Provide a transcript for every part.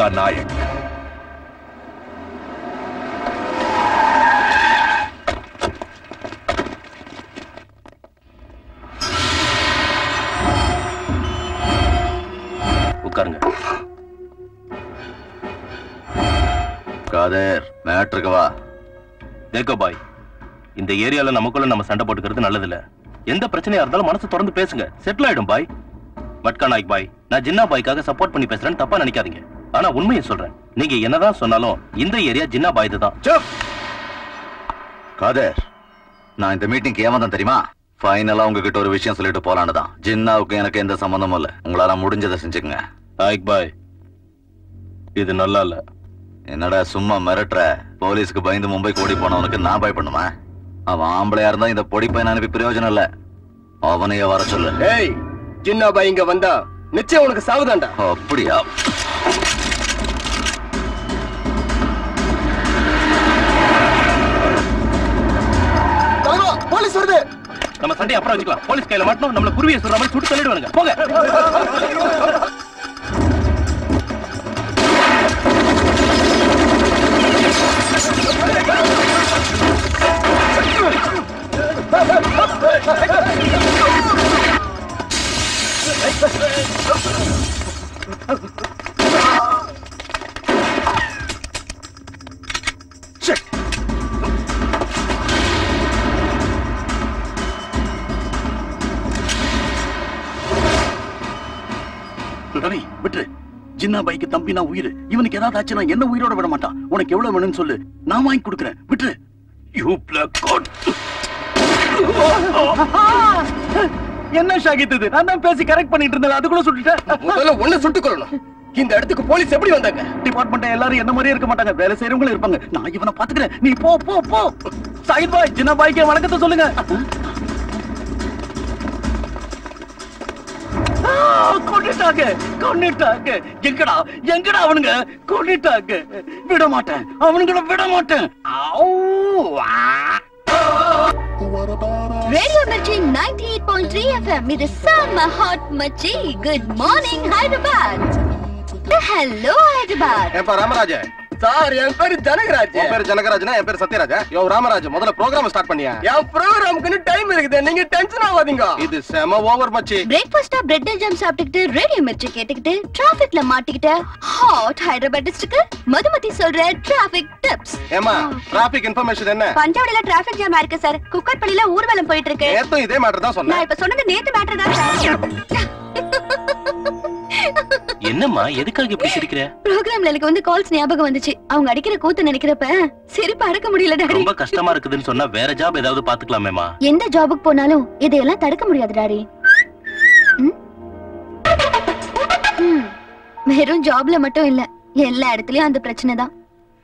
மட்கா நாயக். உட்காருங்க. காதர், மேட்ருக்கு வா. தேக்கோ பாய், இந்த ஏரியால நமக்குள்ள நம்ம சண்டை போட்டுக்கிறது நல்லது இல்ல. எந்த பிரச்சனையா இருந்தாலும் மனசு திறந்து பேசுங்க, செட்டில் ஆயிடும் பாய். மட்கா நாயக் பாய், நான் ஜின்னா பாய்க்காக சப்போர்ட் பண்ணி பேசுறேன்னு தப்பா நினைக்காதீங்க. ஆனா உண்மையை சொல்றேன், நீங்க என்னதான் சொன்னாலும் இந்த ஏரியா ஜின்னா பாய் தான். காதர், நான் இந்த மீட்டிங்க்கு ஏமாதான் தெரியுமா? ஃபைனலா உங்ககிட்ட ஒரு விஷயம் சொல்லிட்டு போலான்னு தான். ஜின்னாவுக்கு எனக்கு எந்த சம்பந்தமும் இல்ல. உங்களால முடிஞ்சதை செஞ்சுக்கங்க. நாயக் பாய், இது நல்லா இல்ல. என்னடா சும்மா மிரட்டுற? போலீஸ்க்கு பயந்து மும்பைக்கு ஓடி போனவனுக்கு நான் பயப்படணுமா? அவன் ஆம்பளையா இருந்தா இந்த பொடி பையன் அனுப்பி பிரயோஜனம் இல்ல. அவனையே வர சொல்லு. ஏய், ஜின்னா பாய் இங்க வந்தா நிச்சயம் உனக்கு சாவுதான்டா. அப்படியா? போலீஸ் வருது. நம்ம சண்டையை அப்புறம் வச்சுக்கலாம். போலீஸ் கையில மாட்டணும், நம்மள குருவியை சொல்ற மாதிரி சுட்டு தள்ளிடுவானுங்க. போங்க. ரவி, விட்டு. ஜின்னா பைக்கு தம்பி நான் உயிர். இவனுக்கு ஏதாவது ஆச்சுன்னா என்ன உயிரோட விட மாட்டான். உனக்கு எவ்வளவு வேணும்னு சொல்லு, நான் வாங்கி கொடுக்குறேன். விட்டு. You black coat. என்ன ஷாகித் இது? நான் தான் பேசி கரெக்ட் பண்ணிட்டு இருந்தேன், அதுக்குள்ள சுட்டுட்டேன். முதல்ல ஒண்ணு சுட்டுக் கொள்ளணும். இந்த இடத்துக்கு போலீஸ் எப்படி வந்தாங்க? டிபார்ட்மெண்ட் எல்லாரும் என்ன மாதிரியே இருக்க மாட்டாங்க, வேலை செய்யறவங்களும் இருப்பாங்க. நான் இவனை பாத்துக்கிறேன், நீ போ போ போ. சாகித் பாய், ஜின்னா பாய்க்கு வணக்கத்தை சொல்லுங்க. கொண்டுட்டாங்க, கொண்டுட்டாங்க. எங்கடா எங்கடா அவனுங்க? கொண்டுட்டாங்க. விட மாட்டேன், அவனுங்களை விட மாட்டேன். Radio Mirchi 98.3 FM. இது செம்ம ஹாட் மச்சி. Good morning Hyderabad. Hello Hyderabad. ஏப்பா ராமராஜ். சார், என் பேரு ஜனகராஜ். உன் பேரு ஜனகராஜ்னா என் பேரு சத்யராஜ். யோ ராமராஜ், முதல்ல ப்ரோகிராம் ஸ்டார்ட் பண்ணியா? என் ப்ரோகிராமுக்கு டைம் இருக்குது, நீங்க டென்ஷன் ஆகாதீங்க. இது செம ஓவர் மச்சி. பிரேக்ஃபாஸ்டா பிரெட் ஜாம் சாப்பிட்டுக்கிட்டு ரேடியோ மிர்ச்சி கேட்டுக்கிட்டு டிராபிக்ல மாட்டிக்கிட்ட ஹாட் ஹைதராபாத்திஸ்டுக்கு மதுமதி சொல்ற டிராபிக் டிப்ஸ். ஏமா, டிராபிக் இன்ஃபர்மேஷன் என்ன? பஞ்சாப்ல டிராபிக் ஜாம் இருக்கு சார். குக்கட்பள்ளியில ஊர்வலம் போயிட்டு இருக்கு. நேத்து இதே மேட்டர் தான் சொன்னேன். நான் இப்ப சொன்னது நேத்து மேட்டர் தான் சார். என்னம்மா, எதுக்காக இப்படி சிரிக்கிற? ப்ரோகிராம்ல எனக்கு வந்து கால்ஸ் ஞாபகம் வந்துச்சு. அவங்க அடிக்கிற கூத்து நினைக்கிறப்ப சிரிப்பு அடக்க முடியல டாடி. ரொம்ப கஷ்டமா இருக்குதுன்னு சொன்னா வேற ஜாப் ஏதாவது பாத்துக்கலாமேமா. எந்த ஜாபுக்கு போனாலும் இதையெல்லாம் தடுக்க முடியாது டாடி. வெறும் ஜாப்ல மட்டும் இல்ல, எல்லா இடத்துலயும் அந்த பிரச்சனை தான்.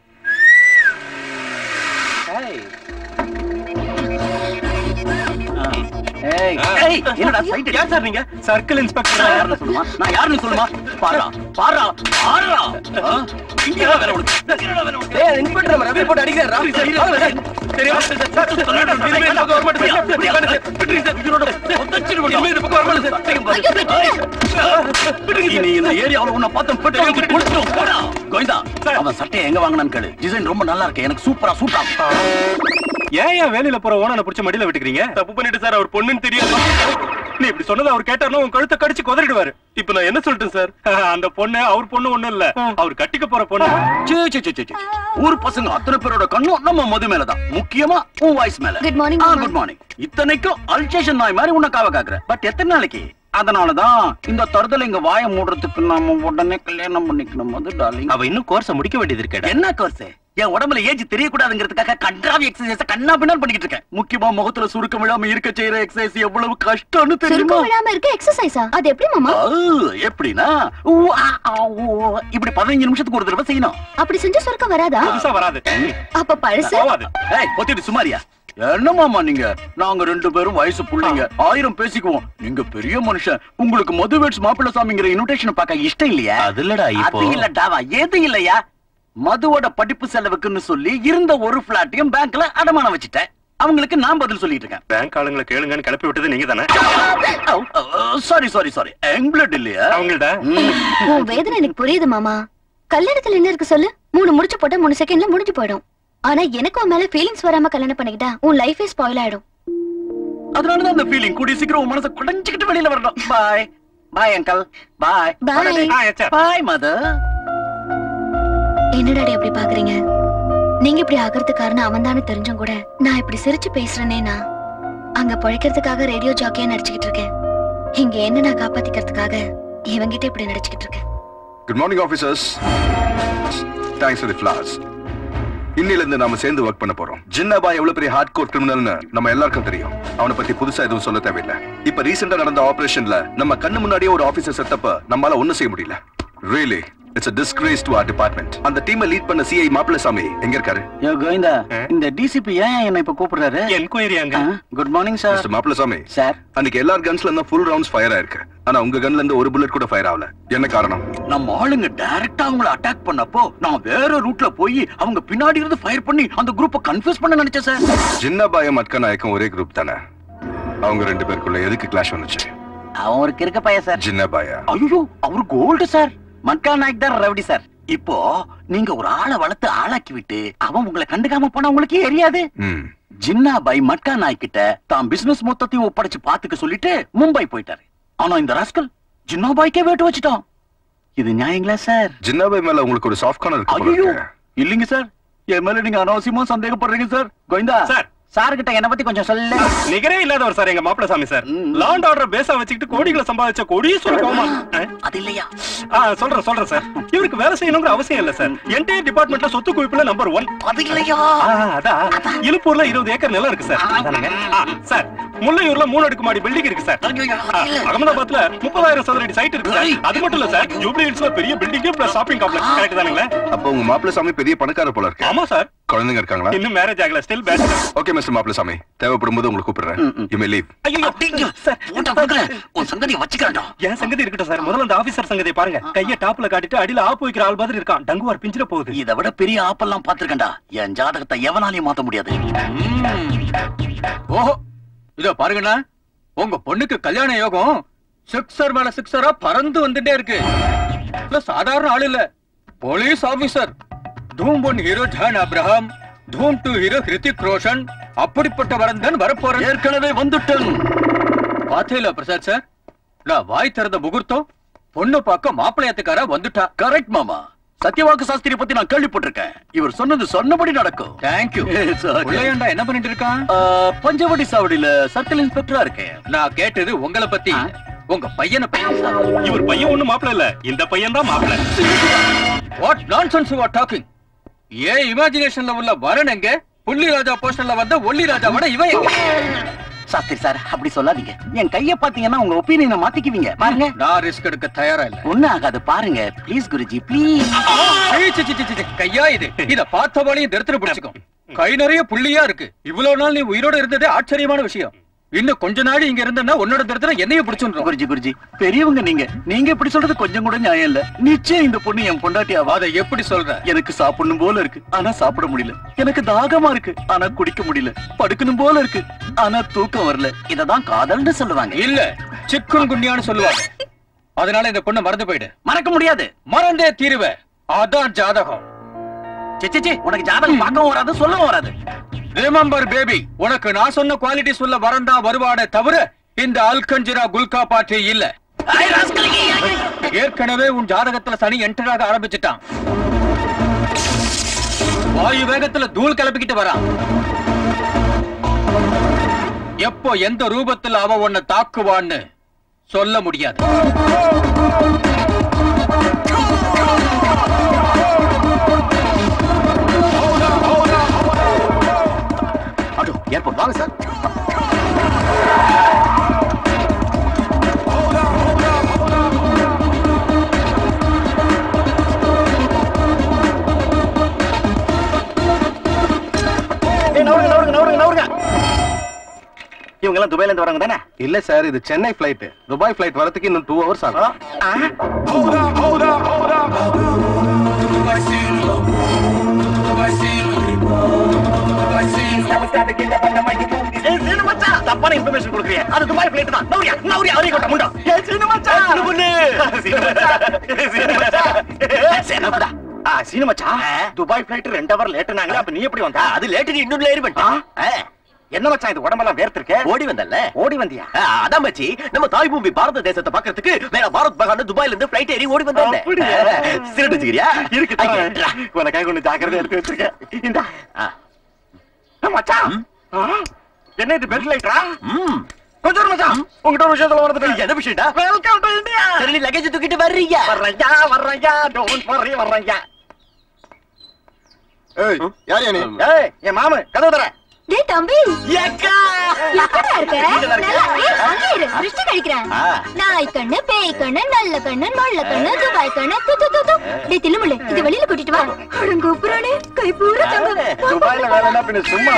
என்னடா சைட்? யார் சார் நீங்க? Circle inspector. யாருன்னு சொல்லுமா? நான் யாருன்னு சொல்லுமா? பாரா பாரா பாரா. இங்க வேற ஒண்ணு. ஏய், இன்ஸ்பெக்டர் நம்ம ரவி போட்டு அடிக்கிறாரா? சரியா? சார் சொல்லுங்க. இது பக்கம் வர மாட்டேன். விட்டுருங்க சார். இதோட ஒத்தச்சிடு பண்ணி இந்த பக்கம் வர மாட்டேன் சார். நீ இந்த ஏரியாவுல உன்னை பார்த்து போட்டு குளிச்சிட்டு போடா. கோவிந்தா, அவன் சட்டையை எங்க வாங்குனான்னு கேளு. டிசைன் ரொம்ப நல்லா இருக்கு, எனக்கு சூப்பரா சூட் ஆகும். ஏன் வேலையில போற ஓனனை புடிச்சு மடியில விட்டுக்கிறீங்க? தப்பு பண்ணிட்டு சார், அவர் பொண்ணுன்னு தெரியாது. நீ இப்படி சொன்னதை அவர் கேட்டாருன்னா உன் கழுத்தை கடிச்சு குதறிடுவாரு. இப்ப நான் என்ன சொல்லிட்டேன் சார்? அந்த பொண்ணு அவர் பொண்ணு ஒண்ணும் இல்ல, அவர் கட்டிக்க போற பொண்ணு. ஊர் பசங்க அத்தனை பேரோட கண்ணும் நம்ம மது மேலதான், முக்கியமா உன் வாய்ஸ் மேல. Good morning. Good morning. இத்தனைக்கும் அல்சேஷன் நாய் மாதிரி உன்னை காவ காக்குற. பட் எத்தனை நாளைக்கு? அதனாலதான் இந்த தருதல இங்க வாய மூடுறதுக்கு நாம உடனே கல்யாணம் பண்ணிக்கணும். மது டார்லிங், அவ இன்னும் கோர்ஸ முடிக்க வேண்டியது இருக்கேடா. என்ன கோர்ஸ்? என் உடம்புல ஏஜ் தெரியக்கூடாதுங்கிறதுக்காக கன்றாவி எக்ஸசைஸ் கண்ணா பின்னால் பண்ணிட்டு இருக்கேன். முக்கியமா முகத்துல சுருக்கம் விழாம இருக்க செய்யற எக்ஸசைஸ் எவ்வளவு கஷ்டம்னு தெரியுமா? சுருக்கம் விழாம இருக்க எக்ஸசைஸா? அது எப்படி மாமா? எப்படின்னா இப்படி 15 நிமிஷத்துக்கு ஒரு தடவை செய்யணும். அப்படி செஞ்சா சுருக்கம் வராதா? புதுசா வராது. அப்ப பழசு? ஏய், பொத்திட்டு சுமாரியா? என்ன மாமா நீங்க? நாங்க 2 பேரும் வயசு புள்ளைங்க, 1000 பேசிக்குவோம். நீங்க பெரிய மனுஷன், உங்களுக்கு மதுவேட்ஸ் மாப்பிள்ள சாமிங்கிற இன்விடேஷன் பார்க்க இஷ்டம் இல்லையா? அது இல்லடா. இப்போ அது இல்லடாவா? எது இல்லையா? மதுவோட படிப்பு செலவுக்குன்னு சொல்லி இருந்த ஒரு பிளாட்டையும் பேங்க்ல அடமானம் வச்சுட்டேன். அவங்களுக்கு நான் பதில் சொல்லிட்டு இருக்கேன். பேங்க் ஆளுங்களை கேளுங்கன்னு கிளப்பி விட்டது நீங்க தானே? சாரி சாரி சாரி, எங்களோட இல்லையா? அவங்கள்ட்ட உன் வேதனை எனக்கு புரியுது மாமா. கல்யாணத்துல என்ன இருக்கு சொல்லு? 3 முடிச்சு போட்டா 3 செகண்ட்ல முடிஞ்சு போயிடும். ஆனா எனக்கு உன் மேல ஃபீலிங்ஸ் வராம கல்யாணம் பண்ணிக்கிட்டா உன் லைஃபே ஸ்பாயில் ஆயிடும். அதனாலதான் அந்த ஃபீலிங் கூடி சீக்கிரம் உன் மனசை குடைஞ்சிக்கிட்டு வெளியில வரணும். Bye bye uncle. Bye bye mother. என்ன டாடி அப்படி பாக்குறீங்க? நீங்க இப்படி ஆகிறதுக்கு காரணம் அவன் தானே தெரிஞ்சும் கூட நான் இப்படி சிரிச்சு பேசுறேனேனா அங்க பழைக்கிறதுக்காக ரேடியோ ஜாக்கியா நடிச்சுக்கிட்டு இருக்கேன். இங்க என்ன நான் காப்பாத்திக்கிறதுக்காக இவங்கிட்ட இப்படி நடிச்சுக்கிட்டு இருக்கேன். Good morning officers. Thanks for the flowers. இன்னில இருந்து நாம சேர்ந்து வர்க் பண்ண போறோம். ஜின்னா பாய் எவ்வளவு பெரிய ஹார்ட் கோர் கிரிமினல்னு நம்ம எல்லாருக்கும் தெரியும். அவனை பத்தி புதுசா எதுவும் சொல்ல தேவையில்லை. இப்ப ரீசெண்டா நடந்த ஆபரேஷன்ல நம்ம கண்ணு முன்னாடியே ஒரு ஆபீசர் செட்டப்ப நம்மால ஒண்ணும் செய்ய முடியல. Really, it's a disgrace to our department. அந்த டீமை லீட் பண்ண சிஐ மாப்பிள்ளசாமி எங்க இருக்காரு? யோ கோவிந்தா, இந்த டிசிபி ஏன் என்ன இப்ப கூப்பிடுறாரு? என்கொயரி அங்க. Good morning sir. Mister Mappillasamy sir, அன்னைக்கு எல்லா கன்ஸ்ல இருந்தும் ஃபுல் ரவுண்ட்ஸ் ஃபயர் ஆயிருக்கு. ஆனா உங்க கன்ல இருந்து ஒரு புல்லட் கூட ஃபயர் ஆகல. என்ன காரணம்? நம்ம ஆளுங்க டைரக்டா அவங்கள அட்டாக் பண்ணப்போ நான் வேற ரூட்ல போய் அவங்க பின்னாடி இருந்து ஃபயர் பண்ணி அந்த குரூப்பை கன்ஃபியூஸ் பண்ண நினைச்சேன் சார். ஜின்னா பாயும் மட்கா நாயக்கும் ஒரே குரூப் தானே? அவங்க 2 பேருக்குள்ள எதுக்கு கிளாஷ் வந்துச்சு? அவன் ஒரு கிறுக்க பையன் சார். ஜின்னா பாயா? ஐயோ, அவரு கோல்டு சார். மட்கா நாயக் தான் ரவுடி சார். இப்போ நீங்க ஒரு ஆளை வளர்த்து ஆளாக்கி விட்டு அவன் உங்களை கண்டுக்காம போனா உங்களுக்கு எரியாது. ஜின்னா பாய் மட்கா நாயக் கிட்ட தான் பிசினஸ் மொத்தத்தையும் ஒப்படைச்சு பாத்துக்க சொல்லிட்டு மும்பை போயிட்டாரு. ஆனா இந்த ராஸ்கல் ஜின்னா பாய்க்கே வேட்டு வச்சுட்டான். இது நியாயங்களா சார்? ஜின்னா பாய் மேல உங்களுக்கு ஒரு சாஃப்ட் கார்னர் இருக்கு. ஐயோ இல்லைங்க சார், என் மேல நீங்க அனாவசியமா சந்தேகப்படுறீங்க சார். கோவிந்தா சார், சார் கிட்ட என்ன பத்தி கொஞ்சம் சொல்ல. நிகரே இல்லாதவர் சார் எங்க மாப்பிள்ளசாமி சார். லாண்ட் ஆர்டர் பேஸா வச்சுக்கிட்டு கோடிகளை சம்பாதிச்ச கோடீஸ்வரர் கோமான். அது இல்லையா? சொல்றேன் சார். இவருக்கு வேலை செய்யணுங்கிற அவசியம் இல்ல சார். என்டையர் டிபார்ட்மெண்ட்ல சொத்து குவிப்புல நம்பர் 1. அது இல்லையா? அதான் இலுப்பூர்ல 20 ஏக்கர் நிலம் இருக்கு சார். சார், முல்லையூர்ல 3 அடுக்குமாடி பில்டிங் இருக்கு சார். அகமதாபாத்ல 30,000 சதுர அடி சைட் இருக்கு சார். அது மட்டும் இல்ல சார், ஜூப்ளி ஹில்ஸ்ல பெரிய building plus shopping complex. Correct தானுங்களா? அப்ப உங்க மாப்பிள்ளசாமி பெரிய பணக்கார போல இருக்கு. ஆமா சார். குழந்தைங்க இருக்காங்களா? இன்னும் மேரேஜ் ஆகல, still bachelor. Okay mister Mappillasamy, தேவைப்படும் போது உங்களுக்கு கூப்பிடுறேன். You may leave. ஐயோ சார், போடா போடா, உன் சங்கதியை வச்சுக்கறடா. ஏன் சங்கதி இருக்கட்டும் சார். முதல்ல அந்த ஆபீசர் சங்கதியை பாருங்க. கைய டாப்ல காட்டிட்டு அடியில ஆப்பு வைக்கிற ஆள் மாதிரி இருக்கான். டங்குவார் பிஞ்சிர போகுது. இதை விட பெரிய ஆப்பெல்லாம் பாத்துக்கண்டா. என் ஜாதகத்தை எவனாலையும் மாத்த முடியாது. ஓஹோ, இதோ பாருங்கண்ணா, உங்க பொண்ணுக்கு கல்யாண யோகம் சிக்ஸர் மேல சிக்ஸரா பறந்து வந்துட்டே இருக்கு. சாதாரண ஆள் இல்ல, police officer. Dhoom 1 hero John Abraham, Dhoom 2 hero Hrithik Roshan. அப்படிப்பட்ட வரந்தன் வரப்போறேன். ஏற்கனவே வந்துட்டேன். பாத்தீங்களா பிரசாத் சார், நான் வாய் திறந்த முகூர்த்தம். பொண்ணு பார்க்க மாப்பிள்ளையத்துக்கார வந்துட்டா. கரெக்ட் மாமா. சத்யவாக்கு சாஸ்திரி பத்தி நான் கேள்விப்பட்டிருக்கேன். இவர் சொன்னது சொன்னபடி நடக்கும். தேங்க்யூ. பிள்ளையாண்டா என்ன பண்ணிட்டு இருக்கான்? பஞ்சவடி சாவடியில சர்க்கிள் இன்ஸ்பெக்டரா இருக்கேன். நான் கேட்டது உங்களை பத்தி, உங்க பையனை பத்தி. இவர் பையன் ஒண்ணு மாப்பிள்ள இல்ல, இந்த பையன் தான் மாப்பிள்ள. What nonsense you are talking? ஏன் இமேஜினேஷன்ல உள்ள வரன் எங்க? புள்ளி ராஜா போஸ்டர்ல வந்த ஒல்லி ராஜா விட இவன் எங்க? சாஸ்திரி சார், அப்படி சொல்லாதீங்க. என் கைய பாத்தீங்கன்னா உங்க ஒப்பீனியனை மாத்திக்குவீங்க. பாருங்க, நான் ரிஸ்க் எடுக்க தயாரா இல்ல. ஒண்ணு ஆகாது, பாருங்க ப்ளீஸ் குருஜி ப்ளீஸ். கையா இது? இத பார்த்த வழியும் திருத்திட்டு பிடிச்சுக்கோ. கை நிறைய புள்ளியா இருக்கு. இவ்வளவு நாள் நீ உயிரோட இருந்ததே ஆச்சரியமான விஷயம். இன்னும் கொஞ்ச நாள் இங்க இருந்தனா உன்னோட தரத்துல என்னைய பிடிச்சிரும். குருஜி பெரியவங்க நீங்க இப்படி சொல்றது கொஞ்சம் கூட நியாயம் இல்ல. நிச்சயம் இந்த பொண்ணு என் பொண்டாட்டியாவா? அதை எப்படி சொல்ற? எனக்கு சாப்பிடணும் போல இருக்கு, ஆனா சாப்பிட முடியல. எனக்கு தாகமா இருக்கு, ஆனா குடிக்க முடியல. படுக்கணும் போல இருக்கு, ஆனா தூக்கம் வரல. இததான் காதல்னு சொல்லுவாங்க. இல்ல, சிக்குன் குண்டியான்னு சொல்லுவாங்க. அதனால இந்த பொண்ணு மறந்து போயிடு. மறக்க முடியாது, மறந்தே தீருவ. அதான் ஜாதகம். சிச்சி, உனக்கு ஜாதகம் பார்க்கவும் வராது, சொல்லவும் வராது. ரிமெம்பர் பேபி, உனக்கு நான் சொன்ன குவாலிட்டி சொல்ல வரந்தா வருவானே தவிர இந்த அல்கஞ்சிரா குல்கா பாட்டி இல்ல. ஏற்கனவே உன் ஜாதகத்துல சனி என்டராக ஆரம்பிச்சுட்டான். வாயு வேகத்துல தூள் கிளப்பிக்கிட்டு வரான். எப்போ எந்த ரூபத்துல அவ உன்னை தாக்குவான்னு சொல்ல முடியாது. ஏர்போர்ட் வாங்க சார். இவங்க எல்லாம் துபாயில இருந்து வராங்க தானே? இல்ல சார், இது சென்னை பிளைட். துபாய் பிளைட் வரதுக்கு இன்னும் 2 hours ஆகும். தப்பான இன்ஃபர்மேஷன் கொடுக்குறீங்க. அது துபாய் பிளைட் தான். நௌரியா அவரே கொட்ட முண்டா. சேனப்படா சீனு மச்சான் துபாய் ஃளைட் 2 ஹவர் லேட்னாங்க அப்ப நீ எப்படி வந்த அது லேட் நீ இன்னும் ஏறி வந்துட்டான் என்ன மச்சான் இது உடம்பெல்லாம் வேர்த்திருக்கே ஓடி வந்தியா அதான் மச்சி நம்ம தாய் பூமி பாரத தேசத்தை பார்க்கிறதுக்கு வேற பாரத் பகான் துபாயில இருந்து ஃளைட் ஏறி ஓடி வந்தேன் சிரடிச்சிரியா இருக்கு உனக்காக ஒண்ணு ஜாக்கிரதை எடுத்து வச்சிருக்கேன் இந்த மச்சான் என்ன இது பெட் லைட்டா கொஞ்சம் மச்சான் உங்ககிட்ட ஒரு விஷயம் சொல்ல வரதுக்கு என்ன விஷயம்டா வெல்கம் டு இந்தியா சரி நீ லக்கேஜ் தூக்கிட்டு வர்றீங்க டோன்ட் வர்றீ வர்றீங்க ஏய் யார் நீ ஏய் என் மாமா கதவு தர டேய் தம்பி ஏக்கா எப்படா இருக்க நல்லா அங்கே இரு திருஷ்டி கழிக்கிறேன் நாய் கண்ணு பேய் கண்ணு நல்ல கண்ணு நல்ல கண்ணு துபாய் கண்ணு டேய் தில்லுமுள்ளு இது வெளியில கூட்டிட்டு வா அடங்க புரானே கை பூரா தங்க துபாய்ல வேற என்ன பின்ன சும்மா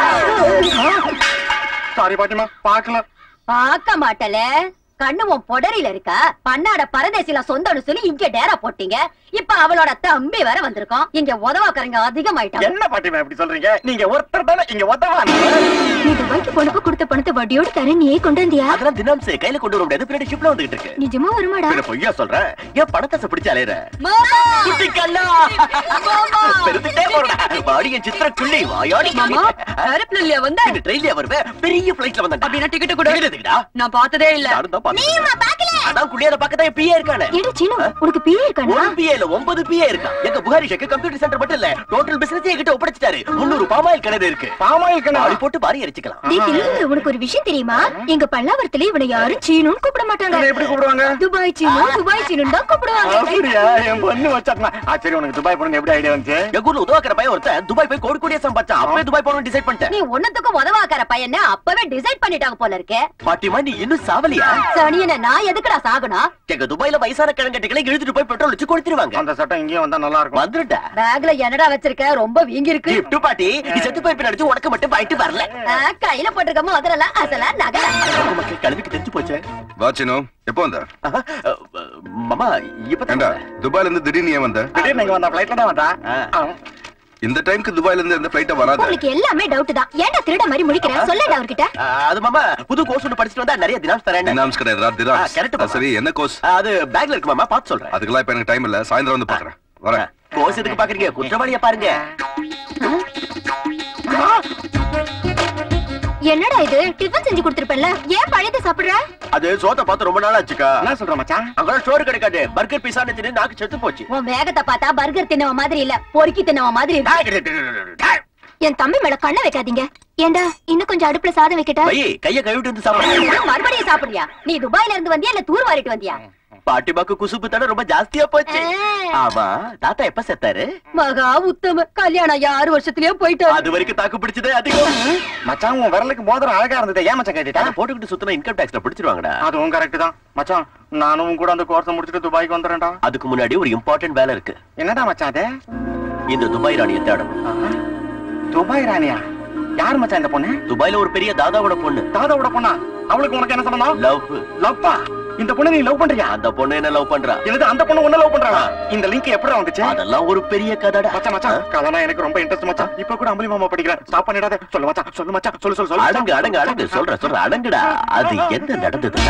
சாரி பாட்டிமா பார்க்க மாட்டல கண்ணு உன் பொடரியில இருக்கா பன்னாட பரதேசில சொந்தம்னு சொல்லி இங்க டேரா போட்டீங்க இப்ப அவளோட தம்பி வேற வந்திருக்கோம் இங்க உதவாக்கறங்க அதிகமாயிட்டாங்க என்ன பாட்டிமா இப்படி சொல்றீங்க நீங்க ஒருத்தர் தானே இங்க உதவா நீ துபாய்க்கு பொண்ணுக்கு கொடுத்த பணத்தை வட்டியோட தர நீயே கொண்டு வந்தியா அதெல்லாம் தினம் கையில கொண்டு வர முடியாது பின்னாடி ஷிப்ல வந்துட்டு இருக்கு நிஜமா வருமாடா என்ன பொய்யா சொல்ற ஏன் பணத்தை பிடிச்சு அலையற குட்டி கல்லா பெருத்துட்டே போறடா பாடிய சித்திர குள்ளி வாயாடி மாமா ஏரோப்ளேன்ல வந்தா இந்த ட்ரெயின்ல வருவே பெரிய ஃளைட்ல வந்தா அப்படினா டிக்கெட் கூட எடுத்துடா நான் பார்த்ததே இல்ல நீமா பார்க்கல அதான் குள்ளியாத பக்கத்துல பிஏ இருக்கானே ஏடி சீனு உனக்கு பிஏ இருக்கானா ஒரு பிஏ இல்ல 9 பிஏ இருக்கா எங்க புகாரி ஷேக் கம்ப்யூட்டர் சென்டர் மட்டும் இல்ல டோட்டல் பிசினஸ் என்கிட்ட ஒப்படைச்சிட்டாரு 300 பாமாயில் கிணறு இருக்கு பாமாயில் கிணறு அடி போட்டு பாரி எரிச்சுக்கலாம் நீ தில்லுமுள்ளு உனக்கு ஒரு விஷயம் தெரியுமா எங்க பல்லாவரத்துல இவனை யாரும் சீனுன்னு கூப்பிட மாட்டாங்க எப்படி கூப்பிடுவாங்க துபாய் சீனு தான் கூப்பிடுவாங்க அப்படியா என் பொண்ணு வச்சாட்னா சரி உனக்கு துபாய் போறது எப்படி ஐடியா வந்துச்சு எங்க ஊர்ல உதவாக்கற பையன் ஒருத்தன் துபாய் போய் கோடி கோடியா சம்பாதிச்சான் அப்பவே துபாய் போறணும் டிசைட் பண்ணிட்டேன் நீ ஒன்னத்துக்கு உதவாக்கற பையனை அப்பவே டிசைட் பண்ணிட்டாங்க போல இருக்கே பாட்டிமா நீ இன்னும் சாவலியா சனியன நான் எதுக்குடா சாகணும் எங்க துபாய்ல வயசான கிழங்கட்டிகளை இழுத்துட்டு போய் பெட்ரோல் வச்சு கொடுத்துருவாங்க அந்த சட்டம் இங்கே வந்தா நல்லா இருக்கும் வந்துட்டா பேக்ல என்னடா வச்சிருக்க ரொம்ப வீங்கி இருக்கு கிஃப்ட் பாட்டி நீ செத்து போய் பின்னாடி உனக்கு மட்டும் பாயிட்டு வரல கையில போட்டுருக்க முதல்ல அசலா நகல மக்கள் கழுவிக்கு தெரிஞ்சு போச்சு வாச்சினோ எப்போ வந்த மாமா இப்ப துபாயில இருந்து திடீர்னு ஏன் வந்த திடீர்னு இங்க வந்தா ஃளைட்ல தான் வந்தா இந்த டைம்க்கு துபாயில இருந்து இந்த ஃளைட் வராது உங்களுக்கு எல்லாமே டவுட் தான் ஏன்டா திருட மாதிரி முழிக்கிற சொல்லடா அவர்கிட்ட அது மாமா புது கோர்ஸ் ஒன்னு படிச்சிட்டு வந்தா நிறைய தினாம்ஸ் தரேன் தினாம்ஸ் கிடையாது தினாம்ஸ் கரெக்ட் சரி என்ன கோர்ஸ் அது பேக்ல இருக்கு மாமா பாத்து சொல்றேன் அதுக்கெல்லாம் இப்ப எனக்கு டைம் இல்ல சாயந்தரம் வந்து பாக்குறேன் வரேன் கோர்ஸ் எதுக்கு பாக்குறீங்க குற்றவாளியா பாருங்க என்னடா இது டிஃபன் செஞ்சு கொடுத்திருப்பேன்ல ஏன் பழையத சாப்பிடுற அது சோத்த பார்த்து ரொம்ப நாள் ஆச்சுக்கா என்ன சொல்ற மச்சான் அங்க ஸ்டோர் கிடைக்காது பர்கர் பீஸா தின்னு நாக்கு செத்து போச்சு உன் வேகத்தை பார்த்தா பர்கர் தின்னவ மாதிரி இல்ல பொறுக்கி தின்னவ மாதிரி இருக்கு என் தம்பி மேல கண்ண வைக்காதீங்க ஏண்டா இன்னும் கொஞ்சம் அடுப்புல சாதம் வைக்கட்டா கைய கழுவிட்டு வந்து சாப்பிடு மறுபடியும் சாப்பிடுறியா நீ துபாயில இருந்து வந்தியா இல்ல தூர் வாரிட்டு வந்தியா பாட்டிமாக்கு குசுப்பு தட ரொம்ப ஜாஸ்தியா போச்சு ஆமா தாத்தா எப்ப செத்தாரு மகா உத்தம கல்யாணம் 6 வருஷத்துலயே போயிட்டு அது வரைக்கும் தாக்கு பிடிச்சதே அதிகம் மச்சான் உன் விரலுக்கு மோதிரம் அழகா இருந்தது ஏன் மச்சான் கேட்டுட்டா போட்டுக்கிட்டு சுத்தினா இன்கம் டாக்ஸ்ல பிடிச்சிருவாங்கடா அதுவும் கரெக்ட் தான் மச்சான் நானும் கூட அந்த கோர்ஸ் முடிச்சிட்டு துபாய்க்கு வந்துறேன்டா அதுக்கு முன்னாடி ஒரு இம்பார்ட்டன்ட் வேலை இருக்கு என்னடா மச்சான் அது இந்த துபாய் ராணியை தேடணும் துபாய் ராணியா யார் மச்சான் இந்த பொண்ணு துபாய்ல ஒரு பெரிய தாதாவோட பொண்ணா அவளுக்கு உனக்கு என்ன சம்பந்தம் லவ்ப்பா இந்த பொண்ணு நீ லவ் பண்றியா அந்த பொண்ணு என்ன லவ் பண்றா என்னது அந்த பொண்ணு உன்ன லவ் பண்றாளா இந்த லிங்க் எப்படி வந்துச்சு அதெல்லாம் ஒரு பெரிய கதைடா மச்சான் கதைனா எனக்கு ரொம்ப இன்ட்ரஸ்ட் மச்சான் இப்ப கூட அம்பலி மாமா படிக்கிறேன் ஸ்டாப் பண்ணிடாத சொல்லு மச்சான் சொல்லு அடங்கு சொல்ற அடங்குடா அது என்ன நடந்தது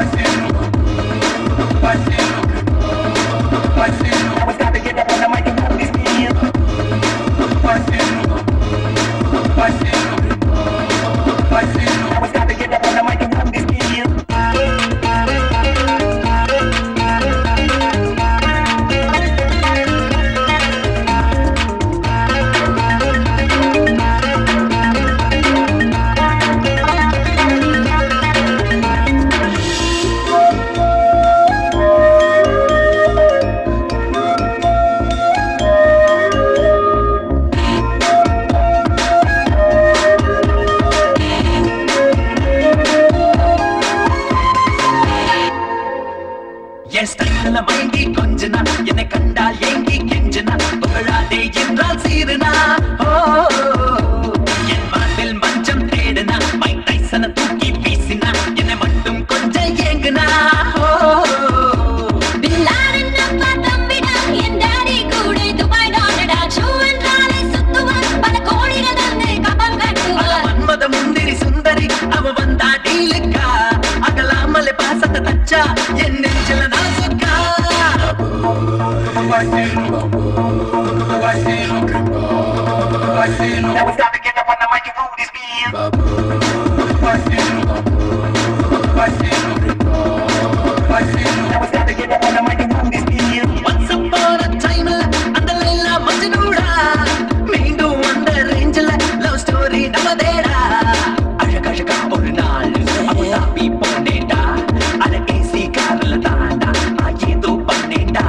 I was got to get up on the mic and Now it's time to get up on the mic and move this beat. Now it's time to get up on the mic and move this beat. Once upon a time, அந்த லைலா மஜ்னூடா மீண்டும் அந்த ரேஞ்சில love story நமதேடா. அழகழகா ஒரு நாள் Abu Dhabi போனேடா. அட AC கார்ல தாண்டா ஏதோ பண்ணேடா.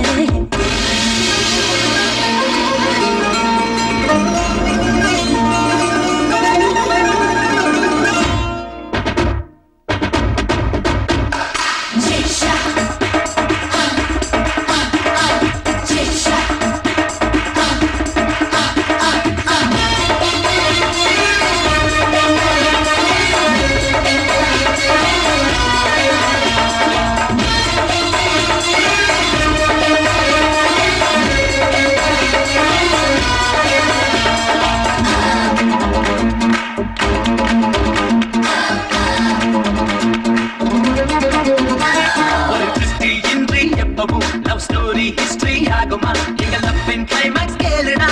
Love story history ஆகுமா எங்க லவ்வின் கிளைமாக்ஸ் கேளுடா.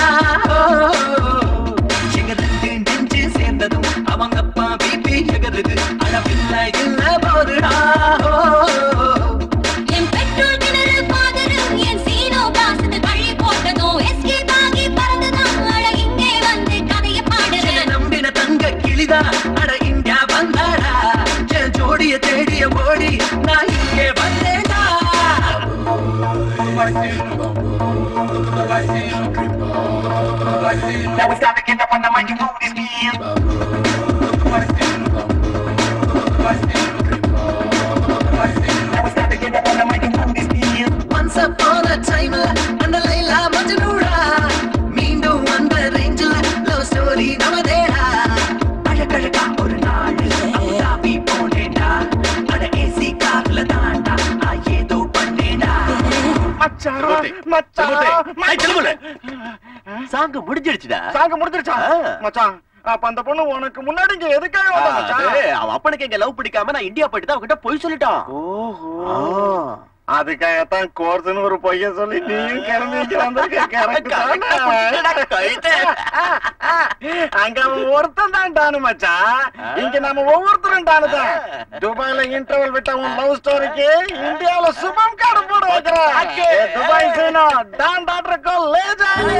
எங்க ரெண்டு நெஞ்சு சேர்ந்ததும் அவங்க அப்பா பிபி எகருது. அளவில்ல இல்ல போதுடா. என் பெட்ரோல் கிணறு பாதரும் என் சீனோ காசுது வழி போட்டதும் எஸ்கேப் ஆகி பறந்துதான். அட இங்கே வந்து கதைய பாடுற நம்பின தங்க கிளிதா. அட இந்தியா வந்தாடா என் ஜோடிய தேடிய ஓடி நான் இங்கே வந்தேடா. Now it's time to get up on the mic and move this beat. Now it's time to get up on the mic and move this beat. Once upon a time, அந்த லைலா மஜ்னூடா மீண்டும் அந்த ரேஞ்சில love story நமதேடா. அழகழகா ஒரு நாள் Abu Dhabi போனேடா. அட AC கார்ல தாண்டா ஏதோ பண்ணேடா. சாங்க முடிஞ்சிடுச்சுடா. சாங்க முடிஞ்சிருச்சா மச்சான்? அப்ப அந்த பொண்ணு உனக்கு முன்னாடி இங்க எதுக்காக வந்தா மச்சான்? அவ அப்பனுக்கு எங்க லவ் பிடிக்காம நான் இந்தியா போயிட்டு தான் அவகிட்ட போய் சொல்லிட்டான். ஓஹோ, அதுக்காகத்தான் கோர்ஸ்னு ஒரு பொய்ய சொல்லி நீயும் கிளம்பி வந்திருக்க. அங்க அவன் ஒருத்தன் தான் டானு மச்சான். இங்க நம்ம ஒவ்வொருத்தரும் டானு தான். துபாயில இன்டர்வல் விட்ட உன் லவ் ஸ்டோரிக்கு இந்தியாவில சுபம் கார்டு போட வைக்கிறேன். துபாய் சீனோ டான் டாக்டருக்கோ லே ஜானே.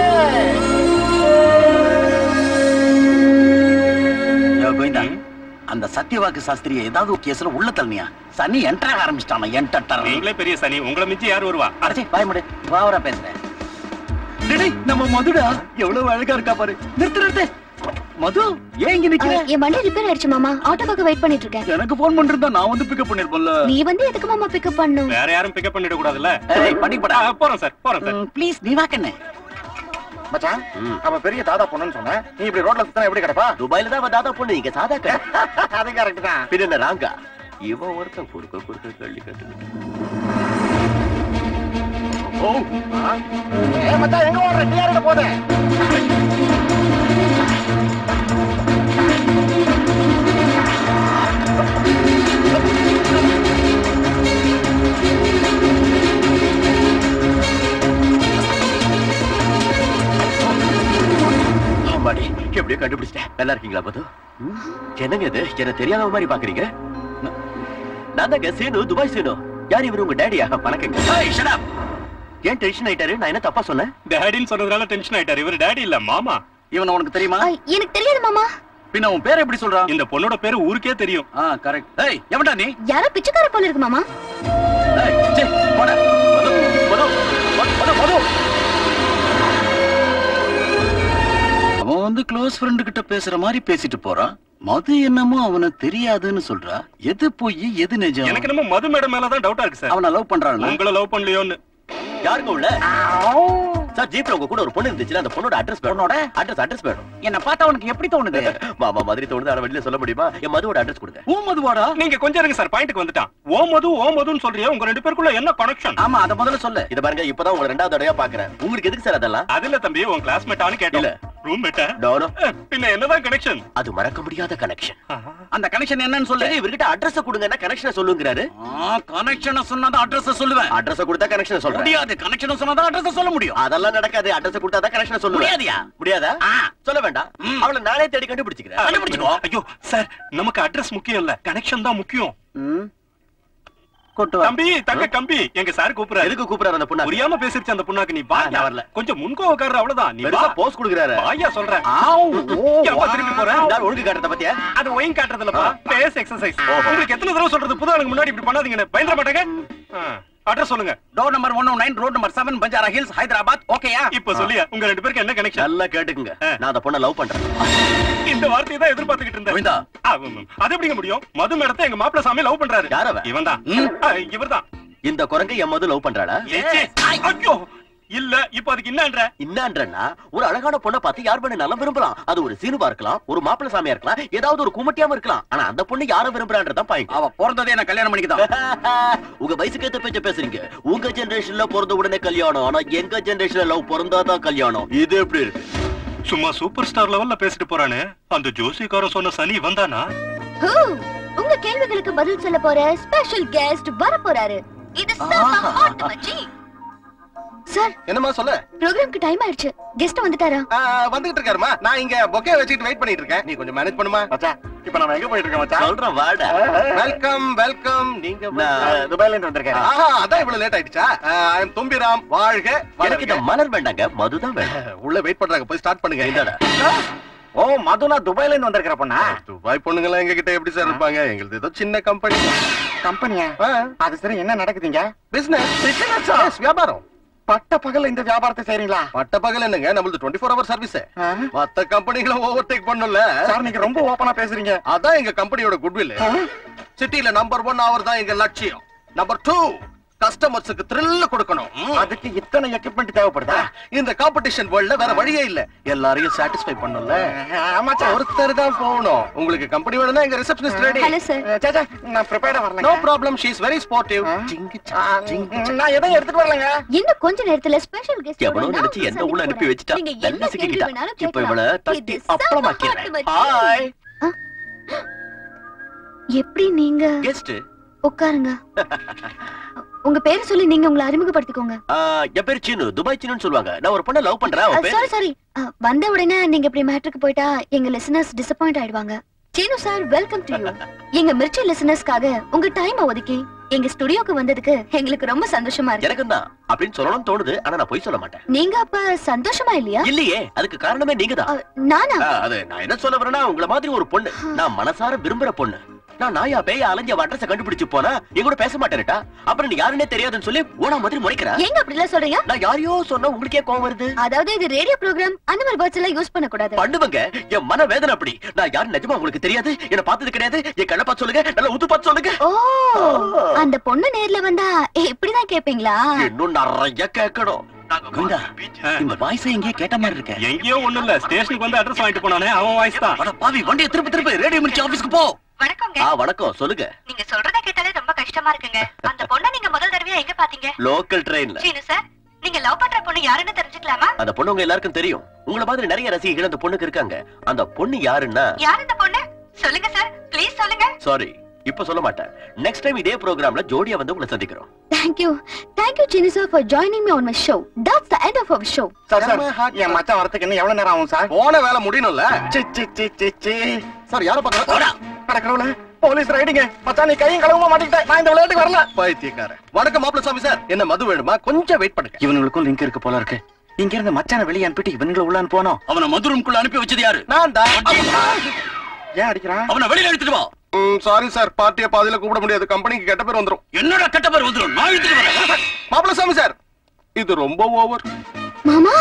அந்த சத்யவாக்கு சாஸ்திரிய ஏதாவது ஒரு கேஸ்ல உள்ள தள்ளியா? சனி என்டர் ஆரம்பிச்சிட்டான. என்டர் நீங்களே பெரிய சனி, உங்களை மிஞ்சி யார் வருவா? அடச்சே பாயமுடி வாவரா பேசுறேன். டேய் நம்ம மதுடா எவ்வளவு அழகா இருக்கா பாரு. நிறுத்து மது, ஏன் இங்க நிக்கிற? என் வண்டி ரிப்பேர் ஆயிடுச்சு மாமா. ஆட்டோக்காக வெயிட் பண்ணிட்டு இருக்கேன். எனக்கு போன் பண்றதா நான் வந்து பிக்கப் பண்ணிருப்பேன்ல. நீ வந்து எதுக்கு மாமா பிக்கப் பண்ணனும்? வேற யாரும் பிக்கப் பண்ணிட கூடாதுல்ல. ஏய் பண்ணிப்படா. போறோம் சார். ப்ளீஸ் நீ வா கண்ணே. மச்சான் அவ பெரிய தாதா பொண்ணுன்னு சொன்ன. நீ இப்படி ரோட்ல சுத்தனா எப்படி கிடப்பா? துபாயில தான் அவ தாதா பொண்ணு, இங்க சாதா கடை. அது கரெக்ட் தான். பின்ன ராங்கா இவன் ஒருத்தன் கொடுக்க கள்ளி கட்டு. ஓ மச்சான் எங்க ஓடுற? டிஆர்ல போதே. ஆமாடி, எப்படியோ கண்டுபிடிச்சிட்டேன். நல்லா இருக்கீங்களா மது? என்னங்க இது என்ன தெரியாத மாதிரி பாக்குறீங்க? நான் தாங்க சீனு, துபாய் சீனு. யார் இவரு? உங்க டேடியா? வணக்கங்க. ஏன் டென்ஷன் ஆயிட்டாரு? நான் என்ன தப்பா சொன்னேன்? டேடின்னு சொன்னதுனால டென்ஷன் ஆயிட்டாரு. இவரு டேடி இல்ல, மாமா. இவன் உனக்கு தெரியுமா? எனக்கு தெரியாது மாமா. பின்ன உன் பேர் எப்படி சொல்றான்? இந்த பொண்ணோட பேரு ஊருக்கே தெரியும். கரெக்ட். ஏய் எவன்டா நீ? யாரோ பிச்சைக்கார போல இருக்கு மாமா. ஏய் சே போடா. மது அவன் வந்து க்ளோஸ் ஃப்ரெண்ட் கிட்ட பேசுற மாதிரி பேசிட்டு போறான். மது என்னமோ அவன தெரியாதுன்னு சொல்றா. எது போய் எது நிஜம்? எனக்கு என்னமோ மது மேடம் மேலதான் டவுட்டா இருக்கு சார். அவன லவ் பண்றான். உங்களை லவ் பண்ணலையோன்னு. யாருங்க உள்ள? சார் ஜீப்ல உங்க கூட ஒரு பொண்ணு இருந்துச்சு. அந்த பொண்ணோட அட்ரஸ் அட்ரஸ் வேணும். என்ன பார்த்தா உனக்கு எப்படி தோணுது? மாமா மாதிரி தோணுது. அத வெளியில சொல்ல முடியுமா? என் மதுவோட அட்ரஸ் கொடுங்க. ஓ மதுவாடா? நீங்க கொஞ்சம் இருங்க சார், பாயிண்ட்க்கு வந்துட்டான். ஓ மதுன்னு சொல்றியா? உங்க ரெண்டு பேருக்குள்ள என்ன கனெக்ஷன்? ஆமா அத முதல்ல சொல்லு. இத பாருங்க, இப்பதான் உங்க ரெண்டாவது தடவையா பாக்குறேன். உங்களுக்கு எதுக்கு சார் அதெல்லாம்? அதுல தம்பி உன் கிளாஸ்மேட் ஆனு கேட்டேன். ரூம்மேட்டா டோனோ பின்ன என்னதான் கனெக்ஷன்? அது மறக்க முடியாத கனெக்ஷன். அந்த கனெக்ஷன் என்னன்னு சொல்லு. இவர்கிட்ட அட்ரஸ் கொடுங்கன்னா கனெக்ஷனை சொல்லுங்கறாரு. கனெக்ஷனை சொன்னாதான் அட்ரஸ் சொல்லுவேன். அட்ரஸ் கொடுத்தா கனெக்ஷனை சொல்றேன். முடியாது. கனெக்ஷனை சொன்னாதான் அட்ரஸ் சொல்ல முடியும். அதெல்லாம் நடக்காது. அட்ரஸ் கொடுத்தாதான் கனெக்ஷனை சொல்லுவேன். முடியாதியா? முடியாதா? சொல்ல வேண்டாம். அவளை நானே தேடி கண்டுபிடிச்சுக்கிறேன். கண்டுபிடிச்சுக்கோ. ஐயோ சார், நமக்கு அட்ரஸ் முக்கியம் இல்ல, கனெக்ஷன் தான் முக்கியம். தம்பி தங்க கம்பி, எங்க சார் கூப்பிடுறாரு. எதுக்கு கூப்பிடுறாரு அந்த பொண்ணு? புரியாம பேசிருச்சு அந்த பொண்ணாக்கு. நீ வா. நான் வரல. கொஞ்சம் முன்கோவக்காரர் அவ்வளவுதான். நீ வா. போஸ் கொடுக்கறாரு. வாயா சொல்றேன். ஏப்பா திருப்பி போற? நான் ஒழுங்கு காட்டுறத பத்தியா? அது ஒயின் காட்டுறது இல்லப்பா, பேஸ் எக்சர்சைஸ். உங்களுக்கு எத்தனை தடவை சொல்றது, புது ஆளுங்க முன்னாடி இப்படி பண்ணாதீங்கன்னு. பயந்துட மாட்டாங்க. அட்ரஸ் சொல்லுங்க. Door number 109, road number 7, Banjara hills, Hyderabad. ஓகேயா? இப்ப சொல்லியா, உங்க ரெண்டு பேருக்கு என்ன கனெக்ஷன்? நல்லா கேட்டுக்குங்க. நான் அந்த பொண்ணை லவ் பண்றேன். இந்த வார்த்தையை தான் எதிர்பார்த்துக்கிட்டு இருந்தேன். அது எப்படிங்க முடியும்? மது மேடத்தை எங்க மாப்பிள்ள சாமி லவ் பண்றாரு. யார் அவன்? இவன் தான். இவர்தான். இந்த குரங்கு என் மது லவ் பண்றாளா? ஐயோ இல்ல, இப்ப அதுக்கு என்னன்றா, ஒரு அழகான பொண்ணை பார்த்து யார் பண்ண நல்லா விரும்பலாம். அது ஒரு சீனுவா இருக்கலாம், ஒரு மாப்பிள்ள சாமியா இருக்கலாம், ஏதாவது ஒரு குமட்டியாம இருக்கலாம். ஆனா அந்த பொண்ணு யார விரும்புறான்றதான் பாயிண்ட். அவ பிறந்ததே என்ன கல்யாணம் பண்ணிக்கிதான். உங்க வயசுக்கு ஏத்த பேச்ச பேசுறீங்க. உங்க ஜெனரேஷன்ல பிறந்த உடனே கல்யாணம், ஆனா எங்க ஜெனரேஷன்ல லவ் பிறந்தாதான் கல்யாணம். இது எப்படி இருக்கு? சும்மா சூப்பர் ஸ்டார் லெவல்ல பேசிட்டு போறானே அந்த ஜோசிகாரன் சொன்ன சனி வந்தானா? உங்க கேள்விகளுக்கு பதில் சொல்ல போற ஸ்பெஷல் கெஸ்ட் வர போறாரு. இது ஹாட் மச்சி. சார் என்னமா சொல்ல? ப்ரோகிராம்க்கு டைம் ஆயிடுச்சு. கெஸ்ட் வந்துட்டாரா? வந்துட்டு இருக்காருமா. நான் இங்க பொக்கே வச்சிட்டு வெயிட் பண்ணிட்டு இருக்கேன். நீ கொஞ்சம் மேனேஜ் பண்ணுமா? மச்சான், இப்போ நாம எங்க போயிட்டு இருக்கோம் மச்சான்? சொல்றேன் வாடா. Welcome welcome. நீங்க துபாயில இருந்து வந்திருக்கேன். அதான் இவ்வளவு லேட் ஆயிடுச்சா? ஐ அம் தும்பிராம். வாழ்க. எனக்கு இந்த மலர் வேண்டாங்க, மதுதான் வேணும். உள்ள வெயிட் பண்றாங்க, போய் ஸ்டார்ட் பண்ணுங்க. இந்தாடா. ஓ, மதுனா துபாயில இருந்து வந்திருக்கிற பொண்ணா? துபாய் பொண்ணுங்களா எங்க கிட்ட எப்படி சார் இருப்பாங்க? எங்களுக்கு ஏதோ சின்ன கம்பெனி. கம்பெனியா? அது சரி, என்ன நடக்குதுங்க? பிசினஸ், வியாபாரம். பட்ட பகல்ல இந்த வியாபாரத்தை செய்றீங்களா? பட்ட பகல் என்னங்க, நம்மளது 24 hour சர்வீஸ். மத்த கம்பெனிகளை ஓவர்டேக் பண்ணல சார். நீங்க ரொம்ப ஓபனா பேசுறீங்க. அதான் எங்க கம்பெனியோட குட்வில். சிட்டில நம்பர் 1 அவர் தான் எங்க லட்சியம். நம்பர் 2 கஸ்டமர்ஸ்க்கு த்ரில் கொடுக்கணும். அதுக்கு இத்தனை எக்யூப்மென்ட் தேவைப்படுதா? இந்த காம்படிஷன் வேர்ல்ட்ல வேற வழியே இல்ல. எல்லாரையும் சாட்டிஸ்ஃபை பண்ணனும்ல. ஆமாச்சா, ஒருத்தர் தான் போகணும். உங்களுக்கு கம்பெனி வேணும்னா எங்க ரிசப்ஷனிஸ்ட் ரெடி. Hello sir. சாச்சா, நான் ப்ரிப்பேர்டா வரல. No problem, she is very sportive. நான் எதை எடுத்துட்டு வரலங்க. இன்னும் கொஞ்ச நேரத்துல ஸ்பெஷல் கெஸ்ட் எவனோ நினைச்சு என்ன உள்ள அனுப்பி வச்சிட்டா. நல்ல சிக்கிட்டா. இப்ப இவள தட்டி அப்பளமாக்கிறேன். ஹாய். எப்படி நீங்க? கெஸ்ட். உட்காருங்க. உங்க பேரை சொல்லி நீங்க உங்களை அறிமுகப்படுத்திக்கோங்க. என் பேர் சீனு, துபாய் சீனுன்னு சொல்லுவாங்க. நான் ஒரு பொண்ணை லவ் பண்றேன். சாரி வந்த உடனே நீங்க இப்படி மேட்ருக்கு போயிட்டா எங்க லிசனர்ஸ் டிசப்பாயிண்ட் ஆயிடுவாங்க. Seenu sir, welcome to you. எங்க மிர்ச்சி லிசனர்ஸ்க்காக உங்க டைம் ஒதுக்கி எங்க ஸ்டுடியோக்கு வந்ததுக்கு எங்களுக்கு ரொம்ப சந்தோஷமா இருக்கு. எனக்கு தான் அப்படின்னு சொல்லணும்னு தோணுது, ஆனா நான் போய் சொல்ல மாட்டேன். நீங்க அப்ப சந்தோஷமா இல்லையா? இல்லையே, அதுக்கு காரணமே நீங்க தான். நானா? அது நான் என்ன சொல்ல வரேன்னா, உங்கள மாதிரி ஒரு பொண்ணு நான் மனசார விரும்புற பொண்ணு. நான் நாயா பேய அலைஞ்ச அட்ரஸ் கண்டுபிடிச்சு போனா என் கூட பேச மாட்டேன்டா. அப்புறம் நீ யாருன்னே தெரியாதுன்னு சொல்லி ஓனா மாதிரி முறைக்கிறா. ஏங்க அப்படி எல்லாம் சொல்றீங்க? நான் யாரையோ சொன்னா உங்களுக்கே கோவம் வருது. அதாவது இது ரேடியோ ப்ரோகிராம், அந்த மாதிரி வேர்ட்ஸ் எல்லாம் யூஸ் பண்ண கூடாது. பண்ணுவங்க, என் மன வேதனை அப்படி. நான் யாரு நிஜமா உங்களுக்கு தெரியாது, என்ன பார்த்தது கிடையாது. என் கண்ணை பார்த்து சொல்லுங்க, நல்லா உத்து பார்த்து சொல்லுங்க. ஓ, அந்த பொண்ணு நேர்ல வந்தா இப்படிதான் கேப்பீங்களா? இன்னும் நிறைய கேட்கணும். இந்த வாய்ஸ் எங்கேயோ கேட்ட மாதிரி இருக்கு. எங்கேயோ ஒண்ணும் இல்ல, ஸ்டேஷனுக்கு வந்து அட்ரஸ் வாங்கிட்டு போனானே அவன் வாய்ஸ் தான். அட பாவி, வண்டியை திருப்பி ரேடியோ மிர்ச்சி ஆபீஸ்க்கு போ. வணக்கங்க. வணக்கம், சொல்லுங்க. நீங்க சொல்றத கேட்டாலே ரொம்ப கஷ்டமா இருக்குங்க. அந்த பொண்ணை நீங்க முதல் தடவையா எங்க பாத்தீங்க? லோக்கல் ட்ரெயின்ல. சீனு சார், நீங்க லவ் பண்ற பொண்ணு யாருன்னு தெரிஞ்சுக்கலாமா? அந்த பொண்ணு உங்க எல்லாருக்கும் தெரியும். உங்கள மாதிரி நிறைய ரசிகைகள் அந்த பொண்ணுக்கு இருக்காங்க. அந்த பொண்ணு யாருன்னா? யார் அந்த பொண்ணு? சொல்லுங்க சார், ப்ளீஸ் சொல்லுங்க. சாரி, இப்ப சொல்ல மாட்டேன். நெக்ஸ்ட் டைம் இதே ப்ரோகிராம்ல ஜோடியா வந்து உங்களை சந்திக்கிறோம். Thank you Chinu sir for joining me on my show. That's the end of our show. Sir, என் மச்சான் வரதுக்கு இன்னும் எவ்வளவு நேரம் ஆகும் சார்? போன வேலை முடியணும்ல. சார், யார பாக்குறா? கடக்கறவள போலீஸ் ரைடிங்க. மச்சான், நீ கையும் களவுமா மாட்டிக்கிட்ட. நான் இந்த விளையாட்டுக்கு வரல. பைத்தியக்காரன். வணக்கம் மாப்பிள்ள சாமி சார். என்ன மது வேணுமா? கொஞ்சம் வெயிட் பண்ணுங்க. இவனுங்களுக்கும் லிங்க் இருக்கு போல இருக்கு. இங்க இருந்து மச்சான வெளிய அனுப்பிட்டு இவனுங்களை உள்ள அனுப்பணும். அவன மதுரம்குள்ள அனுப்பி வச்சது யாரு? நான் தான். ஏன் அடிக்கிறான்? அவன வெளியில எடுத்துட்டு வா. சாரி சார், பார்ட்டியை பாதியில கூப்பிட முடியாது. கம்பெனிக்கு கெட்ட பேர் வந்துரும். என்னடா கெட்ட பேர் வந்துரும்? நான் எடுத்துட்டு வரேன். மாப்பிள்ள சாமி சார், இது ரொம்ப ஓவர். மாமா,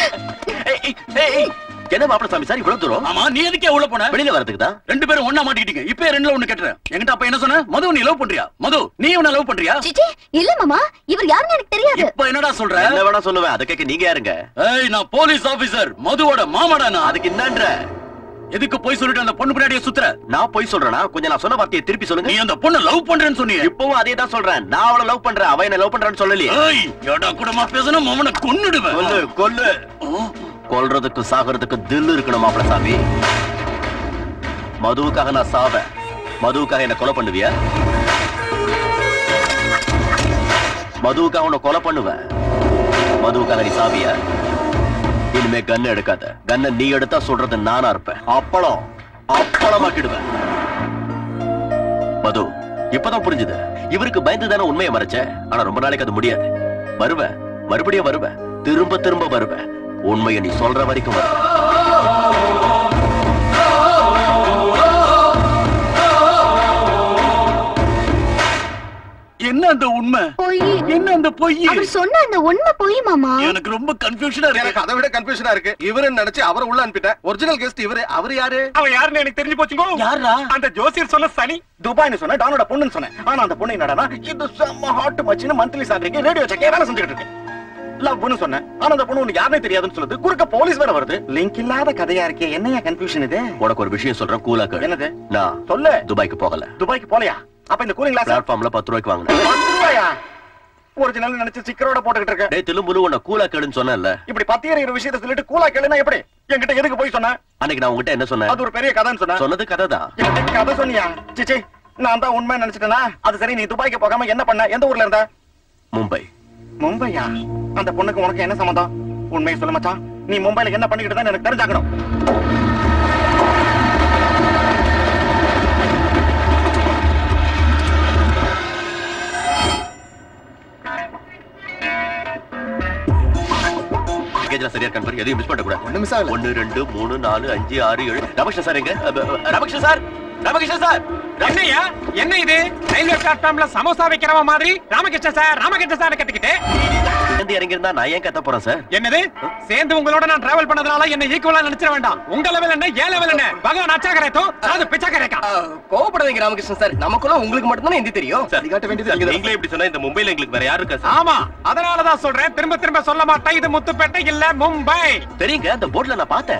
என்ன மாப்பிள்ள சாமி சார் இவ்வளவு தூரம்? ஆமா, நீ எதுக்கே உள்ள போன? வெளியில வரதுக்கு தான். ரெண்டு பேரும் ஒண்ணா மாட்டிக்கிட்டீங்க. இப்ப ரெண்டுல ஒண்ணு கேட்றேன். என்கிட்ட அப்ப என்ன சொன்ன? மது, நீ லவ் பண்றியா? மது, நீ இவனை லவ் பண்றியா? சிச்சி இல்ல மாமா, இவர் யாருன்னு எனக்கு தெரியாது. இப்ப என்னடா சொல்ற? என்ன வேணா சொல்லுவேன், அத கேக்க நீங்க யாருங்க? ஏய், நான் போலீஸ் ஆபீசர், மதுவோட மாமாடா நான். அதுக்கு என்னன்ற? எதுக்கு போய் சொல்லிட்டு அந்த பொண்ணு பின்னாடியே சுத்துற? நான் போய் சொல்றேனா? கொஞ்சம் நான் சொன்ன வார்த்தையை திருப்பி சொல்லுங்க. நீ அந்த பொண்ணை லவ் பண்றேன்னு சொன்னீங்க. இப்பவும் அதே தான் சொல்றேன். நான் அவளை லவ் பண்றேன், அவ என்ன லவ் பண்றான்னு சொல்லலையே. ஏய், எடா கூடமா பேசணும், அவனை கொன்னுடுவேன். கொல்லு கொல்லு. கொல்றதுக்கு சாகிறதுக்கு தில் இருக்கணும் மாப்பிள சாமி. மதுவுக்காக நான் சாவேன், மதுவுக்காக என்ன கொலை பண்ணுவியா? மதுவுக்காக உன்னை கொலை பண்ணுவேன், மதுவுக்காக நீ சாவியா? இனிமே கண்ணு எடுக்காத. கண்ணை நீ எடுத்தா சொல்றது நானா இருப்பேன். அப்பளமாக்கிடுவேன். மது, இப்பதான் புரிஞ்சுது. இவருக்கு பயந்து தானே உண்மையை மறைச்ச. ஆனா ரொம்ப நாளைக்கு அது முடியாது. வருவேன், மறுபடியும் வருவேன், திரும்ப திரும்ப வருவேன். உண்மையை நீ சொல்ற வரைக்கும் வருவேன். என்ன அந்த உண்மை? என்ன அந்த பொய்? அவர் சொன்ன அந்த உண்மை பொய் மாமா. எனக்கு ரொம்ப கன்ஃபியூஷனா இருக்கு. எனக்கு அதை விட கன்ஃபியூஷனா இருக்கு. இவருன்னு நினைச்சு அவரை உள்ள அனுப்பிட்டேன். ஒரிஜினல் கெஸ்ட் இவரு. அவர் யாரு? அவன் யாருன்னு எனக்கு தெரிஞ்சு போச்சுங்க. யாரா? அந்த ஜோசியர் சொன்ன சனி. துபாய்னு சொன்ன டானோட பொண்ணுன்னு சொன்னேன். ஆனா அந்த பொண்ணு என்னடா இது செம்ம ஹாட் மச்சின்னு மந்த்லி சாலரிக்கு ரேடியோ செக்கே வேலை செஞ்சுட்டு இருக்கு. லவ்னு சொன்னேன். ஆனா அந்த பொண்ணு உனக்கு யாருனே தெரியாதுன்னு சொல்லுது. குறுக்க போலீஸ் வேற வருது. லிங்க் இல்லாத கதையா இருக்கே. என்னையா கன்ஃபியூஷன் இது? உனக்கு ஒரு விஷயம் சொல்றேன், கூலா கேளு. என்னது? நான் சொல்லு. துபாய்க்கு போகல. துபாய்க்கு போலையா? அப்ப இந்த கூலிங் கிளாஸ் பிளாட்ஃபார்ம்ல 10 ரூபாய்க்கு வாங்கினேன். 10 ரூபாயா? ஒரிஜினல் நினைச்சு ஸ்டிக்கரோட போட்டுக்கிட்டு இருக்க. டேய் திலும்புலு, உன்னை கூலா கேளுன்னு சொன்னேன்ல. இப்படி பத்தியற விஷயத்தை சொல்லிட்டு கூலா கேளுனா எப்படி? என்கிட்ட எதுக்கு போய் சொன்ன? அன்னைக்கு நான் உங்ககிட்ட என்ன சொன்னேன்? அது ஒரு பெரிய கதைன்னு சொன்ன. சொன்னது கதை தான். என்கிட்ட கதை சொன்னியா? சிச்சி, நான் தான் உண்மை நினைச்சிட்டேனா? அது சரி, நீ துபாய்க்கு போகாம என்ன பண்ண? எந்த ஊர்ல இருந்த? மும்பை. மும்பையா? அந்த பொண்ணுக்கு உனக்கு என்ன சம்பந்தம்? உண்மையை சொல்ல மச்சான். நீ மும்பைல என்ன பண்ணிக்கிட்டு தான் எனக்கு தெரிஞ்சாக்கணும். சரியா கன்ஃபர்ம், எதையும் மிஸ் பண்ண கூடாது. 1 2 3 4 5 6 7. ராமகிருஷ்ணன் சார் எங்க? Ramakrishnan sir, Ramakrishnan sir. என்னையா என்ன இது? ரயில்வே பிளாட்ஃபார்ம்ல சமோசா வைக்கிறவ மாதிரி ராமகிருஷ்ணன் சார் ராமகிருஷ்ணன் சார் கத்திக்கிட்டு இறங்கி இருந்தா நான் ஏன் கத்த போறேன் சார்? என்னது? சேர்ந்து உங்களோட நான் டிராவல் பண்ணதுனால என்ன ஈக்குவலா நினைச்சிட வேண்டாம். உங்க லெவல் என்ன, ஏ லெவல் என்ன? பகவான் அச்சா கரேதோ அது பிச்சா கரேக்கா. கோவப்படாதீங்க ராமகிருஷ்ணன் சார். நமக்குள்ள உங்களுக்கு மட்டும் தான் ஹிந்தி தெரியும். சரி காட்ட வேண்டியது நீங்களே இப்படி சொன்னா இந்த மும்பைல எங்களுக்கு வேற யாரு இருக்கா சார்? ஆமா, அதனால தான் சொல்றேன். திரும்ப திரும்ப சொல்ல மாட்டேன். இது முத்துப்பேட்டை இல்ல மும்பை. தெரியுங்க, அந்த போர்டுல நான் பார்த்தேன்.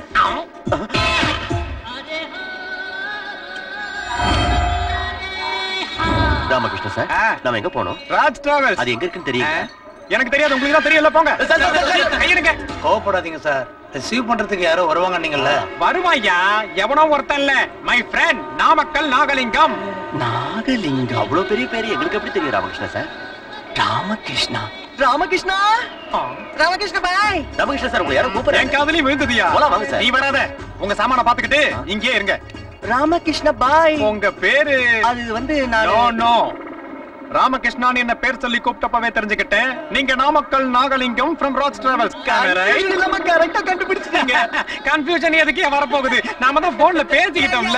ராமகிருஷ்ணன் சார், நாம எங்க போனோம்? ராஜ் டிராவல்ஸ். அது எங்க இருக்குன்னு தெரியுங்க? எனக்கு தெரியாது, உங்களுக்கு தான் தெரியல. போங்க. கையெடுங்க. கோவப்படாதீங்க சார். ரிசீவ் பண்றதுக்கு யாரோ வருவாங்க நீங்கல்ல? வருவாயா? எவனோ ஒருத்தன் இல்ல, மை ஃப்ரெண்ட் நாமக்கல் நாகலிங்கம். நாகலிங்கம்? அவ்வளவு பெரிய பேரு எங்களுக்கு எப்படி தெரியும் ராமகிருஷ்ணன் சார்? ராமகிருஷ்ணா. ராமகிருஷ்ணா, ராமகிருஷ்ண பாய். ராமகிருஷ்ணன் சார், உங்க யாரும் கூப்பிடுறேன். என் காதலி விழுந்ததியா? போலாம் வாங்க சார். நீ வராத. உங்க சாமான பாத்துக்கிட்டு இங்கேயே இருங்க. ராமகிருஷ்ண பாய். உங்க பேரு? அது வந்து நான் நோ நோ, ராமகிருஷ்ணன் என்ன பேர் சொல்லி கூப்பிட்டப்பவே தெரிஞ்சுக்கிட்டேன். நீங்க நாமக்கல் நாகலிங்கம் ஃப்ரம் ராஜ் டிராவல்ஸ். நம்ம கரெக்ட்டா கண்டுபிடிச்சிட்டீங்க. கன்ஃபியூஷன் எதுக்கே வர போகுது? நாம தான் போன்ல பேசிக்கிட்டோம்ல.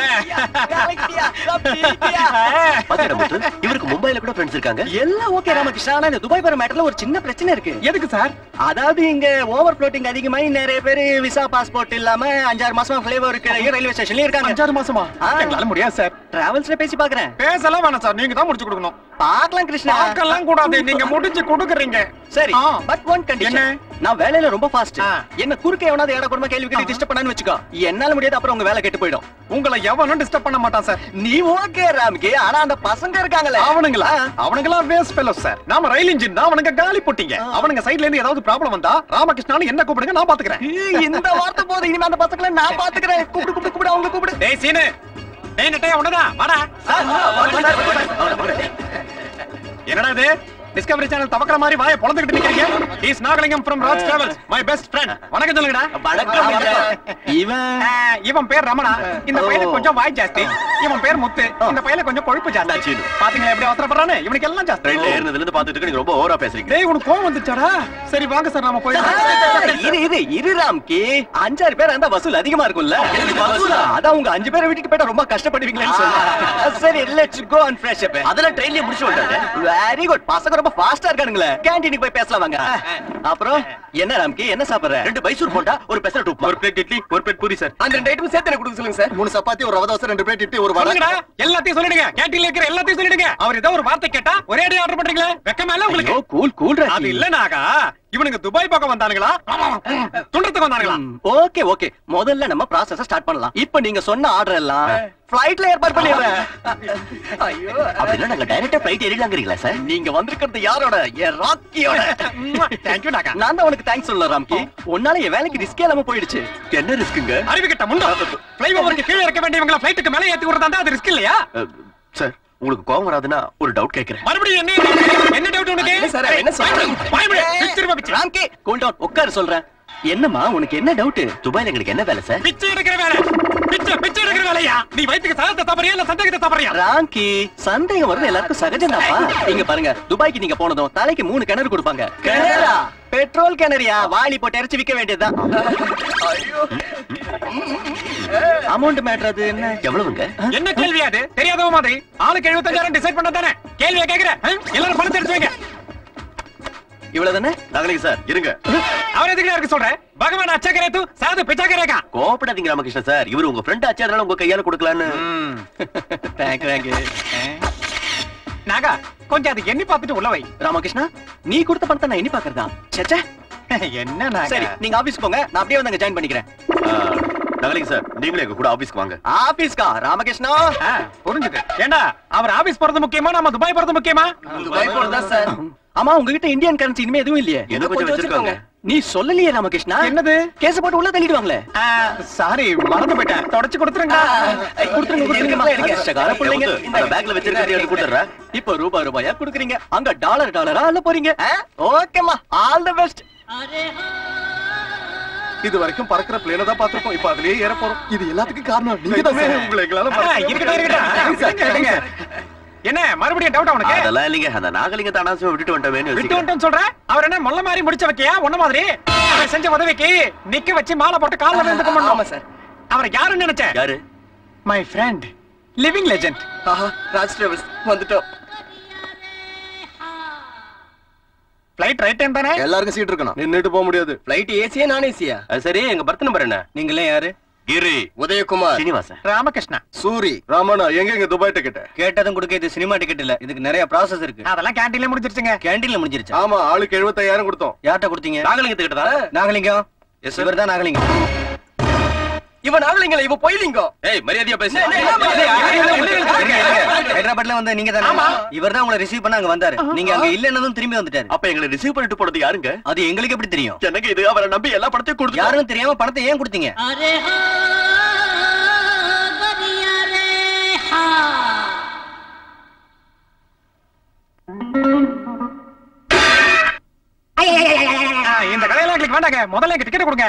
இவருக்கு மும்பைல கூட ஃப்ரெண்ட்ஸ் இருக்காங்க. எல்லாம் ஓகே ராமகிருஷ்ணா. ஆனா இந்த துபாய் போற மேட்டர்ல ஒரு சின்ன பிரச்சனை இருக்கு. எதுக்கு சார்? அதாவது இங்க ஓவர் ஃப்ளோட்டிங் அதிகமாயி நிறைய பேர் விசா பாஸ்போர்ட் இல்லாம 5-6 மாசமா ஃப்ளேவர் இருக்கு ரயில்வே ஸ்டேஷன்ல இருக்காங்க. 5-6 மாசமா? எங்களால முடியாது சார். டிராவல்ஸ்ல பேசி பாக்குறேன். பேசலாம் வேணாம் சார், நீங்க தான் முடிச்சு கொடுக்கணும். பார்க்கலாம் கிருஷ்ணா. பார்க்கலாம் கூடாது, நீங்க முடிச்சு கொடுக்குறீங்க. சரி, பட் ஒன் கண்டிஷன். நான் வேலையில ரொம்ப ஃபாஸ்ட். என்ன குறுக்க எவனாவது ஏட குடும்ப கேள்வி கேட்டு டிஸ்டர்ப் பண்ணான்னு வெச்சுக்கோ, என்னால முடியாது. அப்புறம் உங்க வேலை கெட்டு போயிடும். உங்களை எவனும் டிஸ்டர்ப் பண்ண மாட்டான் சார். நீ ஓகே ராம்கே. ஆனா அந்த பசங்க இருக்காங்களே, அவனுங்களா வேஸ்ட் ஃபெலோஸ் சார். நாம ரயில் இன்ஜின் தான், அவனுங்க காலி போட்டீங்க. அவனுங்க சைடுல இருந்து ஏதாவது ப்ராப்ளம் வந்தா ராமகிருஷ்ணன் என்ன கூப்பிடுங்க, நான் பாத்துக்கிறேன். இந்த வார்த்தை போதும். இனிமே அந்த பசங்களை நான் பாத்துக்கிறேன். கூப்பிடு அவங்க கூப்பிடு. டேய் சீனு, டேய் நெட்டையா உனதான் வாடா. என்னடா இது? டிஸ்கவரி சேனல் தவக்கற மாதிரி வாயை பொளந்துக்கிட்டு நிக்கிறீங்க. Is Nagalingam from Raj travels, my best friend. வணக்கம் சொல்லுங்கடா. வணக்கம். இவன் பேர் ரமணா. இந்த பையனுக்கு கொஞ்சம் வாய் ஜாஸ்தி. இவன் பேர் முத்து. இந்த பையனுக்கு கொஞ்சம் கொழுப்பு ஜாஸ்தி. பாத்தீங்களா எப்படி அவசரப்படுறானே? இவனுக்கு எல்லாம் ஜாஸ்தி. ட்ரெயின்ல ஏறினதுல இருந்து பாத்துட்டு இருக்க, நீங்க ரொம்ப ஓவரா பேசுறீங்க. டேய் உனக்கு கோவம் வந்துச்சாடா? சரி வாங்க சார், நாம போய் இரு ராம்கி. 5-6 பேர் அந்த வசூல் அதிகமா இருக்கும்ல. அதான் உங்க 5 பேரை விட்டுட்டு போய்ட்டா ரொம்ப கஷ்டப்படுவீங்களேன்னு சொன்னேன். சரி, let's go and fresh up. அதெல்லாம் ட்ரெயின்லயே முடிச்சு வந்தாங்க. Very good. பசங்க ரொம்ப ஃபாஸ்டா இருக்கானுங்களே. கேண்டீனுக்கு போய் பேசலாம் வாங்க. அப்புறம் என்ன ராம்கி, என்ன சாப்பிடுற? 2 பைசூர் போண்டா, ஒரு பெசரட் உப்புமா, ஒரு பிளேட் இட்லி, ஒரு பிளேட் பூரி சார். அந்த 2 ஐட்டம் சேர்த்து எனக்கு கொடுக்க சொல்லுங்க சார். 3 சப்பாத்தி, ஒரு ரவை தோசை, 2 பிளேட் இட்லி, ஒரு வடை. எல்லாத்தையும் சொல்லிடுங்க. கேண்டீன்ல இருக்கிற எல்லாத்தையும் சொல்லிடுங்க. அவர் ஏதோ ஒரு வார்த்தை கேட்டா ஒரே அடி ஆர்டர் பண்றீங்களே, வெக்கமா இல்ல உங்களுக்கு? கூல் அது இல்ல நாகா, இவனுங்க துபாய் பக்கம் வந்தானுங்களா துண்டத்துக்கு வந்தானுங்களா? ஓகே ஓகே, முதல்ல நம்ம ப்ராசஸ் ஸ்டார்ட் பண்ணலாம். இப்போ நீங்க சொன்ன ஆர்டர் எல்லாம் ஃளைட்ல ஏற்பாடு பண்ணிடுறேன். ஐயோ, அப்படின்னா நாங்க டைரக்டா ஃளைட் ஏறிடலாங்கிறீங்களா சார்? நீங்க வந்திருக்கிறது யாரோட? என் ராக்கியோட. தேங்க்யூ டாக்கா. நான் தான் உனக்கு தேங்க்ஸ் சொல்ல ராம்கி. உன்னால என் வேலைக்கு ரிஸ்கே இல்லாம போயிடுச்சு. என்ன ரிஸ்க்குங்க? அறிவிக்கிட்ட முண்டா ஃளைஓவருக்கு கீழே இறக்க வேண்டியவங்கள ஃளைட்டுக்கு மேலே ஏத்தி விடுறதா அது ரிஸ்க் இல்லையா? சார் உங்களுக்கு கோவம் வராதுன்னா ஒரு டவுட் கேக்குறேன். மறுபடியும் என்ன டவுட் உனக்கு? சார் என்ன சொல்றீங்க? ராம்கி கூல் டவுன், உட்கார் சொல்றேன். என்னம்மா உனக்கு என்ன டவுட்? துபாயில எங்களுக்கு என்ன வேலை சார்? பிச்சை எடுக்கிற வேலை. பிச்சை எடுக்கிற வேலையா? நீ வயித்துக்கு சகத்தை தப்பறியா இல்ல சந்தேகத்தை தப்பறியா? ராம்கி, சந்தேகம் வருது எல்லாருக்கும் சகஜம்தாப்பா. இங்க பாருங்க, துபாய்க்கு நீங்க போனதும் தலைக்கு 3 கிணறு கொடுப்பாங்க. கிணறா? பெட்ரோல் கிணறியா? வாளி போட்டு இறச்சி விக்க வேண்டியதுதான். அமௌண்ட் மேட்டர் அது என்ன? எவ்வளவுங்க? என்ன கேள்வி அது? தெரியாதவ மாதிரி ஆளுக்கு 75,000 டிசைட் பண்ணதானே கேள்வியை கேக்குற? எல்லாரும் பணத்தை எடுத்து வைங்க. இவ்வளவுதானே? நாகலிங்க சார் இருங்க. அவர் எதுக்கு இருக்கு சொல்றேன்? பகவான் அச்சா करे तू साधु पिचा करेगा. கோபப்படாதீங்க ராமகிருஷ்ணன் சார், இவரு உங்க ஃப்ரெண்ட் ஆச்சு, அதனால உங்க கையால கொடுக்கலான்னு. தேங்க் நாகா கொஞ்சம் அது எண்ணி பார்த்துட்டு உள்ள வை. ராமகிருஷ்ணா, நீ கொடுத்த பணத்தை நான் எண்ணி பாக்குறதா? சேச்சே, என்ன நாகா? சரி நீங்க ஆபீஸ் போங்க, நான் அப்படியே வந்து அங்க ஜாயின் பண்ணிக்கிறேன். நாகலிங்க சார் நீங்களே எங்க கூட ஆபீஸ்க்கு வாங்க. ஆபீஸ்கா? ராமகிருஷ்ணா புரிஞ்சுது. ஏண்டா அவர் ஆபீஸ் போறது முக்கியமா நம்ம துபாய் போறது முக்கியமா? துபாய் போறதா சார்? ஆமா, உங்ககிட்ட இந்தியன் கரன்சி இனிமே எதுவும் இல்லையே? என்ன கொஞ்சம் வச்சிருக்காங்க. நீ சொல்லலையே ராமகிருஷ்ணா. என்னது? கேஸ் போட்டு உள்ள தள்ளிடுவாங்களே. சாரி மறந்து போயிட்டேன். தொடச்சு கொடுத்துருங்க. கஷ்டக்கார பிள்ளைங்க. இந்த பேக்ல வச்சிருக்கிறது எடுத்து கொடுத்துறேன். இப்போ ரூபாயா குடுக்குறீங்க, அங்க டாலரா அல்ல போறீங்க. ஓகேமா, ஆல் தி பெஸ்ட். இது வரைக்கும் பறக்கிற பிளேன தான் பாத்துறோம், இப்போ அதுலயே ஏற போறோம். இது எல்லாத்துக்கும் காரணம் நீங்க தான் சார். உங்களை எங்களால இருக்கட்டும். என்ன மறுபடியும் டவுட் உனக்கு? அதெல்லாம் இல்லைங்க, அந்த நாகலிங்க தானாசும் விட்டுட்டு வந்துட்டேன்னு விட்டு வந்துட்டேன்னு சொல்ற? அவர் என்ன மொல்ல மாதிரி முடிச்ச வைக்கையா? ஒண்ணு மாதிரி அவர் செஞ்ச உதவிக்கு நிக்க வச்சு மாலை போட்டு கால்ல விழுந்து கும்பிடணும். ஆமா சார். அவர் யாருன்னு நினைச்சேன்? யாரு? My friend, living legend. ஆஹா, ராஜ் டிராவல்ஸ் வந்துட்டோம். ஃளைட் ரைட் டைம் தானே? எல்லாருக்கும் சீட் இருக்கணும், நின்னுட்டு போக முடியாது. ஃளைட் ஏசியா நான் ஏசியா? சரி எங்க பர்த் நம்பர் என்ன? நீங்களே யாரு? கிரி, உதயகுமார், சீனிவாசன், ராமகிருஷ்ணா, சூரி, ராமண்ணா. எங்க துபாய் டிக்கெட் கேட்டதும் கொடுக்க. இது சினிமா டிக்கெட் இல்ல, இதுக்கு நிறைய ப்ராசஸ் இருக்கு. அதெல்லாம் கேண்டீன்ல முடிஞ்சிருச்சுங்க. கேண்டீன்ல முடிஞ்சிருச்சு. ஆமா, ஆளுக்கு 75,000 கொடுத்தோம். யார்ட்ட கொடுத்தீங்க? நாகலிங்க கிட்ட தான். நாகலிங்கம். இவர்தான் நாகலிங்கம். இவன் நாகலிங்கல, இவன் பொய்லிங்கம். ஏய் மரியாதையா பேசு. ஹைதராபாத்ல வந்த நீங்க தானே? இவர்தான் உங்களை ரிசீவ் பண்ண அங்க வந்தாரு. நீங்க அங்க இல்லன்னதும் திரும்பி வந்துட்டாரு. அப்ப எங்களை ரிசீவ் பண்ணிட்டு போறது யாருங்க? அது எங்களுக்கு எப்படி தெரியும்? எனக்கு இது அவரை நம்பி எல்லா பணத்தையும் கொடுத்து யாரும் தெரியாம பணத்தை ஏன் கொடுத்தீங்க? இந்த கதையெல்லாம் எங்களுக்கு வேண்டாங்க. முதல்ல எங்க டிக்கெட் கொடுங்க.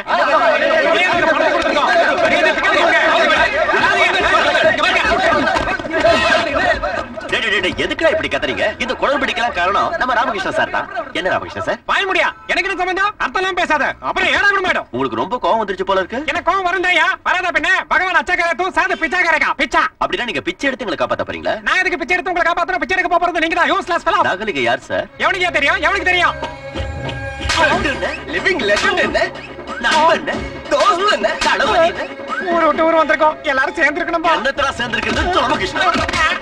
எதுக்குடா இப்படி கத்துறீங்க? இந்த குளறுபடிக்கெல்லாம் காரணம் நம்ம ராமகிருஷ்ணன் சார் தான். என்ன ராமகிருஷ்ணன் சார்? வாய முடியா? எனக்கு என்ன சம்பந்தம்? அர்த்தம்லாம் பேசாத. அப்புறம் ஏடாகணும் மேடம். உங்களுக்கு ரொம்ப கோவம் வந்துருச்சு போல இருக்கு. எனக்கு கோவம் வருந்தாயா? வராதா பின்ன? பகவான் அச்சா करे तू साधु पिचा करेगा. पिचा. அப்படினா நீங்க பிச்சை எடுத்து எங்களை காப்பாத்த போறீங்களா? நான் எதுக்கு பிச்சை எடுத்து உங்களை காப்பாத்தணும்? பிச்சை எடுக்க போறது நீங்க தான். Useless fellow. நாகலிங்க யார் சார்? எவனுக்கு தெரியும்? எவனுக்கு தெரியும்? லிவிங் லெஜெண்ட் என்ன? நண்பன் என்ன? தோஸ்த் என்ன? தளபதி என்ன? ஊரு விட்டு ஊர் வந்திருக்கோம். எல்லாரும் சேர்ந்து இருக்கணும்பா. என்னத்தரா சேர்ந்து இருக்கிறது ராமகிருஷ்ணன்?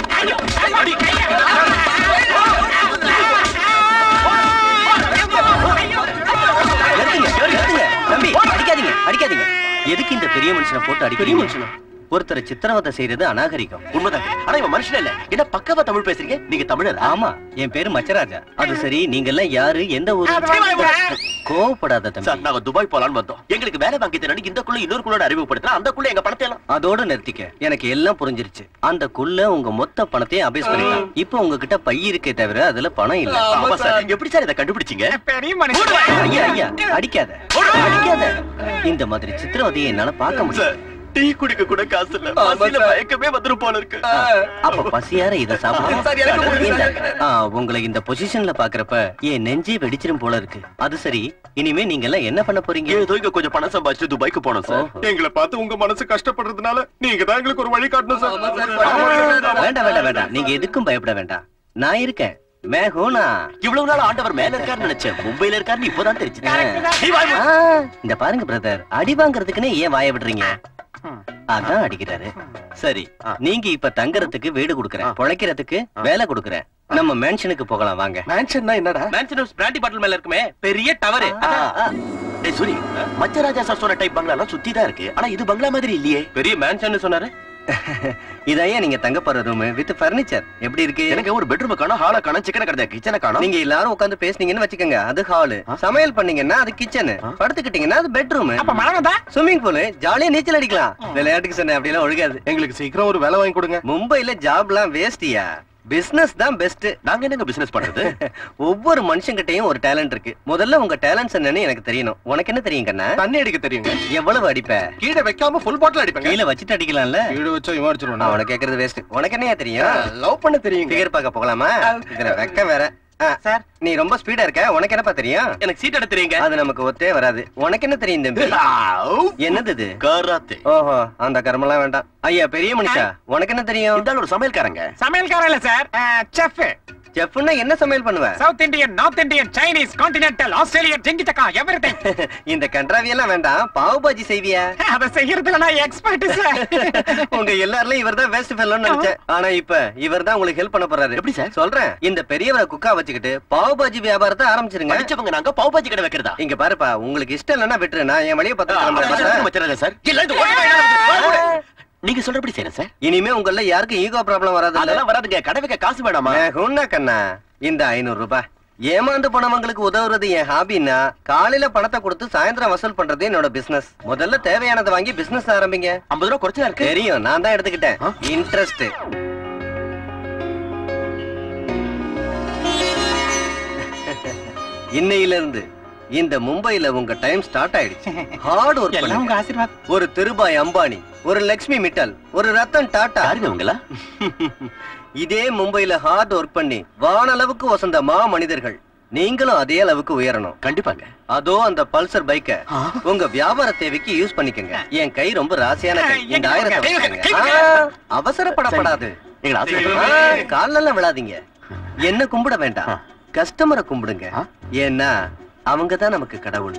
தம்பி அடிக்காதீங்க, அடிக்காதீங்க. எதுக்கு இந்த பெரிய மனுஷனை போட்டு அடிக்கிறீங்க? ஒருத்தரை சித்திரவதை செய்யறது அநாகரிகம். உண்மைதான். ஆனா இவன் மனுஷன் இல்ல. என்ன பக்கவா தமிழ் பேசுறீங்க? நீங்க தமிழர்? ஆமா, என் பேரு மச்சராஜா. அது சரி, நீங்க எல்லாம் யாரு, எந்த ஊரு? கோவப்படாத தம்பி. சார், நாங்க துபாய் போலான்னு வந்தோம். எங்களுக்கு வேலை வாங்கி தரணும். இந்த குள்ள இன்னொரு குள்ளோட அறிமுகப்படுத்தலாம். அந்த குள்ள எங்க பணத்தை எல்லாம் அதோட நிறுத்திக்க. எனக்கு எல்லாம் புரிஞ்சிருச்சு. அந்த குள்ள உங்க மொத்த பணத்தையும் அபேஸ் பண்ணிக்கலாம். இப்போ உங்ககிட்ட பை இருக்கே தவிர அதுல பணம் இல்ல. ஆமா சார். எப்படி சார் இதை கண்டுபிடிச்சீங்க? பெரிய மனுஷன். ஐயா ஐயா, அடிக்காத அடிக்காத. இந்த மாதிரி சித்திரவதையை என்னால பார்க்க முடியும். டீ குடிக்க கூட காசு இல்ல. பசியில மயக்கமே வந்துரும் போல இருக்கு. அப்ப பசியார இத சாப்பிடுங்க. உங்களை இந்த பொசிஷன்ல பாக்குறப்ப என் நெஞ்சே வெடிச்சிரும் போல இருக்கு. அது சரி, இனிமே நீங்க எல்லாம் என்ன பண்ண போறீங்க? ஏதோ இங்க கொஞ்சம் பணம் சம்பாதிச்சு துபாய்க்கு போனோம் சார். எங்களை பார்த்து உங்க மனசு கஷ்டப்படுறதுனால நீங்க தான் எங்களுக்கு ஒரு வழி காட்டணும் சார். வேண்டாம் வேண்டாம் வேண்டாம், நீங்க எதுக்கும் பயப்பட வேண்டாம். நான் இருக்கேன். இவ்வளவு நாள் ஆண்டவர் மேல இருக்காருன்னு நினைச்சேன். மும்பைல இருக்காருன்னு இப்பதான் தெரிஞ்சு. இந்த பாருங்க பிரதர், அடி வாங்குறதுக்குன்னு ஏன் வாய விடுறீங்க? அதான் அடிக்கிறாரு. சரி, நீங்க இப்ப தங்கறதுக்கு வீடு கொடுக்கறேன், பொழைக்கிறதுக்கு வேலை கொடுக்கறேன். நம்ம மேன்ஷனுக்கு போகலாம் வாங்க. மேன்ஷன்னா என்னடா? மேன்ஷன் ஹவுஸ் பிராண்டி பாட்டில் மேல இருக்குமே பெரிய டவர். டேய் சூரி, மச்சராஜா சார் சொன்ன டைப் பங்களாலாம் சுத்தி தான் இருக்கு. ஆனா இது பங்களா மாதிரி இல்லையே. பெரிய மேன்ஷன் சொன்னாரு. இதையா நீங்க தங்க போற ரூம் வித் பர்னிச்சர் எப்படி இருக்கு? எனக்கு ஒரு பெட்ரூம் காணோம், ஹால காணோம், சிக்கன கடை, கிச்சனை காணோம். நீங்க எல்லாரும் உட்கார்ந்து பேசுனீங்கன்னு வச்சுக்கோங்க, அது ஹால். சமையல் பண்ணீங்கன்னா அது கிச்சன், படுத்துக்கிட்டீங்கன்னா அது பெட்ரூம். அப்ப மழை ஸ்விம்மிங் பூல், ஜாலியா நீச்சல் அடிக்கலாம். விளையாட்டுக்கு சொன்ன அப்படி எல்லாம் ஒழுகாது. எங்களுக்கு சீக்கிரம் ஒரு வேலை வாங்கி கொடுங்க. மும்பைல ஜாப்லாம் வேஸ்டியா, பிசினஸ் தான் பெஸ்ட். நாங்க என்னங்க பிசினஸ் பண்றது? ஒவ்வொரு மனுஷங்கிட்டையும் ஒரு டேலண்ட் இருக்கு. முதல்ல உங்க டேலண்ட்ஸ் என்னன்னு எனக்கு தெரியணும். உனக்கு என்ன தெரியும் கண்ணா? தண்ணி அடிக்க தெரியுங்க. எவ்வளவு அடிப்ப? கீழே வைக்காம ஃபுல் பாட்டில் அடிப்பேங்க. கீழே வச்சிட்டு அடிக்கலாம்ல. கீழே வச்சா இவன் அடிச்சிருவான். அவனை கேக்குறது வேஸ்ட். உனக்கு என்னையா தெரியும்? லவ் பண்ண தெரியுங்க. ஃபிகர் பார்க்க போகலாமா? இதுல வெக்க வேற. சார் நீ ரொம்ப ஸ்பீடா இருக்க. உனக்கு என்னப்பா தெரியும்? எனக்கு சீட் எடுத்து தெரியுங்க. அது நமக்கு ஒத்தே வராது. உனக்கு என்ன தெரியும் தம்பி? என்னது இது? கராத்தே. ஓஹோ, அந்த கர்மலாம் வேண்டாம். ஐயா பெரிய மனுஷா, உனக்கு என்ன தெரியும்? இதால ஒரு சமையல்காரங்க. சமையல்காரன் இல்ல சார், செஃப். செஃப்னா என்ன சமையல் பண்ணுவ? South Indian, north Indian, Chinese, continental, Australian, ஜிங்கிச்சக்கா, எவரிதிங். இந்த கண்ட்ராவி எல்லாம் வேண்டாம். பாவ் பாஜி செய்வியா? அத செய்யறதுல நான் எக்ஸ்பர்ட் சார். உங்க எல்லாரும் இவர்தான் வேஸ்ட் ஃபெல்லோன்னு நினைச்சேன். ஆனா இப்ப இவர்தான் உங்களுக்கு ஹெல்ப் பண்ண போறாரு. எப்படி சார்? சொல்றேன். இந்த பெரியவரை குக்கா வச்சுக்கிட்டு பாவ் பாஜி வியாபாரத்தை ஆரம்பிச்சிருங்க. படிச்சவங்க நாங்க பாவ் பாஜி கடை வைக்கிறதா? இங்க பாருப்பா, உங்களுக்கு இஷ்டம் இல்லன்னா விட்டுரு. நான் என் வழியை பார்த்து மச்சராஜா சார், நீங்க சொல்றபடி செய்யறேன் சார். இனிமே உங்கள யாருக்கும் ஈகோ ப்ராப்ளம் வராது. அதெல்லாம் வராதுங்க. கடை வைக்க காசு வேணாமா? கண்ணா, இந்த 500 ரூபாய் ஏமாந்து போனவங்களுக்கு உதவுறது என் ஹாபின்னா, காலையில பணத்தை கொடுத்து சாயந்தரம் வசூல் பண்றது என்னோட பிசினஸ். முதல்ல தேவையானதை வாங்கி பிசினஸ் ஆரம்பிங்க. 50 ரூபாய் குறைச்சா இருக்கு. தெரியும், நான் தான் எடுத்துக்கிட்டேன். இன்ட்ரெஸ்ட். இன்னையில இருந்து இந்த மும்பைல உங்க டைம் ஸ்டார்ட் ஆயிடுச்சு. ஹார்ட் ஒர்க் எல்லாம் உங்க ஆசீர்வாதம். ஒரு திருபாய் அம்பானி, ஒரு லட்சுமி மிட்டல், ஒரு ரத்தன் டாடா. யாருங்க உங்களா? இதே மும்பைல ஹார்ட் ஒர்க் பண்ணி வானளவுக்கு வசந்த மா மனிதர்கள். நீங்களும் அதே அளவுக்கு உயரணும். கண்டிப்பாங்க. அதோ அந்த பல்சர் பைக்க உங்க வியாபார தேவைக்கு யூஸ் பண்ணிக்கங்க. என் கை ரொம்ப ராசியான கை. இந்த 1000 அவசரப்படப்படாது. காலெல்லாம் விழாதீங்க. என்ன கும்பிட வேண்டாம், கஸ்டமரை கும்பிடுங்க. ஏன்னா அவங்கதான் நமக்கு கடவுள்.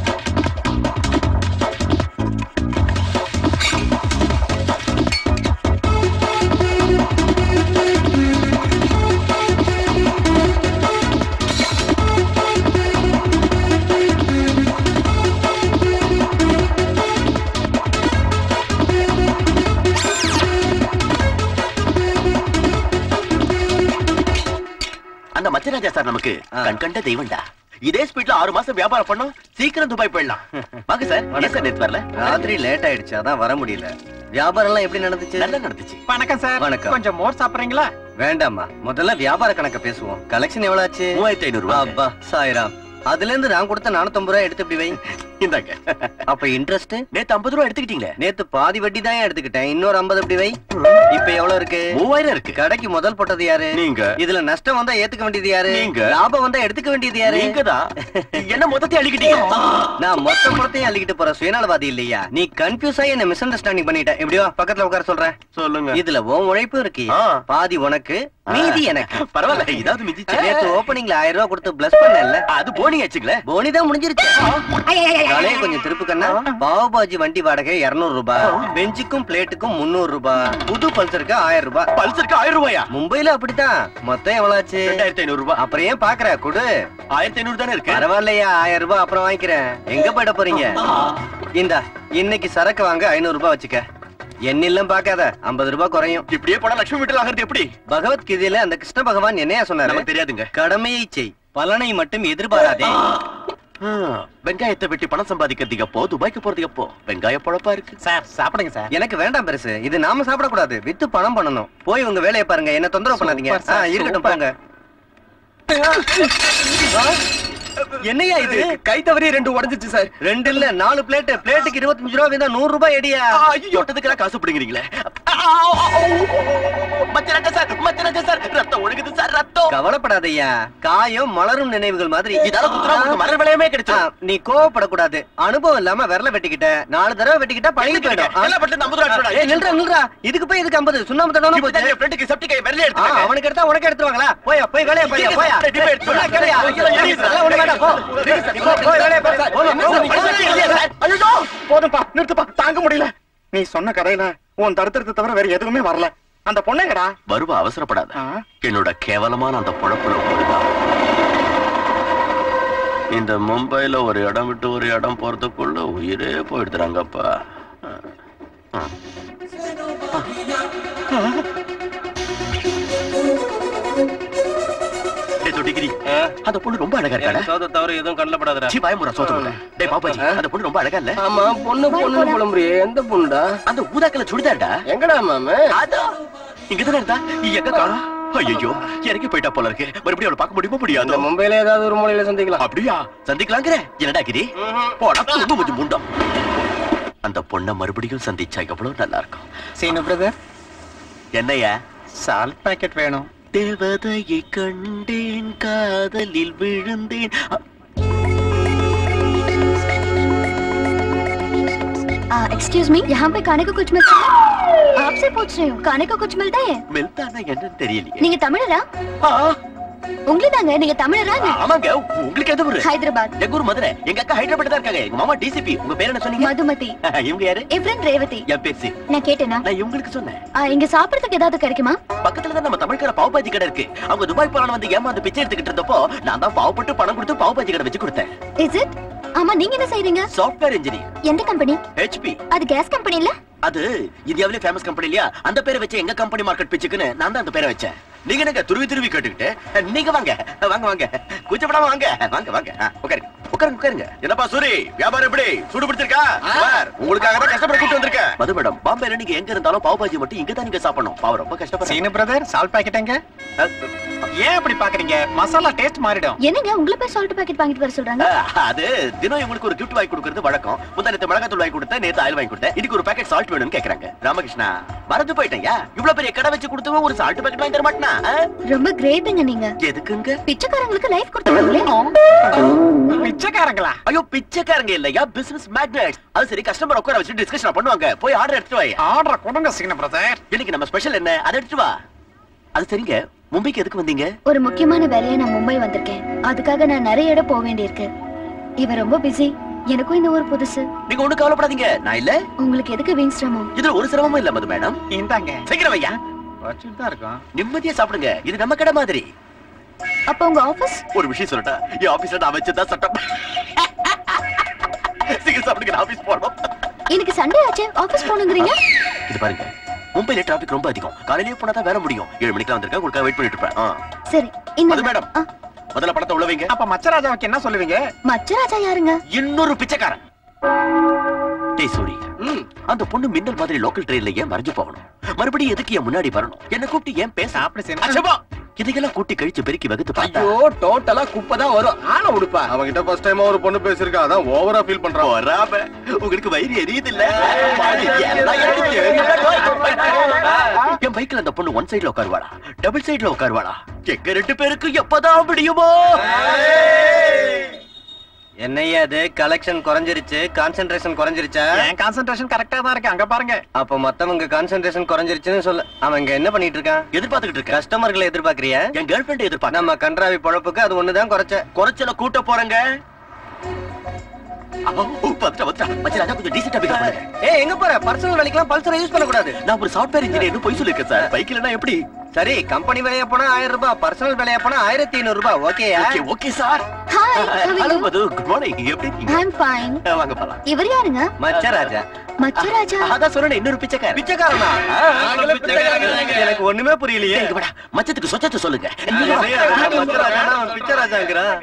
அந்த மச்சராஜா சார் நமக்கு கண்கண்ட தெய்வம்டா. இதே ஸ்பீட்ல 6 மாசம் வியாபாரம் பண்ணோம், சீக்கிரம் துபாய் போயிடலாம். வாங்க சார். சார் நேத்து வரல, ராத்திரி லேட் ஆயிடுச்சு, அதான் வர முடியல. வியாபாரம் எல்லாம் எப்படி நடந்துச்சு? நல்லா நடந்துச்சு. வணக்கம் சார். வணக்கம். கொஞ்சம் மோர் சாப்பிடுறீங்களா? வேண்டாமா, முதல்ல வியாபார கணக்க பேசுவோம். கலெக்ஷன் எவ்வளவு ஆச்சு? 3500 ரூபாய். அப்பா சாயிராம். அதுல இருந்து நான் கொடுத்த 450 ரூபாய் எடுத்து இப்படி வை. இந்தாங்க. அப்ப இன்ட்ரெஸ்ட்? நேத்து 50 ரூபாய் எடுத்துக்கிட்டீங்களே. நேத்து பாதி வட்டி தான் எடுத்துக்கிட்டேன். இன்னொரு 50 இப்படி வை. இப்ப எவ்வளவு இருக்கு? 3000 இருக்கு. கடைக்கு முதல் போட்டது யாரு? நீங்க. இதுல நஷ்டம் வந்தா ஏத்துக்க வேண்டியது யாரு? நீங்க. லாபம் வந்தா எடுத்துக்க வேண்டியது யாரு? நீங்கதான். என்ன மொத்தத்தையும் அள்ளிக்கிட்டீங்க? நான் மொத்த பணத்தையும் அள்ளிக்கிட்டு போற சுயநலவாதி இல்லையா? நீ கன்ஃபியூஸ் ஆகி என்ன மிஸ் அண்டர்ஸ்டாண்டிங் பண்ணிட்ட. எப்படியோ பக்கத்துல உட்கார சொல்றேன். சொல்லுங்க. இதுல உன் உழைப்பு இருக்கு. பாதி உனக்கு, மீதி எனக்கு. பரவாயில்ல, இதாவது மிஞ்சிச்சு. நேத்து ஓப்பனிங்ல 1000 ரூபாய் கொடுத்து பிளஸ் பண்ணல. அது போனி ஆச்சுங்களே. போனி தான் முடிஞ்சிருச்சு. காலையே கொஞ்சம் திருப்பு கண்ணா. பாவ் பாஜி வண்டி வாடகை 200 ரூபாய், பெஞ்சுக்கும் பிளேட்டுக்கும் 300 ரூபாய், புது பல்சருக்கு 1000 ரூபாய். பல்சருக்கு 1000 ரூபாயா? மும்பைல அப்படித்தான். மொத்தம் எவ்வளவு ஆச்சு? 2500 ரூபாய். அப்புறம் ஏன் பாக்குற? கொடு. 1500 தானே இருக்கு. பரவாயில்லையா, 1000 ரூபாய் அப்புறம் வாங்கிக்கிறேன். எங்க போயிட போறீங்க? இந்தா, இன்னைக்கு சரக்கு வாங்க 500 ரூபாய் வச்சுக்க. என்னெல்லாம் பாக்காத, 50 ரூபாய் குறையும். இப்படியே போனா லட்சுமி வீட்டில் ஆகிறது எப்படி? பகவத்கீதையில அந்த கிருஷ்ண பகவான் என்னையா சொன்னாரு? நமக்கு தெரியாதுங்க. கடமையை செய், பலனை மட்டும் எதிர்பாராதே. வெங்காயத்தை வெட்டி பணம் சம்பாதிக்கிறதுக்கு எப்போ, துபாய்க்கு போறதுக்கு எப்போ? வெங்காய பொழப்பா இருக்கு. சார் சாப்பிடுங்க சார். எனக்கு வேண்டாம் பெருசு, இது நாம சாப்பிடக்கூடாது. வித்து பணம் பண்ணணும். போய் உங்க வேலையை பாருங்க, என்ன தொந்தரவு பண்ணாதீங்க. இருக்கட்டும் போங்க. என்னையா இது? கை தவறி 2 உடைஞ்சிச்சு சார். 2 இல்ல 4 பிளேட். பிளேட்டுக்கு 25 ரூபாய் வேணா 100 ரூபாய் எடியா. தொட்டதுக்கு காசு பிடிங்கிறீங்களே. மச்சராஜா சார், மச்சராஜா சார், ரத்தம் ஒழுகுது சார், ரத்தம். கவலைப்படாதய்யா, காயம் மலரும் நினைவுகள் மாதிரி. இதால குத்துறா உங்களுக்கு மலர் விளையமே கிடைச்சிடும். நீ கோவப்படக்கூடாது. அனுபவம் இல்லாம விரல வெட்டிக்கிட்ட 4 தடவை வெட்டிக்கிட்டா பழகி போயிடும். எல்லாம் பட்டு 50 ரூபாய். ஏய் நில்றா நில்றா, இதுக்கு போய் இதுக்கு 50 சுண்ணாம்பு தடவை போச்சு. என் ஃப்ரெண்டுக்கு செப்டிக் கை விரல எடுத்து அவனுக்கு எடுத்தா உனக்கு எடுத்துவாங்களா? போய் போய் வேலைய பாரு. போய் சொன்னா கேளையா? எல்லாம் ஒண்ணு வேண்டாம், போ. போய் வேலைய பாரு. போதும்பா, நிறுத்துப்பா, தாங்க முடியல. நீ சொன்ன கடையில உன் தடுத்துறத தவிர வேற எதுவுமே வரல. அந்த பொண்ணுங்கடா வருவா, அவசரப்படாத. என்னோட கேவலமான அந்த பொழப்புல போடுதான். இந்த மும்பைல ஒரு இடம் விட்டு ஒரு இடம் போறதுக்குள்ள உயிரே போயிடுறாங்கப்பா. அந்த பொண்ணு ரொம்ப அழகா இருக்காடா. சோத தவிர எதுவும் கண்ணப்படாதடா. சீ பயமுறா சோதல. டேய் பாப்பாஜி, அந்த பொண்ணு ரொம்ப அழகா இல்ல? ஆமா, பொண்ணு புலம்புறியே, எந்த பொண்ணுடா? அந்த ஊதாக்கல சுடிதாடா. எங்கடா மாமா? அதோ இங்கதானே இருந்தா. எங்க காணோம்? ஐயோ, இறங்கி போயிட்டா போல இருக்கு. மறுபடியும் அவளை பார்க்க முடியுமா? முடியாது. மும்பைல ஏதாவது ஒரு மூலையில சந்திக்கலாம். அப்படியா? சந்திக்கலாங்கிற? என்னடா கிரி? போடா தும்பு முஞ்சு முண்டம். அந்த பொண்ணை மறுபடியும் சந்திச்சா எவ்வளவு நல்லா இருக்கும். சீனு பிரதர், என்னையா? சால்ட் பாக்கெட் வேணும். தேவதையை கண்டேன், காதலில் விழுந்தேன். एक्सक्यूज मी, यहाँ पे खाने को कुछ मिलता है? आपसे पूछ रही हूँ, खाने को कुछ मिलता है? मिलता ना என்னன்னு தெரியலையே. நீங்க தமிழரா? உங்களுக்கு தாங்க, நீங்க தமிழரா? ஆமாங்க. உங்களுக்கு எந்த ஊரு? ஹைதராபாத். எங்க ஊர் மதுரை. எங்க அக்கா ஹைதராபாத் தான் இருக்காங்க. எங்க மாமா டிசிபி. உங்க பேர் என்ன சொன்னீங்க? மதுமதி. இவங்க யாரு? என் ஃப்ரெண்ட் ரேவதி. என் பேசி. நான் கேட்டேனா? நான் இவங்களுக்கு சொன்னேன். இங்க சாப்பிடுறதுக்கு ஏதாவது கிடைக்குமா? பக்கத்துல தான் நம்ம தமிழ்கார பாவ் பாஜி கடை இருக்கு. அவங்க துபாய் போறான வந்து ஏமாந்து பிச்சை எடுத்துக்கிட்டு இருந்தப்போ நான் தான் பாவப்பட்டு பணம் கொடுத்து பாவ் பாஜி கடை வச்சு கொடுத்தேன். Is it? ஆமா, நீங்க என்ன செய்றீங்க? Software engineer. எந்த கம்பெனி? HP. அது கேஸ் கம்பெனி இல்ல? அது இந்தியாவிலே ஃபேமஸ் கம்பெனி இல்லையா? அந்த பேரை வச்சு எங்க கம்பெனி மார்க்கெட் பிச்சுக்குன்னு நான் தான் அந்த பேரை வச்சேன். நீங்க எனக்கு துருவி கேட்டுக்கிட்டு நீங்க வாங்க வாங்க வாங்க கூச்சப்படாம வாங்க வாங்க வாங்க உட்காருங்க உட்காருங்க உட்காருங்க. என்னப்பா சூரி, வியாபாரம் எப்படி சூடு பிடிச்சிருக்கா? உங்களுக்காக தான் கஷ்டப்பட்டு கூட்டு வந்திருக்கேன். மது மேடம், பாம்பேல நீங்க எங்க இருந்தாலும் பாவ் பாஜி மட்டும் இங்க தான் நீங்க சாப்பிடணும். பாவம் ரொம்ப கஷ்டப்படுறேன். சீனு பிரதர், சால்ட் பாக்கெட் எங்க? ஏன் அப்படி பாக்குறீங்க? மசாலா டேஸ்ட் மாறிடும். என்னங்க உங்களை போய் சால்ட் பாக்கெட் வாங்கிட்டு வர சொல்றாங்க? அது தினம் உங்களுக்கு ஒரு கிஃப்ட் வாங்கி கொடுக்கிறது வழக்கம். முந்தானத்து மிளகாத்தூள் வாங்கி கொடுத்தேன், நேத்து ஆயில் வாங்கி கொடுத்தேன், இதுக்கு ஒரு பாக்கெட் சால்ட் வேணும்னு கேக்குறாங்க. ராமகிருஷ்ணா, மறந்து போயிட்டேன். இவ்வளவு பெரிய கடை வச்சு கொடுத்தவன் ஒரு சால்ட் பாக்கெட் வாங்கி தர மாட்டேனா? ரொம்ப கிரேட்டுங்க நீங்க. எதுக்குங்க? பிச்சைக்காரங்களுக்கு லைஃப் கொடுத்தீங்களே. பிச்சைக்காரங்களா? ஐயோ, பிச்சைக்காரங்க இல்லையா, பிசினஸ் மேக்னட்ஸ். அது சரி, கஸ்டமர் உட்கார வச்சு டிஸ்கஷன் பண்ணுவாங்க. போய் ஆர்டர் எடுத்துட்டு வா. ஆர்டர் கொடுங்க சீனு பிரதர். இன்னைக்கு நம்ம ஸ்பெஷல் என்ன, அதை எடுத்துட்டு வா. அது சரிங்க, மும்பைக்கு எதுக்கு வந்தீங்க? ஒரு முக்கியமான வேலையை நான் மும்பை வந்திருக்கேன். அதுக்காக நான் நிறைய இடம் போக வேண்டியிருக்கு. இவ ரொம்ப பிஸி. எனக்கும் இந்த ஊர் புதுசு. நீங்க ஒண்ணு கவலைப்படாதீங்க, நான் இல்ல. உங்களுக்கு எதுக்கு வீண் சிரமம்? இதுல ஒரு சிரமமும் இல்ல மது மேடம். இந்தாங்க. சீக்கிரம் வையா. வச்சிட்டு தான் இருக்கோம். நிம்மதியா சாப்பிடுங்க, இது நம்ம கடை மாதிரி. அப்ப உங்க ஆபீஸ்? ஒரு விஷயம் சொல்லட்டா, என் ஆபீஸ்ல நான் வச்சதா சட்டம். சீக்கிரம் சாப்பிடுங்க, நான் ஆபீஸ் போறோம். எனக்கு சண்டே ஆச்சு, ஆபீஸ் போணுங்கிறீங்க? இது பாருங்க, மும்பைல டிராபிக் ரொம்ப அதிகம். காலையிலேயே போனா தான் வேற முடியும். 7 மணிக்கு வந்திருக்கேன், உங்களுக்கு வெயிட் பண்ணிட்டு இருப்பேன். சரி, இந்த மேடம் முதல்ல பணத்தை உள்ள வைங்க. அப்ப மச்சராஜாவுக்கு என்ன சொல்லுவீங்க? மச்சராஜா யாருங்க? இன்னொரு பிச்சைக்காரன். டேய் சூரி, அந்த பொண்ணு மின்னல் மாதிரி லோக்கல் ட்ரெயின்ல ஏன் மறைஞ்சு போகணும்? மறுபடியும் எதுக்கு ஏன் முன்னாடி வரணும்? என்ன கூப்பிட்டு ஏன் பேச? அச்சபா, இதெல்லாம் கூட்டி கழிச்சு பெருக்கி வகுத்து பார்த்தா ஐயோ, டோட்டலா குப்பை தான் வரும். ஆள உடுப்பா. அவங்கிட்ட ஃபர்ஸ்ட் டைமா ஒரு பொண்ணு பேசிருக்கா, அதான் ஓவரா ஃபீல் பண்றான். வராம உங்களுக்கு வயிறு எரியுது இல்ல? என் பைக்ல அந்த பொண்ணு ஒன் சைடுல உட்காருவாளா, டபுள் சைடுல உட்காருவாளா? எங்க 2 பேருக்கு எப்பதான் முடியுமோ? என்னையா அது, கலெக்ஷன் குறைஞ்சிருச்சு, கான்சென்ட்ரேஷன் குறைஞ்சிருச்சா? என் கான்சென்ட்ரேஷன் கரெக்டா தான் இருக்கு, அங்க பாருங்க. அப்ப மத்தவங்க கான்சென்ட்ரேஷன் குறைஞ்சிருச்சுன்னு சொல்ல. அவன் இங்க என்ன பண்ணிட்டு இருக்கான்? எதிர்பார்த்துக்கிட்டு இருக்க. கஸ்டமர்களை எதிர்பார்க்கறியா? என் கேர்ள் ஃபிரெண்ட் எதிர்பார்க்க. நம்ம கன்றாவி பொழப்புக்கு அது ஒண்ணுதான் குறைச்சல கூட்ட போறேங்க. எங்க போற? பர்சனல் வேலைக்கெல்லாம் பல்சரை யூஸ் பண்ண கூடாது. நான் ஒரு சாஃப்ட்வேர் இன்ஜினியர் போய் சொல்லிருக்கேன் சார். பைக்ல எப்படி? சரி, கம்பெனி வேலையா போனா 1000 ரூபாய், பர்சனல் வேலையா போனா 1500 ரூபாய். ஓகேயா? Okay sir. Hello Madhu, good morning. எப்படி இருக்கீங்க? I am fine. வாங்க போலாம். இவர் யாருங்க? மச்சராஜா. மச்சராஜா? அதான் சொன்னேன், இன்னொரு பிச்சைக்காரன். பிச்சைக்காரனா? எனக்கு ஒண்ணுமே புரியலையே. இங்க வாடா, மச்சத்துக்கு சொச்சத்தை சொல்லுங்க. மச்சராஜானா பிச்சைராஜாங்கறான்.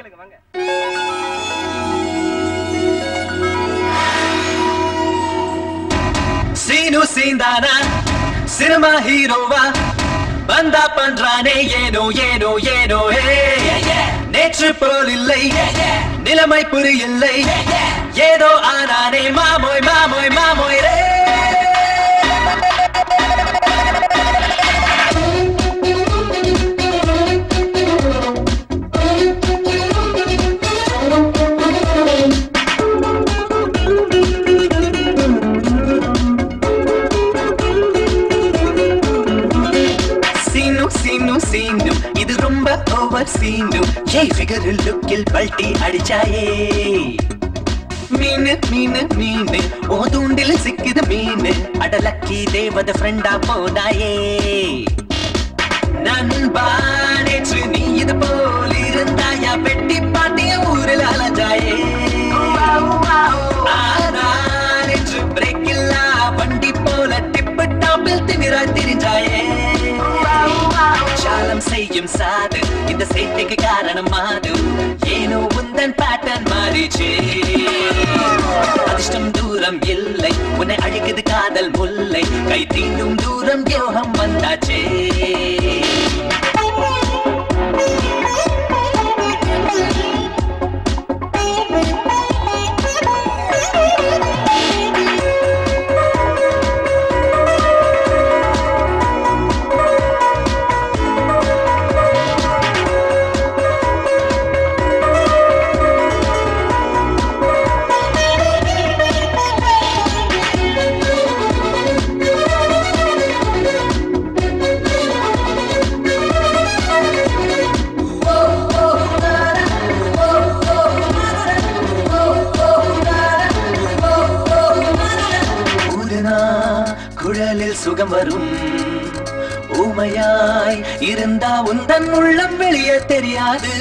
சீனு சீந்தானா சினிமா ஹீரோவா வந்தா பண்றானே ஏனோ ஏனோ ஏனோ. நேற்று போல் இல்லை, நிலைமை புரியலை, ஏதோ ஆனானே மாமோய் மாமோய் மாமோய் ரே. சீனு இது ரொம்ப ஓவர் சீனு. ஏய் ஃபிகர் லுக்கில் பல்டி அடிச்சாயே. மீனு மீனு மீனு ஓ தூண்டில் சிக்குது மீனு. அட அட லக்கி தேவத ஃப்ரெண்டா போனாயே நண்பா நேற்று நீ இது போல் இருந்தாயா பெட்டி பாட்டிய ஊரில் அலஞ்சாயே ஆனா நேற்று பிரேக் இல்லா வண்டி போல டிப்பு டாப்பில் திமிராய் திரிஞ்சாயே சாலம் செய்யும் சாது இந்த சேட்டைக்கு காரணம் மாது ஏனோ உந்தன் பேட்டர்ன் மாறிச்சே அதிர்ஷ்டம் தூரம் இல்லை உன்னை அழிக்குது காதல் முல்லை கை தீண்டும் தூரம் யோகம் வந்தாச்சே சுகம் வரும் ஊமையாய் இருந்தா உந்தன் உள்ளம் வெளியே தெரியாது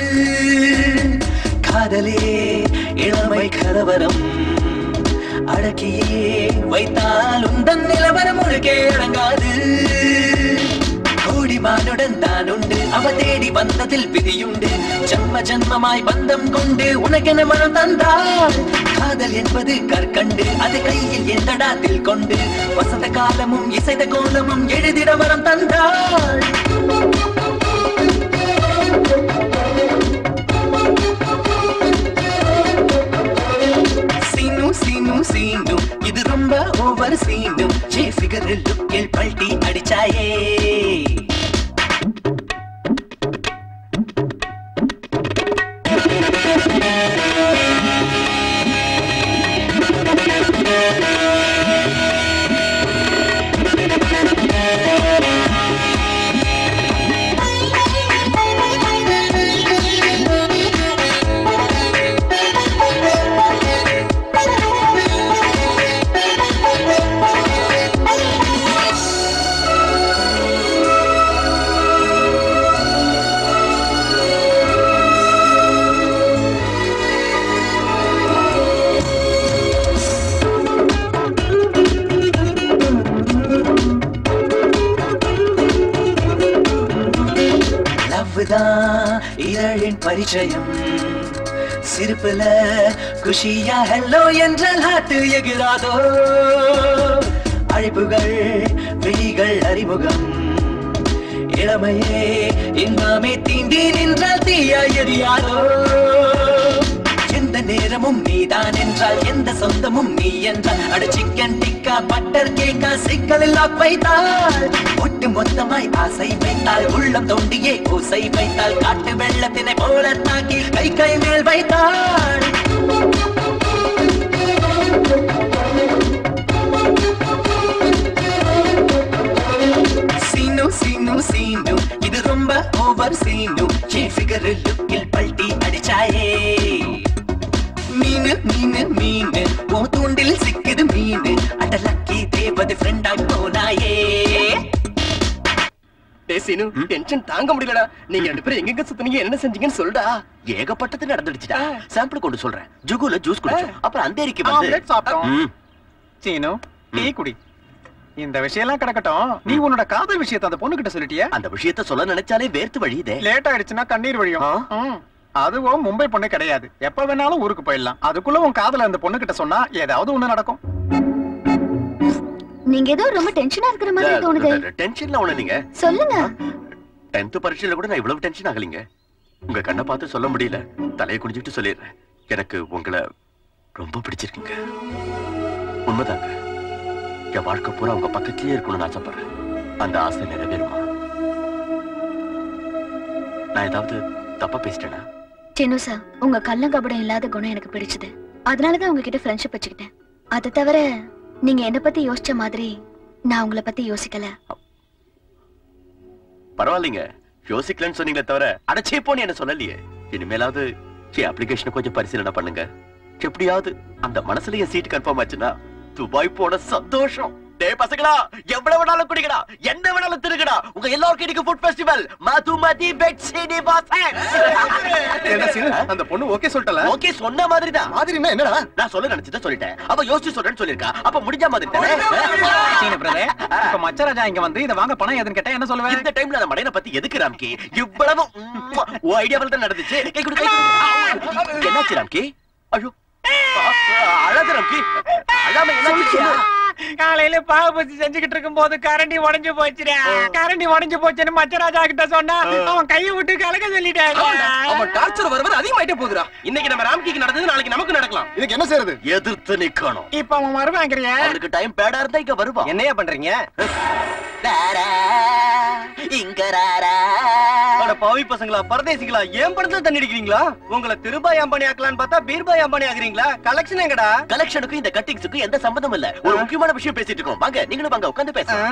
காதலே இளமை கலவரம் அடக்கியே வைத்தால் உந்தன் நிலவரம் முழுக்கே அடங்காது கோடிமானுடன் தான் உண்டு அவ தேடி வந்ததில் விதியுண்டு ஜன்ம ஜன்மமாய் பந்தம் கொண்டு உனக்கென மனம் தந்தாள் காதல் என்பது கற்கண்டு அது கையில் எந்தடாத்தில் கொண்டு வசந்த காலமும் இசைந்த கோலமும் எழுதிட வரம் தந்தாள் சீனு சீனு சீனு இது ரொம்ப ஓவர் சீனு ஜே ஃபிகர் லுக்கில் பல்டி அடிச்சாயே இதழின் பரிச்சயம் சிரிப்புல குஷியா ஹெல்லோ என்றால் ஹாட்டு எகிராதோ அழைப்புகள் விழிகள் அறிமுகம் இளமையே இன்பமே தீண்டி நின்றால் தீயா எரியாதோ எந்த நேரமும் நீதான் என்றால் எந்த சொந்தமும் நீ என்றால் அட சிக்கன் டிக்கா பட்டர் கேக்கா சிக்கலில் லாக் வைத்தாள் ஒட்டு மொத்தமாய் ஆசை வைத்தாள் உள்ளம் தோண்டியே ஓசை வைத்தாள் காட்டு வெள்ளத்தினை போல தாக்கி கை கை மேல் வைத்தாள் சீனு சீனு சீனு இது ரொம்ப ஓவர் சீனு ஜே ஃபிகர் லுக்கில் பல்டி அடிச்சாயே மீனு மீனு மீனு ஓ தூண்டில் சிக்குது மீனு அட லக்கி தேவதை ஃப்ரெண்டாய் போனாயே பேசினு டென்ஷன் தாங்க முடியலடா நீங்க ரெண்டு பேரும் எங்க சுத்துனீங்க என்ன செஞ்சீங்கன்னு சொல்டா ஏகப்பட்டது நடந்துடுச்சுடா சாம்பிள் கொண்டு சொல்றேன் ஜுகுல ஜூஸ் குடிச்சோம் அப்புறம் அந்தேரிக்கு வந்து சாப்பிட்டோம் சீனு டீ குடி இந்த விஷயம் எல்லாம் கிடக்கட்டும் நீ உன்னோட காதல் விஷயத்தை அந்த பொண்ணு கிட்ட சொல்லிட்டியா அந்த விஷயத்த சொல்ல நினைச்சாலே வேர்த்து வழியுதே லேட் ஆயிடுச்சுன்னா கண்ணீர் வழியும் அதுவும் மும்பை பொண்ணு கிடையாது எப்ப வேணாலும் ஊருக்கு போயிடலாம் அதுக்குள்ள உன் காதல அந்த பொண்ணு கிட்ட சொன்னா ஏதாவது ஒண்ணு நடக்கும் நீங்க ஏதோ ரொம்ப டென்ஷனா இருக்கிற மாதிரி தோணுது டென்ஷன்ல ஒண்ணு நீங்க சொல்லுங்க 10th பரீட்சையில கூட நான் இவ்வளவு டென்ஷன் ஆகலீங்க உங்க கண்ணை பார்த்து சொல்ல முடியல தலையை குனிஞ்சிட்டு சொல்லிடுறேன் எனக்கு உங்களை ரொம்ப பிடிச்சிருக்குங்க உண்மைதாங்க என் வாழ்க்கை பூரா உங்க பக்கத்திலேயே இருக்கணும்னு ஆசைப்படுறேன் அந்த ஆசை நிறைவேறுமா நான் ஏதாவது தப்பா பேசிட்டேனா சின்னு சார் உங்க கள்ளங்கபடம் இல்லாத குணம் எனக்கு பிடிச்சது அதனாலதான் உங்ககிட்ட ஃப்ரெண்ட்ஷிப் வச்சுக்கிட்டேன் அதை தவிர நீங்க என்ன பத்தி யோசிச்ச மாதிரி நான் உங்களை பத்தி யோசிக்கல பரவாயில்லைங்க யோசிக்கலன்னு சொன்னீங்களே தவிர அடச்சே போன்னு என்ன சொல்லலையே இனிமேலாவது அப்ளிகேஷனை கொஞ்சம் பரிசீலனை பண்ணுங்க எப்படியாவது அந்த மனசுல என் சீட் கன்ஃபார்ம் ஆச்சுன்னா துபாய் போட சந்தோஷம் டேய் பசங்களா, எவ்வளவு வேணாலும் குடிக்கடா, என்ன வேணாலும் திருக்கடா. உங்க எல்லாருக்கும் இன்னைக்கு ஃபுட் ஃபெஸ்டிவல். மதுமதி பெட்சினி வாசன். என்ன சீனு, அந்த பொண்ணு ஓகே சொல்லிட்டல? ஓகே சொன்ன மாதிரி தான். மாதிரினா என்னடா? நான் சொல்ல நினைச்சத சொல்லிட்டேன். அவ யோசிச்சு சொல்றேன்னு சொல்லிருக்கா. அப்ப முடிஞ்ச மாதிரி தானே. சீனு பிரதர், இப்ப மச்சராஜா இங்க வந்து இத வாங்க பணம் எதுன்னு கேட்டா என்ன சொல்லுவேன்? இந்த டைம்ல அந்த மடையனை பத்தி எதுக்கு ராம்கி இவ்வளவு ஓ ஐடியாவில் தான் நடந்துச்சு. கை கொடு, கை கொடு. என்னாச்சு ராம்கி? ஐயோ அழகு ராம்கி, அழாம என்னாச்சு? காலையில பாவு பசி செஞ்சுக்கிட்டு இருக்கும் போது கரண்டி உடைஞ்சு போச்சுடா. கரண்டி உடைஞ்சு போச்சுன்னு மச்சராஜா கிட்ட சொன்னா அவன் கையை விட்டு கலக்க சொல்லிட்டாங்க. அவன் டார்ச்சர் வர அதிகமாயிட்டே போகுதுடா. இன்னைக்கு நம்ம ராம்கிக்கு நடந்தது நாளைக்கு நமக்கு நடக்கலாம். இதுக்கு என்ன செய்யறது? எதிர்த்து நிக்கணும். இப்ப அவன் வருவாங்கறியா? அவனுக்கு டைம் பேடா இருந்தா இங்க வருவான். என்னையா பண்றீங்க? பாவி பசங்களா, பரதேசிகளா, ஏன் படத்துல தண்ணி அடிக்கிறீங்களா? உங்களை திருபாய் அம்பானி ஆக்கலான்னு பார்த்தா பீர்பாய் அம்பானி ஆகுறீங்களா? கலெக்ஷன் எங்கடா? கலெக்ஷனுக்கும் இந்த கட்டிங்ஸுக்கும் எந்த சம்பந்தம் இல்ல. ஒரு முக்கியமான விஷயம் பேசிட்டு இருக்கோம். வாங்க நீங்களும் வாங்க, உட்கார்ந்து பேசலாம்.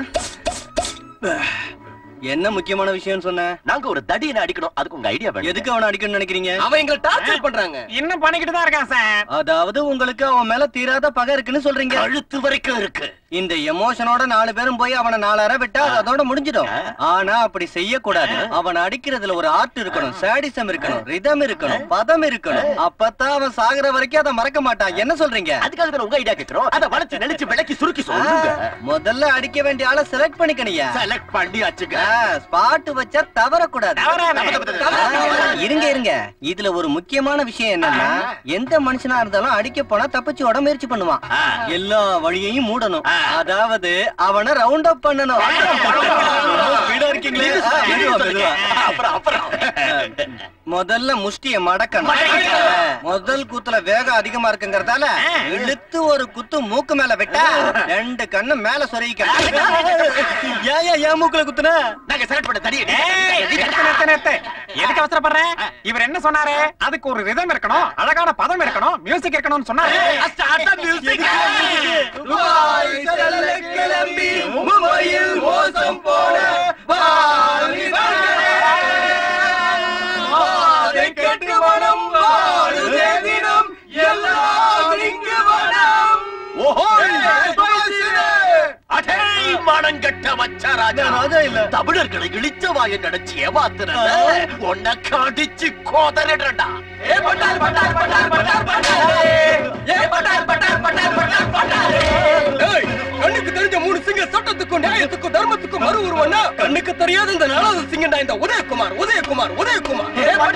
என்ன முக்கியமான விஷயம் சொன்ன? நாங்க ஒரு தடியனை அடிக்கணும். அதுக்கு உங்க ஐடியா வேணும். எதுக்கு அவனை அடிக்கணும்னு நினைக்கிறீங்க? அவன் எங்களை டார்ச்சர் பண்றாங்க. இன்னும் பண்ணிக்கிட்டு தான் இருக்கான் சார். அதாவது உங்களுக்கு அவன் மேல தீராத பகை இருக்குன்னு சொல்றீங்க? கழுத்து வரைக்கும் இருக்கு. இந்த எமோஷனோட 4 பேரும் போய் அவனை 4 அரை விட்டா அதோட முடிஞ்சிடும். ஆனா அப்படி செய்யக்கூடாது. அவன் அடிக்கிறதுல ஒரு ஆர்ட் இருக்கணும், சாடிசம் இருக்கணும், ரிதம் இருக்கணும், பதம் இருக்கணும். அப்பதான் அவன் சாகுற வரைக்கும் அதை மறக்க மாட்டான். என்ன சொல்றீங்க? அதுக்காக தான் உங்க ஐடியா கேக்குறோம். அதை வளைச்சு நெளிச்சு விளக்கி சுருக்கி சொல்லுங்க. முதல்ல அடிக்க வேண்டிய ஆளை செலக்ட் பண்ணிக்கணியா? செலக்ட் பண்ணி அச்சுங்க. ஸ்பாட் வச்சா தவறக்கூடாது. இருங்க இருங்க, இதுல ஒரு முக்கியமான விஷயம் என்னன்னா, எந்த மனுஷனா இருந்தாலும் அடிக்க போனா தப்பிச்சு ஓட முயற்சி பண்ணுவான். எல்லா வழியையும் மூடணும். அதாவது அவனை ரவுண்ட் அப் பண்ணணும். முதல்ல முஷ்டிய மடக்கணும். முதல் குத்துல வேகம் அதிகமா இருக்குங்கறதால இழுத்து ஒரு குத்து மூக்கு மேல விட்டா 2 கண்ணு மேல சொருகிக்க. ஏன் மூக்குல குத்துன? நாங்க செலக்ட் பண்ண தடி. எதுக்கு அவசரப்படுற? இவர் என்ன சொன்னாரு? அதுக்கு ஒரு ரிதம் இருக்கணும், அழகான பதம் இருக்கணும், மியூசிக் இருக்கணும்னு சொன்னாரு. கிளம்பி மும்பையில் மோசம் போன கெட்டு மனம் வாழுதே தினம் எல்லாம் இங்கு மனம். மானங்கட்ட மச்சராஜா தமிழர்களை இழிச்சவாய நடச்சி ஏமாத்துற உன்னை கடிச்சு கோதறிடா. கண்ணுக்கு தெரிஞ்ச 3 சிங்க சட்டத்துக்கும் நியாயத்துக்கும் தர்மத்துக்கும் மறு உருவன்னா கண்ணுக்கு தெரியாத இந்த 4வது சிங்கண்டா இந்த உதயகுமார். உதயகுமார் உதயகுமார்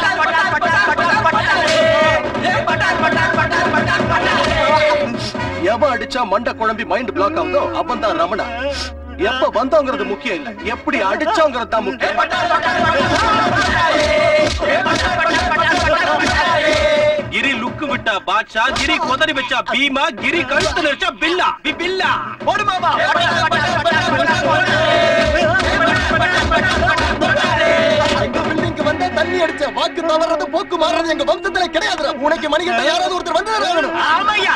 எவன் அடிச்சா மண்டை குழம்பி மைண்ட் பிளாக் ஆகுதோ அவன் தான் ரமணா. எப்ப வந்தோங்கிறது முக்கியம் இல்ல, எப்படி அடிச்சோங்கிறது தான் முக்கியம். கிரி லுக்கு விட்டா பாட்ஷா, கிரி கொதறி வச்சா பீமா, கிரி கழுத்துல வச்சா பில்லா. பில்லா போடு மாமா. எங்க பில்டிங்க்கு வந்தா தண்ணி அடிச்ச வாக்கு தவறது போக்கு மாறது எங்க வம்சத்துல கிடையாது. உனக்கு மணிக்கிட்ட யாராவது ஒருத்தர் வந்து ஆகணும். ஆமையா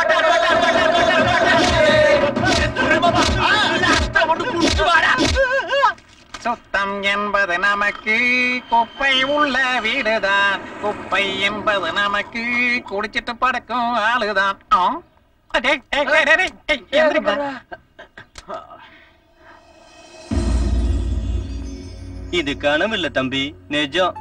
சுத்தம் என்பது நமக்கு குப்பை உள்ள வீடுதான். குப்பை என்பது நமக்கு குடிச்சிட்டு படுக்கும் ஆளுதான். இது கனவு இல்ல தம்பி, நிஜம்.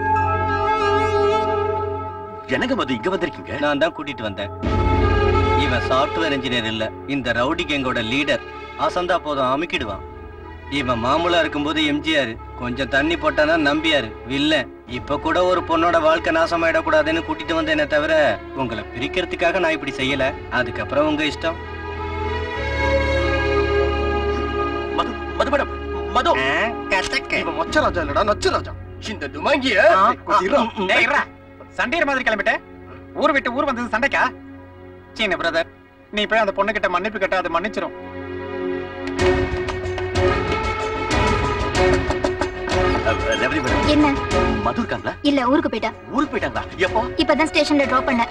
எனக்கு மது இங்க வந்திருக்கீங்க? நான் தான் கூட்டிட்டு வந்தேன். இவன் சாப்ட்வேர் இன்ஜினியர் இல்ல, இந்த ரவுடி கேங்கோட லீடர். அசந்தா போதும் அமுக்கிடுவான். இவன் மாமூலா இருக்கும்போது எம்ஜிஆர், கொஞ்சம் தண்ணி போட்டானா நம்பியாரு வில்ல. இப்ப கூட ஒரு பொண்ணோட வாழ்க்கை நாசமாயிடக்கூடாதுன்னு கூட்டிட்டு வந்தேனே தவிர உங்களை பிரிக்கிறதுக்காக நான் இப்படி செய்யல. அதுக்கப்புறம் உங்க இஷ்டம். மது மது மேடம், மது இவன் மச்சராஜா இல்லடா, நச்சராஜா. இந்த துமாங்கிய சண்டே மாதிரி கிளம்பிட்ட. ஊர் விட்டு ஊர் வந்தது சண்டைக்கா? சீன பிரதர், நீ போய் அந்த பொண்ணு கிட்ட மன்னிப்பு கேட்ட அது மன்னிச்சிரும். என்ன? மது இருக்காங்களா? இல்ல, ஊருக்கு போயிட்டா. ஊருக்கு போயிட்டாங்களா? எப்போ? இப்பதான் ஸ்டேஷன்ல டிராப் பண்ண.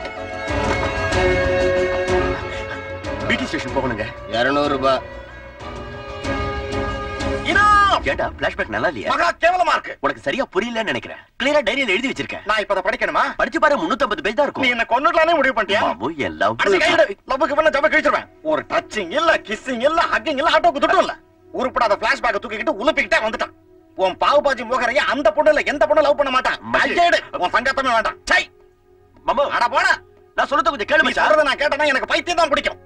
பிடி ஸ்டேஷன் போகணுங்க. 200 ரூபாய். கேவலம். ஏண்டா பிளாஷ்பேக் நல்லா இல்லையா? மகா கேவலமா இருக்கு. உனக்கு சரியா புரியலன்னு நினைக்கிறேன். கிளியரா டைரியில எழுதி வச்சிருக்கேன். நான் இப்ப படிக்கணுமா? படிச்சு பாரு, 350 பேஜ் தான் நீ இருக்கும். என்ன கொன்னுடலானே முடிவு பண்ணிட்டியா? பாபு எல்லாம் லவ்வுக்கு பண்ண ஜப கிழிச்சிருவேன். ஒரு டச்சிங் இல்ல, கிஸ்ஸிங் இல்ல, ஹக்கிங் இல்ல, ஆட்டோக்கு துட்டும் இல்ல. உருப்படாத பிளாஷ்பேக் தூக்கிக்கிட்டு உலுப்பிக்கிட்டே வந்துட்டான். உன் பாவு பாஜி மோகரையா அந்த பொண்ணு இல்ல எந்த பொண்ணு லவ் பண்ண மாட்டான். ஐயேடு உன் சங்கத்தமே வேண்டாம். சை மாமா அட போடா. நான் சொல்றத கொஞ்சம் கேளு மச்சான். சொல்றத நான் கேட்டனா எனக்கு பைத்தியம் தான் பிடிக்கும்.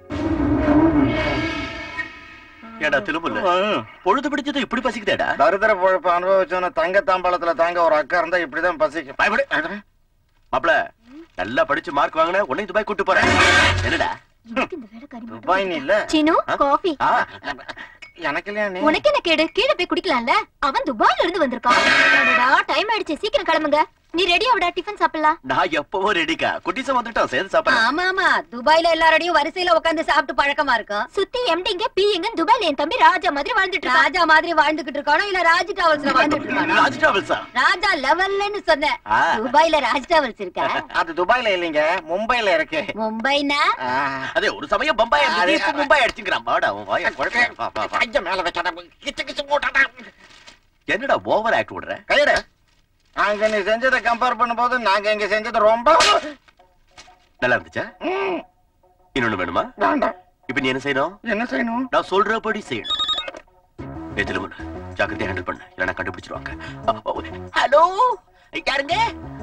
ஏடா திரும்பல பொழுது பிடிச்சது இப்படி பசிக்குதேடா. தரித்திர பொழப்பு அனுபவிச்சவன தங்க தாம்பாளத்துல தாங்க ஒரு அக்கா இருந்தா இப்படிதான் பசிக்கும். பயப்படு மாப்ள. நல்லா படிச்சு மார்க் வாங்கின உன்னை துபாய் கூட்டு போறேன். என்னடா துபாய் நீ இல்ல சீனு காஃபி. எனக்கு இல்லையா? நீ உனக்கு என்ன கேடு? கீழே போய் குடிக்கலாம்ல. அவன் துபாயில இருந்து வந்திருக்கான். டைம் ஆயிடுச்சு, சீக்கிரம் கிளம்புங்க. நீ ரெடி ஆவடா, டிஃபன் சாப்பிடலாம். நான் எப்பவோ ரெடிக்கா. குட்டிசம் வந்துட்டோம், சேர்ந்து சாப்பிடலாம். ஆமா ஆமா, துபாய்ல எல்லாரோடையும் வரிசையில உட்கார்ந்து சாப்பிட்டு பழக்கமா இருக்கும். சுத்தி எம்டிங்க பீங்க துபாயில என் தம்பி ராஜா மாதிரி வாழ்ந்துட்டு இருக்கான். ராஜா மாதிரி வாழ்ந்துகிட்டு இருக்கானோ இல்ல ராஜ் டிராவல்ஸ்ல வாழ்ந்துட்டு இருக்கானோ? ராஜ் டிராவல்ஸா? ராஜா லெவல்லன்னு சொன்னேன். துபாய்ல ராஜ் டிராவல்ஸ் இருக்கா? அது துபாய்ல இல்லைங்க, மும்பைல இருக்கு. மும்பைனா அதே ஒரு சமயம் பம்பாய் இருந்தது, இப்ப மும்பை அடிச்சுக்கிறான். வாடா உன் வாயை குழப்பேன். வா வா வா. கைய மேல வைக்காத, கிச்சு கிச்சு போட்டாடா. என்னடா ஓவர் ஆக்ட் விடுற? கையட. அங்க நீ செஞ்சதை கம்பேர் பண்ணும்போது நாங்க இங்க செஞ்சது ரொம்ப நல்லா இருந்துச்சா? இன்னொன்னு வேணுமா? வேண்டாம். இப்ப நீ என்ன செய்யணும்? என்ன செய்யணும்? நான் சொல்றபடி செய்யணும். எதிலும் ஜாக்கிரதையா ஹேண்டில் பண்ணு, இல்லைன்னா கண்டுபிடிச்சிருவாங்க. ஹலோ யாருங்க?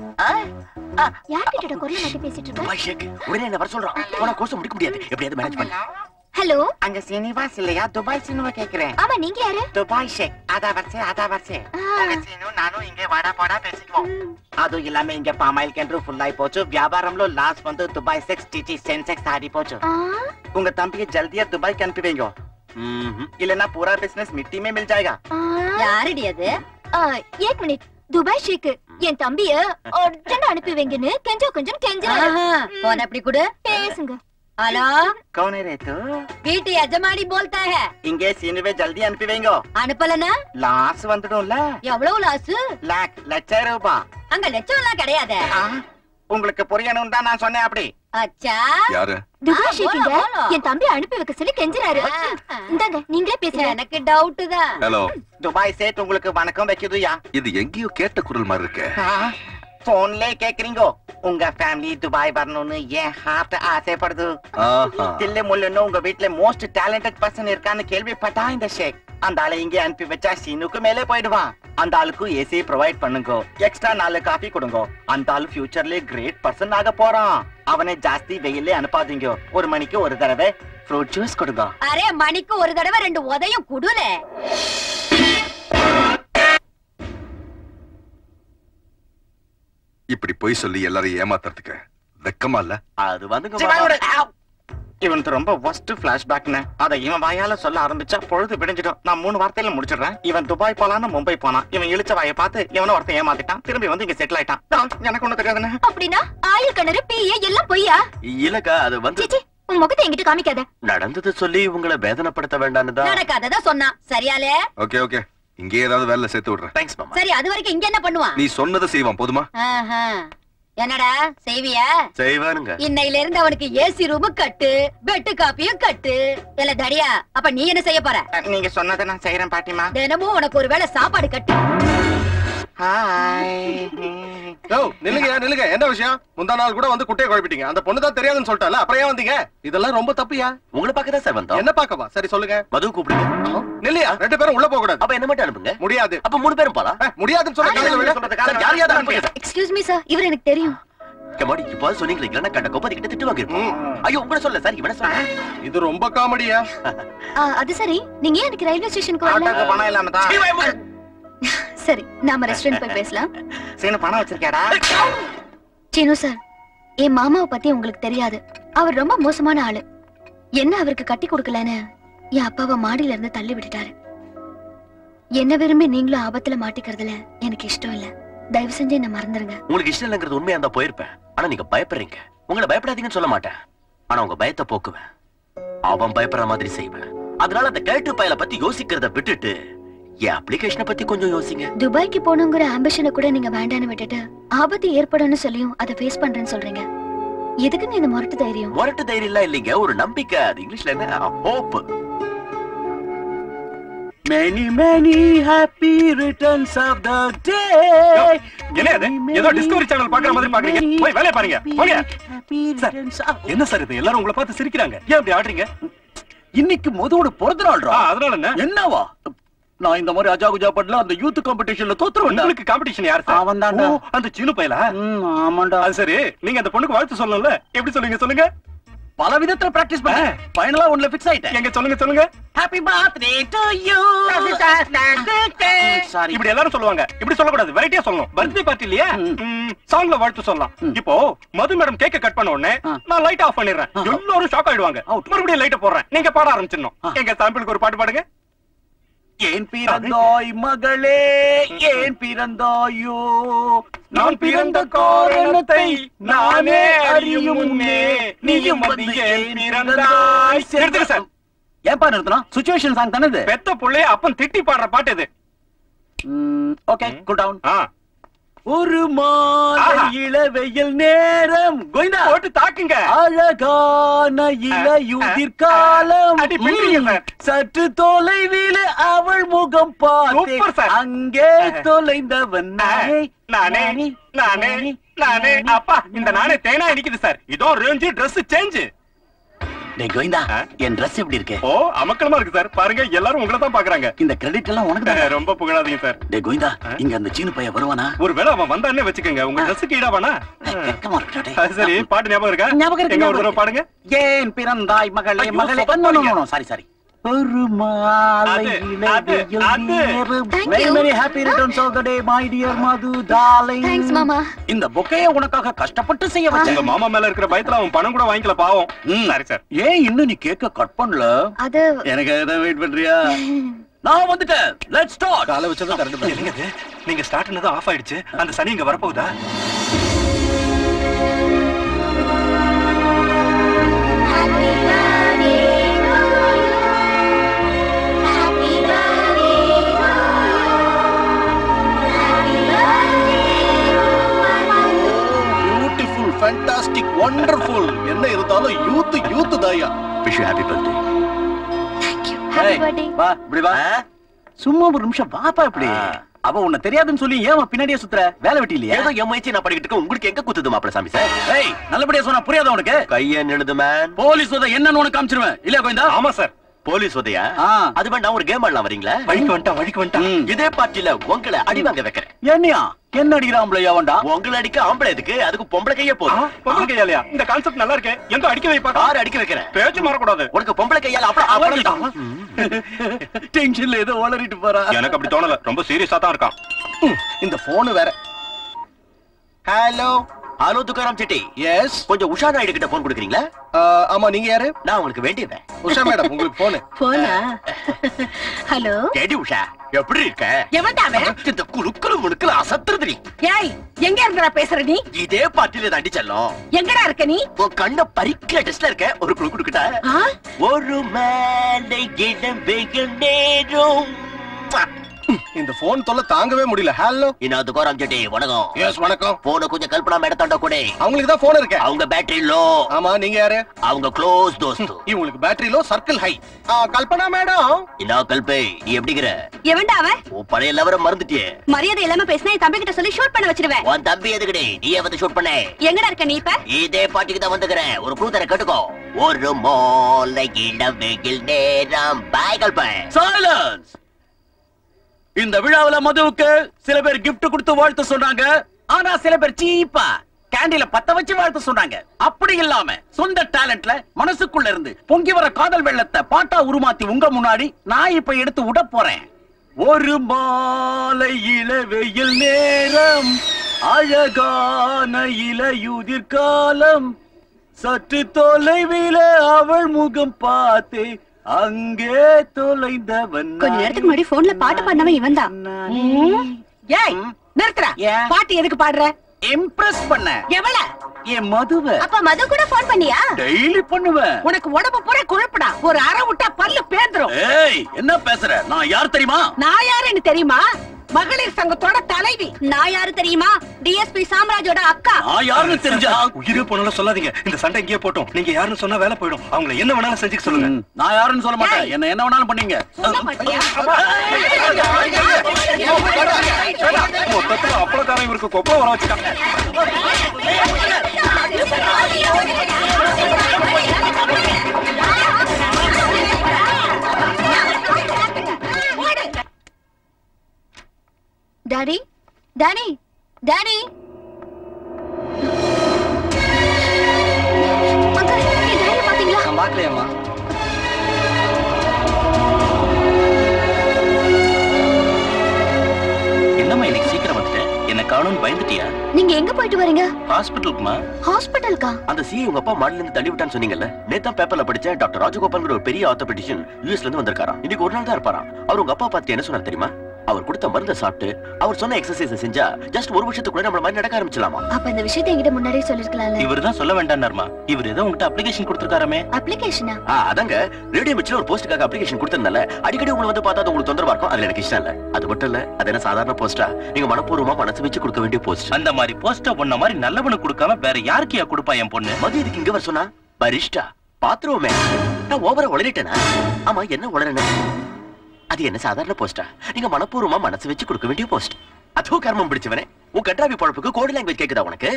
யார்கிட்ட குரல் மாத்தி பேசிட்டு இருக்க? துபாய் ஷேக் உடனே என்ன வர சொல்றான். போனா கோர்ஸ் முடிக்க முடியாது, எப்படியாவது மேனேஜ் பண்ணு. ஹலோ, அங்க சீனிவாஸ் இல்லையா? துபாய் சீனுவை கேக்குறேன். ஆமா, நீங்க யாரு? Dubai sheikh. அதா வர்சே உங்க சீனு நானும் இங்க வாடா போடா பேசிக்குவோம். அது இல்லாம இங்க பாமாயில் கேంద్రు ఫుల్ అయిపోచ్చు. వ్యాపారంలో లాస్ வந்து துபாய் செக்ஸ் டிடி சென்செக்ஸ் ஆடிపోచ్చు. உங்க தம்பியை ஜல்தியா துபாய்க்கு அனுப்பி வைங்க. இல்லனா पूरा बिजनेस मिट्टी में मिल जाएगा. யாரடி அது? एक मिनट. துபாய் ஷேக் என் தம்பிய அர்ஜென்ட் அனுப்பி வைங்கன்னு கொஞ்சம் கெஞ்சறாரு. போன் அப்படி கொடு, பேசுங்க. ஹலோ, कौन है रे तू? வீட்டு எஜமானி बोलता है. இங்கே சீனுவை ஜல்தி அனுப்பி வைங்க. அனுப்பலனா லாஸ் வந்துடும்ல. எவ்வளவு லாஸ்? லட்சம் ரூபாய். அங்க லட்சம் எல்லாம் கிடையாது. உங்களுக்கு புரியணும் தான் நான் சொன்னேன் அப்படி. அச்சா யாரு? துபாய் ஷேக்கிங்க என் தம்பி அனுப்பி வைக்க சொல்லி கெஞ்சறாரு. இந்தாங்க, நீங்களே பேசுங்க. எனக்கு டவுட் தான். ஹலோ, துபாய் சேட் உங்களுக்கு வணக்கம் வைக்குதுயா. இது எங்கேயோ கேட்ட குரல் மாதிரி இருக்கு. போன்ல கேக்குறீங்க. உங்க ஃபேமிலி துபாய் வரணும்னு என் ஹார்ட் ஆசைப்படுது. தில்லு முள்ளுன்னு உங்க வீட்டுல மோஸ்ட் டேலண்டட் பர்சன் இருக்கான்னு கேள்விப்பட்டா இந்த ஷேக். அந்த ஆளை இங்கே அனுப்பி வச்சா சீனுக்கு மேலே போயிடுவான். அந்த ஆளுக்கு ஏசி ப்ரொவைட் பண்ணுங்க, எக்ஸ்ட்ரா 4 காஃபி கொடுங்க. அந்த ஆளு ஃபியூச்சர்ல கிரேட் பர்சன் ஆக போறான். அவனை ஜாஸ்தி வெயிலே அனுப்பாதீங்க. 1 மணிக்கு ஒரு தடவை ஃப்ரூட் ஜூஸ் கொடுங்க. அரே, மணிக்கு ஒரு தடவை 2 உதயம் குடுல. இப்படி போய் சொல்லி எல்லாரையும் ஏமாத்துறதுக்கு வெக்கமா இல்ல? அது வந்துங்க. இவனுக்கு ரொம்ப worst flashbackனு அத இவன் வாயால சொல்ல ஆரம்பிச்சா பொழுது விடிஞ்சிடும். நான் 3 வார்த்தையில முடிச்சிடுறேன். இவன் துபாய் போலான்னு மும்பை போனான். இவன் இழுச்ச வாயை பார்த்து இவனை ஒருத்தன் ஏமாத்திட்டான். திரும்பி வந்து இங்க செட்டில் ஆயிட்டான். எனக்கு ஒண்ணு தெரியாதுன்னு. அப்படின்னா ஆயில் கிணறு பிஏ எல்லாம் பொய்யா? இல்லக்கா, அது வந்து சீச்சி, உன் முகத்தை என்கிட்ட காமிக்காத. நடந்தது சொல்லி உங்களை வேதனைப்படுத்த வேண்டான்னு தான். நடக்காததான் சொன்னான். சரியாலே? ஓகே ஓகே, இங்கே ஏதாவது வேலை சேர்த்து விடுறேன். தேங்க்ஸ் மாமா. சரி, அது வரைக்கும் இங்க என்ன பண்ணுவான்? நீ சொன்னதை செய்வான், போதுமா? என்னடா செய்வியா? செய்வானுங்க. இன்னையில இருந்து அவனுக்கு ஏசி ரூம் கட்டு, பெட் காப்பியும் கட்டு. இல்ல தடியா, அப்ப நீ என்ன செய்ய போற? நீங்க சொன்னதை நான் செய்யறேன் பாட்டிமா. தினமும் உனக்கு ஒரு வேளை சாப்பாடு கட்டு. நில்லுங்க, என்ன விஷயம்? முந்தா நாள் கூட வந்து குட்டையை குழப்பிட்டீங்க. அந்த பொண்ணு தான் தெரியாதுன்னு சொல்லிட்டால, அப்புறம் ஏன் வந்தீங்க? இதெல்லாம் ரொம்ப தப்பியா? உங்களை பார்க்கதான் சார் வந்தோம். என்ன பார்க்கவா? சரி சொல்லுங்க. மது கூப்பிடுங்க. நில்லையா, 2 பேரும் உள்ள போக கூடாது. அப்ப என்ன மட்டும் அனுப்புங்க. முடியாது. அப்ப 3 பேரும் போலாம். முடியாதுன்னு சொல்ல. எக்ஸ்கியூஸ் மீ சார், இவர் எனக்கு தெரியும். கமாடி, இப்போ சொன்னீங்களே, இல்லன்னா கண்ட கோபதி கிட்ட திட்டு வாங்கிருப்போம். ஐயோ, உங்களை சொல்ல சார், இவனை சொல்ல. இது ரொம்ப காமெடியா? அது சரி, நீங்க ஏன் எனக்கு ரயில்வே ஸ்டேஷனுக்கு வரல? பணம் இல்லாம தான். சரி, நாம ரெஸ்டாரண்ட் போய் பேசலாம். சீனு பணம் வச்சிருக்காடா? சீனு சார், என் மாமாவை பத்தி உங்களுக்கு தெரியாது. அவர் ரொம்ப மோசமான ஆளு. என்ன அவருக்கு கட்டி கொடுக்கலன்னு என் அப்பாவை மாடியில இருந்து தள்ளி விட்டுட்டாரு. என்ன விரும்பி நீங்களும் ஆபத்துல மாட்டிக்கிறதுல எனக்கு இஷ்டம் இல்ல. தயவு செஞ்சு என்ன மறந்துருங்க. உங்களுக்கு இஷ்டம் இல்லைங்கிறது உண்மையா இருந்தா போயிருப்பேன். ஆனா நீங்க பயப்படுறீங்க. உங்களை பயப்படாதீங்கன்னு சொல்ல மாட்டேன். ஆனா உங்க பயத்தை போக்குவேன். அவன் பயப்படுற மாதிரி செய்வேன். அதனால அந்த கேட்டு பயலை பத்தி யோசிக்கிறத விட்டுட்டு என் அப்ளிகேஷனை பத்தி கொஞ்சம் யோசிங்க. துபாய்க்கு போகணுங்கிற ஆம்பிஷனை கூட நீங்க வேண்டான்னு விட்டுட்டு ஆபத்து ஏற்படும்னு சொல்லியும் அதை ஃபேஸ் பண்றேன்னு சொல்றீங்க. எதுக்குங்க இந்த முரட்டு தைரியம்? முரட்டு தைரியம் இல்ல, இல்லைங்க, ஒரு நம்பிக்கை. அது இங்கிலீஷ்ல என்ன? Hope. many many happy returns of the day. என்ன இது ஏதோ டிஸ்கவரி சேனல் பார்க்குற மாதிரி பார்க்கறீங்க போய் வேலைய பாருங்க போங்க என்ன சார் இது எல்லாரும் உங்களை பார்த்து சிரிக்கிறாங்க ஏன் அப்படி ஆடுறீங்க இன்னைக்கு மதுவோட பிறந்த நாள்ரா அதனால என்ன என்னவா நான் இந்த மாதிரி அஜாகுஜா பண்ணல அந்த யூத் காம்படிஷன்ல தோத்துறேன் உங்களுக்கு காம்படிஷன் யார் சார் அவன் தான்டா அந்த சீனு பையலா ஆமாண்டா அது சரி நீங்க அந்த பொண்ணுக்கு வாழ்த்து சொல்லணும்ல எப்படி சொல்லுங்க பல விதத்துல பிராக்டீஸ் பண்ண ஃபைனலா ஒன்ல ஃபிக்ஸ் ஆயிட்டேன் எங்க சொல்லுங்க happy birthday to you sorry இப்படி எல்லாரும் சொல்லுவாங்க இப்படி சொல்ல கூடாது வெரைட்டியா சொல்லணும் பர்த்டே பார்ட்டி இல்லையா சாங்ல வாழ்த்து சொல்லலாம் இப்போ மது மேடம் கேக்க கட் பண்ண உடனே நான் லைட் ஆஃப் பண்ணிடுறேன் எல்லாரும் ஷாக் ஆயிடுவாங்க மறுபடியும் லைட்ட போடுறேன் நீங்க பாட ஆரம்பிச்சிடணும் எங்க சாம்பிளுக்கு ஒரு பாட்டு பாடுங்க ஏன் பிறந்தாய் மகளே ஏன் பிறந்தாயோ நான் பிறந்த காரணத்தை நானே அறியும் முன்னே நீயும் வந்து ஏன் பிறந்தாய் நிறுத்துங்க சார் ஏன்பா நிறுத்தணும் சிச்சுவேஷன் சாங் தானே இது பெத்த புள்ளைய அப்பன் திட்டி பாடுற பாட்டு இது ஓகே கூல் டவுன் ஒரு மாலை இளவெயில் நேரம் கோயிந்தா போட்டு தாக்குங்க அழகான இளையுதிர் காலம் சற்று தொலைவில் அவள் முகம் பார்த்து அங்கே தொலைந்தவன் நானே அப்பா இந்த நானே தேனா இடிக்குது சார் இதோ ரேஞ்சு Dress சேஞ்ச் டேய் கோயிந்தா என் Dress எப்படி இருக்கு ஓ அமக்கலமா இருக்கு சார் பாருங்க எல்லாரும் உங்களை தான் பாக்குறாங்க இந்த கிரெடிட் எல்லாம் உனக்கு தான் ரொம்ப புகழாதீங்க சார் டேய் கோயிந்தா இங்க அந்த சீனு பையன் வருவானா ஒருவேளை அவன் வந்தானே வெச்சுக்கங்க உங்க Dressக்கு ஈடாவானா சரி பாட்டு ஞாபகம் இருக்கா எங்க ஒரு தடவை பாடுங்க ஏன் பிறந்தாய் மகளே மகளே சாரி ஒரு மாலை இளவெயில் நேரம் very very happy returns of the day my dear Madhu darling thanks mama இந்த பொக்கையை உனக்காக கஷ்டப்பட்டு செய்ய வச்சேன் உங்க மாமா மேல இருக்கிற பயத்துல அவன் பணம் கூட வாங்கிக்கல பாவம் சரி சார் ஏன் இன்னும் நீ கேக்க கட் பண்ணல அது எனக்கு ஏதோ வெயிட் பண்றியா நான் வந்துட்டேன் லெட்ஸ் ஸ்டார்ட் காலை வச்சதும் கரெக்ட் பண்ணுங்க நீங்க ஸ்டார்ட் பண்ணது ஆஃப் ஆயிடுச்சு அந்த சனி இங்க வரப்போகுதா fantastic wonderful என்ன இருந்தாலும் யூத் தாயா wish you happy birthday thank you happy birthday வா இப்படி வா சும்மா ஒரு நிமிஷம் வாப்பா இப்படி அவ உன்னை தெரியாதுன்னு சொல்லி ஏன் பின்னாடியே சுத்துற வேலை வெட்டி இல்லையா ஏதோ எம்ஐச்சி நான் படிக்கிட்டு இருக்கேன் உங்களுக்கு எங்க குத்துது மாப்பிள சாமி சார் ஏய் நல்லபடியா சொன்னா புரியாத உனக்கு கைய நிழுது மேன் போலீஸ் உத என்னன்னு உனக்கு காமிச்சிருவேன் இல்லையா கோவிந்தா ஆமா சார் போலீஸ் உதயா அது வேண்டாம் ஒரு கேம் ஆடலாம் வரீங்களா வழிக்கு வந்துட்டான் இதே பார்ட்டில உங்களை அடி வாங்க வைக்கிறேன் என்னையா என்ன அடிக்கிற ஆம்பளையா வேண்டா உங்களை அடிக்க ஆம்பளை எதுக்கு அதுக்கு பொம்பளை கையே போதும் பொம்பளை கையாலயா இந்த கான்செப்ட் நல்லா இருக்கு எங்க அடிக்க வைப்பா கார் அடிக்க வைக்கிறேன் பேச்சு மாறக்கூடாது உனக்கு பொம்பளை கையால அப்பளம் டென்ஷன்ல ஏதோ வளரிட்டு போறா எனக்கு அப்படி தோணல ரொம்ப சீரியஸா தான் இருக்கான் இந்த போன் வேற ஹலோ துக்காராம் செட்டி எஸ் கொஞ்சம் உஷா நாயுடு கிட்ட போன் கொடுக்குறீங்களா ஆமா நீங்க யாரு நான் உங்களுக்கு வேண்டியவன் உஷா மேடம் உங்களுக்கு போனா ஹலோ கேடி உஷா எப்படி இருக்க எவன்டாவே இந்த குலுக்குல முழுக்குல அசத்துறதுடி ஏய் எங்க இருக்கற பேசுற நீ இதே பார்ட்டில தாண்டி செல்லும் எங்கடா இருக்க நீ உன் கண்ண பறிக்கிற டெஸ்ட்ல இருக்க ஒரு குழு குடுக்கட்டா ஒரு மேலை இடம் வெயில் நேரம் இந்த போன் தொல்லை தாங்கவே முடியல ஹலோ இன்னும் துக்காராம் செட்டி வணக்கம் எஸ் வணக்கம் போன கொஞ்சம் கல்பனா மேடம் தாண்ட கூட அவங்களுக்கு தான் போன் இருக்கு அவங்க பேட்டரி லோ ஆமா நீங்க யாரு அவங்க க்ளோஸ் தோஸ்து இவங்களுக்கு battery low circle high Kalpana madam என்ன கல்பே நீ எப்படிங்கிற எவன்டா அவன் உன் பழைய லவரை மறந்துட்டியே மரியாதை இல்லாம பேசினா என் தம்பி கிட்ட சொல்லி ஷூட் பண்ண வச்சிருவேன் உன் தம்பி எதுக்குடி நீயே வந்து ஷூட் பண்ண எங்கடா இருக்க நீ இப்ப இதே பாட்டிக்கு தான் வந்துக்கிறேன் ஒரு க்ளூ தர கேட்டுக்கோ ஒரு மாலை இளவெயில் நேரம் பாய் கல்பே சைலன்ஸ் இந்த விழாவுல மதுவுக்கு சில பேர் gift கொடுத்து வாழ்த்து சொன்னாங்க ஆனா சில பேர் சீப்பா கேண்டில பத்த வச்சு வாழ்த்து சொன்னாங்க அப்படி இல்லாம சொந்த டேலண்ட்ல மனசுக்குள்ள இருந்து பொங்கி வர காதல் வெள்ளத்தை பாட்டா உருமாத்தி உங்க முன்னாடி நான் இப்ப எடுத்து விட போறேன் ஒரு மாலை இளவெயில் நேரம் அழகான இளையுதிர் காலம் சற்று தொலைவில அவள் முகம் பார்த்தே அங்கே தொலைந்தவன் கொஞ்ச நேரத்துக்கு முன்னாடி போன்ல பாட்டு பாடினவன் இவன் தான் ஏய் நிறுத்துறா பாட்டு எதுக்கு பாடுற இம்ப்ரெஸ் பண்ண எவள என் மதுவை அப்ப மது கூட போன் பண்ணியா டெய்லி பண்ணுவேன் உனக்கு உடம்பு பூரா குழப்படா ஒரு அரை விட்டா பல்லு பேந்துரும் ஏய் என்ன பேசுற நான் யார் தெரியுமா நான் யாருன்னு தெரியுமா மகளிர் சங்கத்தோட தலைவி. நான் யாரு தெரியுமா? டிஎஸ்பி சாம்ராஜோட அக்கா. நான் யாருன்னு தெரிஞ்சா உயிரே போனாலும் சொல்லாதீங்க. இந்த சண்டை இங்கேயே போட்டோம். நீங்க யாருன்னு சொன்னா வேலை போயிடும். அவங்கள என்ன வேணாலும் செஞ்சுக்க சொல்லுங்க. நான் யாருன்னு சொல்ல மாட்டேன். என்ன வேணாலும் பண்ணீங்க. மொத்தத்துல அப்பளக்காரன் இவருக்கு கொப்பை வர வச்சுட்டாங்க. டாடி டாடி டாடி பாத்தீங்களா? பாக்கலையம்மா. என்னம்மா இன்னைக்கு சீக்கிரம் வந்துட்டேன். என்ன காணும்னு பயந்துட்டியா? நீங்க எங்க போயிட்டு வரீங்க? ஹாஸ்பிட்டலுக்குமா? ஹாஸ்பிட்டலுக்கா? அந்த சிஏ உங்க அப்பா மாடல இருந்து தள்ளி விட்டான்னு சொன்னீங்கல்ல. நேத்தா பேப்பர்ல படிச்ச டாக்டர் ராஜகோபால்ங்கிற ஒரு பெரிய ஆர்த்தோபெடிஷியன் யுஎஸ்ல இருந்து வந்திருக்காராம். இன்னைக்கு ஒரு நாள் தான் இருப்பாராம். அவர் உங்க அப்பா பார்த்து என்ன சொன்னார் தெரியுமா? அவர் கொடுத்த மருந்தை சாப்பிட்டு அவர் சொன்ன எக்ஸசைஸ் செஞ்சா ஜஸ்ட் ஒரு வருஷத்துக்குள்ள நம்மள மாதிரி நடக்க ஆரம்பிச்சலாமா? அப்ப இந்த விஷயத்தை என்கிட்ட முன்னாடியே சொல்லிருக்கலாம்ல. இவர்தான் சொல்ல வேண்டாம்னாருமா. இவர் ஏதோ உங்ககிட்ட அப்ளிகேஷன் கொடுத்திருக்காரமே. அப்ளிகேஷனா? அதாங்க ரேடியோ மிச்சில ஒரு போஸ்டுக்காக அப்ளிகேஷன் கொடுத்தனால அடிக்கடி உங்களை வந்து பார்த்தா உங்களுக்கு தொந்தரவா இருக்கும். அதுல எனக்கு இஷ்டம் இல்ல. அது மட்டும் இல்ல, அது என்ன சாதாரண போஸ்டா? நீங்க மனப்பூர்வமா மனசு வச்சு கொடுக்க வேண்டிய போஸ்ட். அந்த மாதிரி போஸ்ட பொண்ண மாதிரி நல்லவனுக்கு கொடுக்காம வேற யாருக்கியா கொடுப்பா என் பொண்ணு? மதி இதுக்கு இங்க வர சொன்னா பரிஷ்டா பாத்ரூமே. நான் ஓவரா உளறிட்டேனா? ஆமா, என்ன உளறன? அது என்ன சாதாரண போஸ்டா? நீங்க மனப்பூர்வமா மனசு வச்சு கொடுக்க வேண்டிய போஸ்ட். அதோ கர்மம் பிடிச்சவனே, உன் கட்ராவி பொழப்புக்கு கோடி லாங்குவேஜ் கேக்குதா உனக்கு?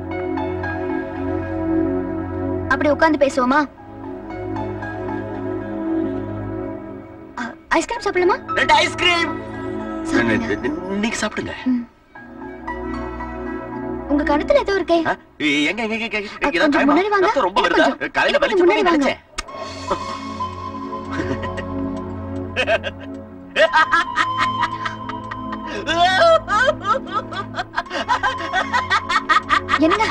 அப்படி உட்கார்ந்து பேசுவோமா? ஐஸ்கிரீம் சாப்பிடலாமா? 2 ஐஸ்கிரீம். நீங்க சாப்பிடுங்க. உங்க கணத்துல ஏதோ இருக்கே. எங்க எங்க எங்க கொஞ்சம் முன்னாடி வாங்க. ரொம்ப வருதா? காலையில வலிச்சு போய் நினைச்சேன். என்ன?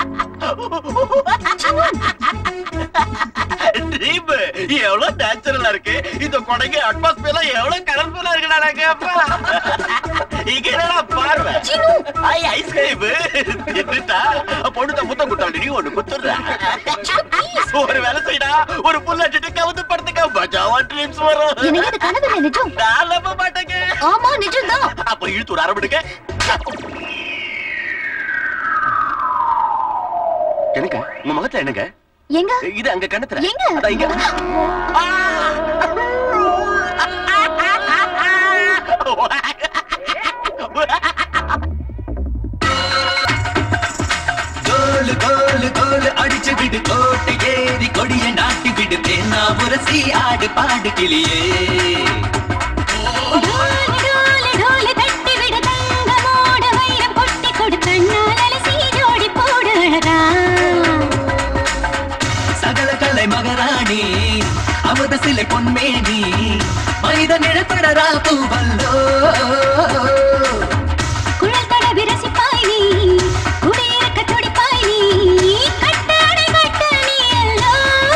எவ்வளவு நேச்சுரலா இருக்கு இந்த கொடைக்கு. அட்மாஸ்பியர் எவ்வளவு கலர்ஃபுல்லா இருக்கு. இங்க என்னடா பார்வை? ஐஸ்கிரீம் என்னடா பொண்ணு முத்தம் குத்தாடி ஒண்ணு குத்துறா. ஒரு வேலை செய்யடா, ஒரு புல் அடிட்டு கவுத்து படுத்துக்க. மஜாவா ட்ரீம்ஸ் வரும். எனக்கு இது கனவு இல்ல, நிஜம். நான் நம்ப மாட்டேங்க. ஆமா, நிஜம்தான். அப்ப இழுத்து ஒரு அரபிடுங்க. எனக்கு உங்க முகத்துல என்னங்க? எங்க? இது அங்க கண்ணத்துல. எங்க? அதான் இங்க. கோல் கோல் கோல் அடிச்சு விடு, கோட்டை ஏறி கொடிய நாட்டி விடு, தேனா புரசி ஆடு பாடு கிளியே. சகல கலை மகராணி அமுத சிலை பொன்மேனி மனித நிழப்படரா பூவல்லோ. குழல் தட விரசிப்பாய் நீ, குடியிருக்க துடிப்பாய் நீ, கட்டாடை கட்ட நீ அல்லோ.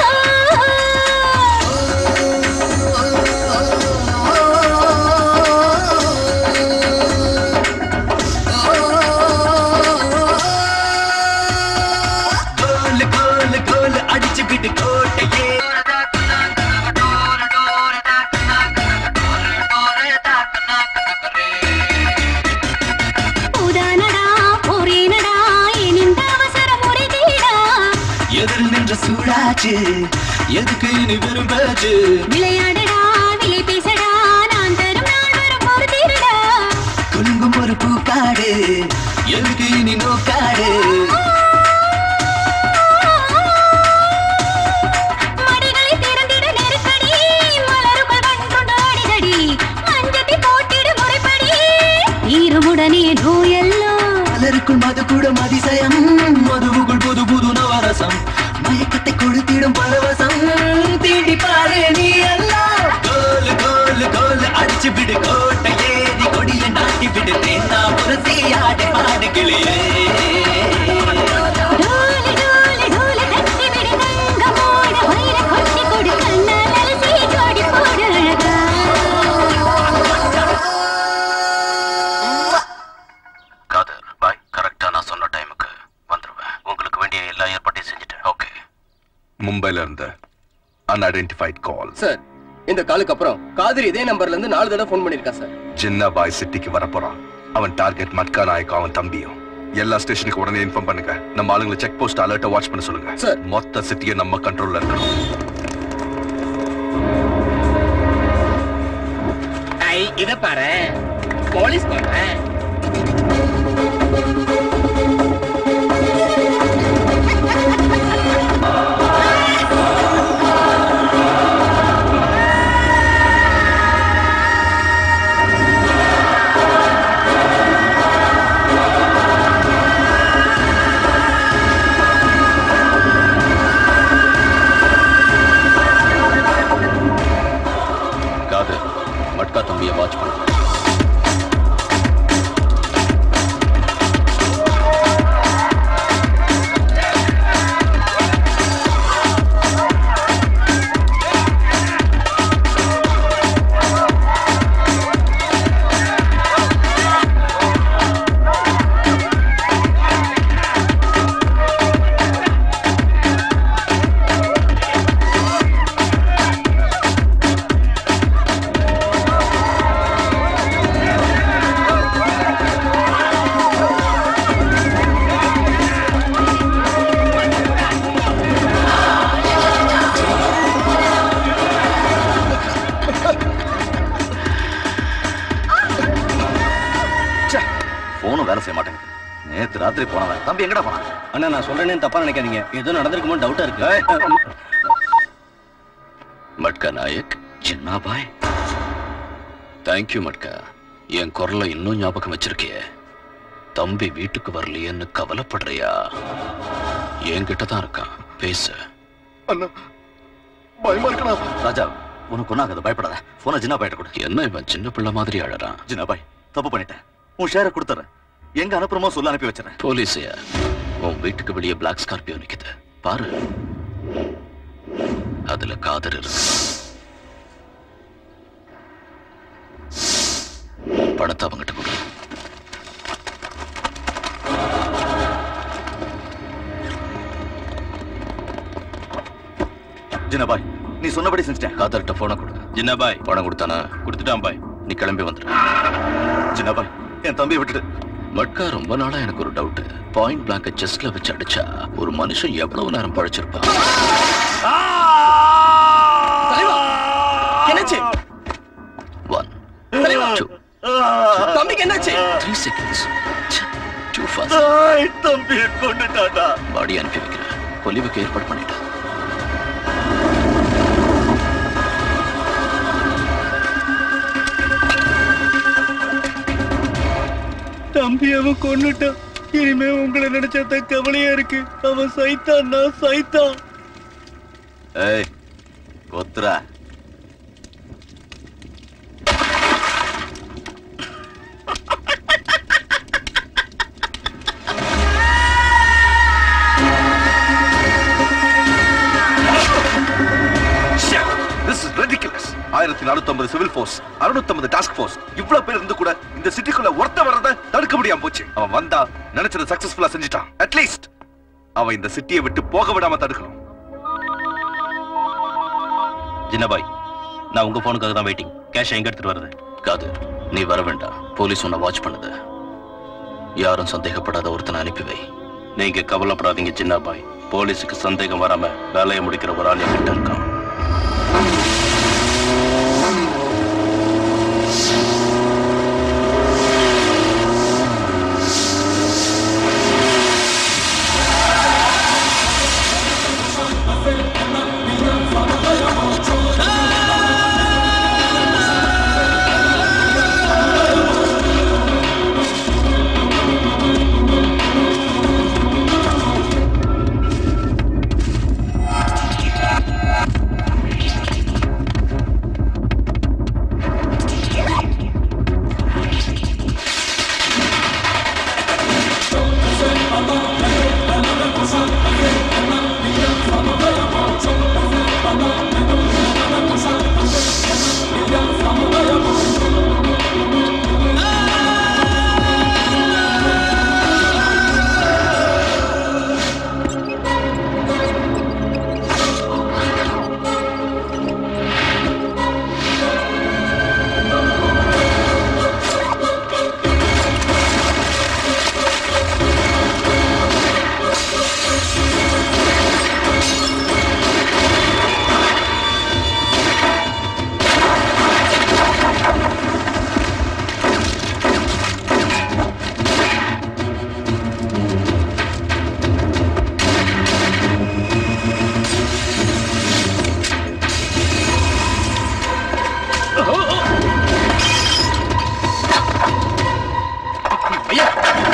கோல் கோல் கோல் அடிச்சு விடு, கோட்டையே எதில் நின்ற சூடாச்சு, எதுக்கு நீ விரும்பாச்சு? விளையாடடா, விலை பேசடா, நான் தரும் நாள் வரும் ஒரு திருடா. குலுங்கும் ஒரு பூக்காடு, எதுக்கு நீ நோக்காடு? மடிகளை திறந்திட நெருக்கடி, மலருக்குள் கண்கொண்டாடிதடி, மஞ்சத்தை போட்டிடு முறைப்படி, ஈரமுடனே நோயல்லோ. மலருக்குள் மது கூட அதிசயம், மதுவுக்குள் புது புது நவரசம், மயக்கத்தை கொளுத்திடும் பரவசம், தீண்டி பாரு நீ எல்லாம். கோல் கோல் கோல் அடிச்சு விடு, கோட்டை ஏறி கொடிய நாட்டி விடு, தேனா புரசி ஆடு பாடு கிளியே. டோலு டோலு டோலு தட்டி விடு, தங்கமோட வயிற கொட்டி கொடு, கண்ணால் அலசி ஜோடி போடு அழகா. காதர் பாய், கரெக்டா நான் சொன்ன டைமுக்கு வந்துருவேன். உங்களுக்கு வேண்டிய எல்லா ஏற்பாட்டையும் செஞ்சுட்டேன். ஓகே. மும்பைல இருந்து அன்ஐடென்டிஃபைட் கால். சார், இந்த காலுக்கு அப்புறம் காதிரி இதே நம்பர்ல இருந்து 4 தடவை ஃபோன் பண்ணிருக்கா சார். ஜின்னா பாய் சிட்டிக்கு வரப்போறான். அவன் டார்கெட் மட்கா நாயக், அவன் தம்பியும். எல்லா ஸ்டேஷனுக்கு உடனே இன்ஃபார்ம் பண்ணுங்க. நம்ம ஆளுங்களை செக் போஸ்ட் அலர்ட்டா வாட்ச் பண்ண சொல்லுங்க. சார், மொத்த சிட்டியை நம்ம கண்ட்ரோல்ல இருக்கணும். இத பாரு, போலீஸ் போறேன். மட்கா தம்பியை வாட்ச் பண்ண. வேலை செய்ய மாட்டேங்க. நேத்து ராத்திரி போனவன் தம்பி எங்கடா போனான்? அண்ணா நான் சொல்றேன்னு தப்பா நினைக்காதீங்க. ஏதோ நடந்திருக்குமோ டவுட்டா இருக்கு. மட்கா நாயக், சின்ன பாய். தேங்க்யூ மட்கா. என் குரலை இன்னும் ஞாபகம் வச்சிருக்கிய. தம்பி வீட்டுக்கு வரலையேன்னு கவலைப்படுறியா? என்கிட்ட தான் இருக்கான், பேசு. அண்ணா பயமா இருக்கா? ராஜா உனக்கு ஒண்ணாகாது, பயப்படாத. போன ஜின்னா பாய்ட்ட கூட. என்ன இவன் சின்ன பிள்ளை மாதிரி அழறான்? ஜின்னா பாய் தப்பு பண்ணிட்டேன். உன் ஷேரை கொடுத்துறேன். எங்க அனுப்புறமோ சொல்ல அனுப்பி வச்சிடறேன். போலீஸையா? உன் வீட்டுக்கு வெளியே பிளாக் ஸ்கார்பியோ நிக்குது பாரு. அதுல காதர் இருக்கு. பணத்தை அவங்கிட்ட கொடு. ஜின்னாபாய் நீ சொன்னபடி செஞ்சிட்டேன். காதர்கிட்ட போன கொடு. ஜின்னாபாய் பணம் கொடுத்தானா? கொடுத்துட்டான் பாய். நீ கிளம்பி வந்துடு. ஜின்னாபாய் என் தம்பியை விட்டுட்டு. மட்கா ரொம்ப நாளா எனக்கு ஒரு டவுட். பாயிண்ட் பிளாங்க செஸ்ட்ல வச்சு அடிச்சா ஒரு மனுஷன் எவ்வளவு நேரம் பழச்சிருப்பான்? என்னாச்சு? 1 2 தம்பிக்கு என்னாச்சு? 3 seconds. Too fast. தம்பி கொண்டுட்டாடா. பாடி அனுப்பி வைக்கிறேன். பொலிவுக்கு ஏற்பாடு பண்ணிட்டேன். தம்பி அவன் கொன்னுட்டான். இனிமே உங்களை நினைச்சா கவலையா இருக்கு. அவன் சைத்தான், நான் சைத்தான். ஏய் கொத்ரா. This is ridiculous. 1450 civil force, 650 task force, இவ்வளவு பேர் இருந்து கூட இந்த சிட்டிக்குள்ள ஒருத்த வரத தடுக்க முடியாம போச்சு. அவன் வந்தா நினைச்சத சக்சஸ்ஃபுல்லா செஞ்சிட்டான். அட்லீஸ்ட் அவன் இந்த சிட்டியை விட்டு போக விடாம தடுக்கணும். ஜின்னாபாய் நான் உங்க போனுக்காக தான் வெயிட்டிங். கேஷ் எங்க எடுத்துட்டு வருது? காது நீ வர வேண்டாம். போலீஸ் உன்னை வாட்ச் பண்ணுது. யாரும் சந்தேகப்படாத ஒருத்தனை அனுப்பி வை. நீங்க கவலைப்படாதீங்க ஜின்னாபாய். போலீஸுக்கு சந்தேகம் வராம வேலையை முடிக்கிற ஒரு ஆள் என்கிட்ட இருக்கான். भैया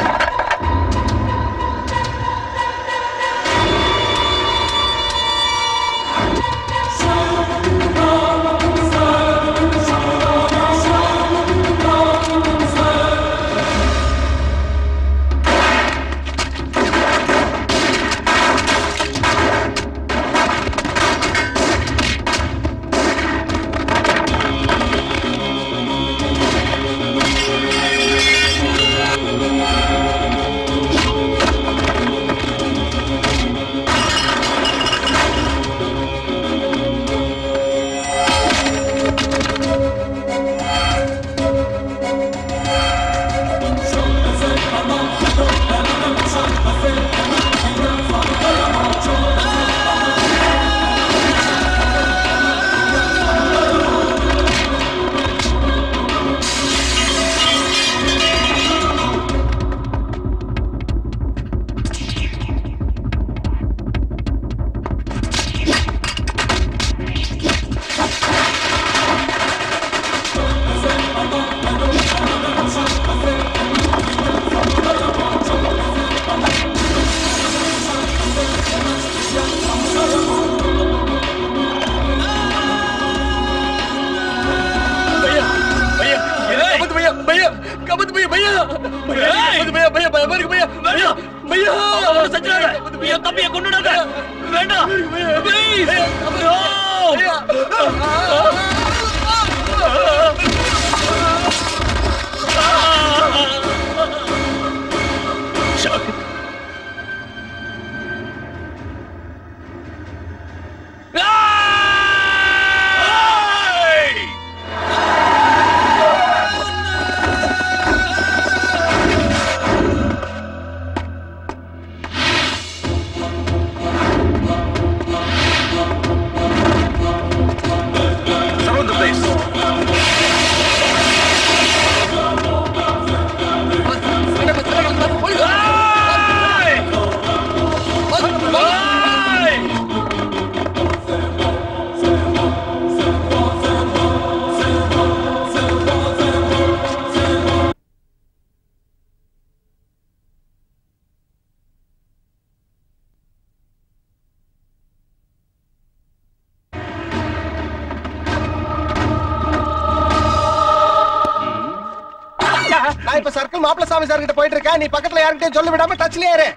சர்க்கிள் மாப்பிள்ள சாமி சார் கிட்ட போயிட்டு இருக்கா. நீ பக்கத்துல யார்கிட்டயும் சொல்ல விடாம டச்லயே இரு.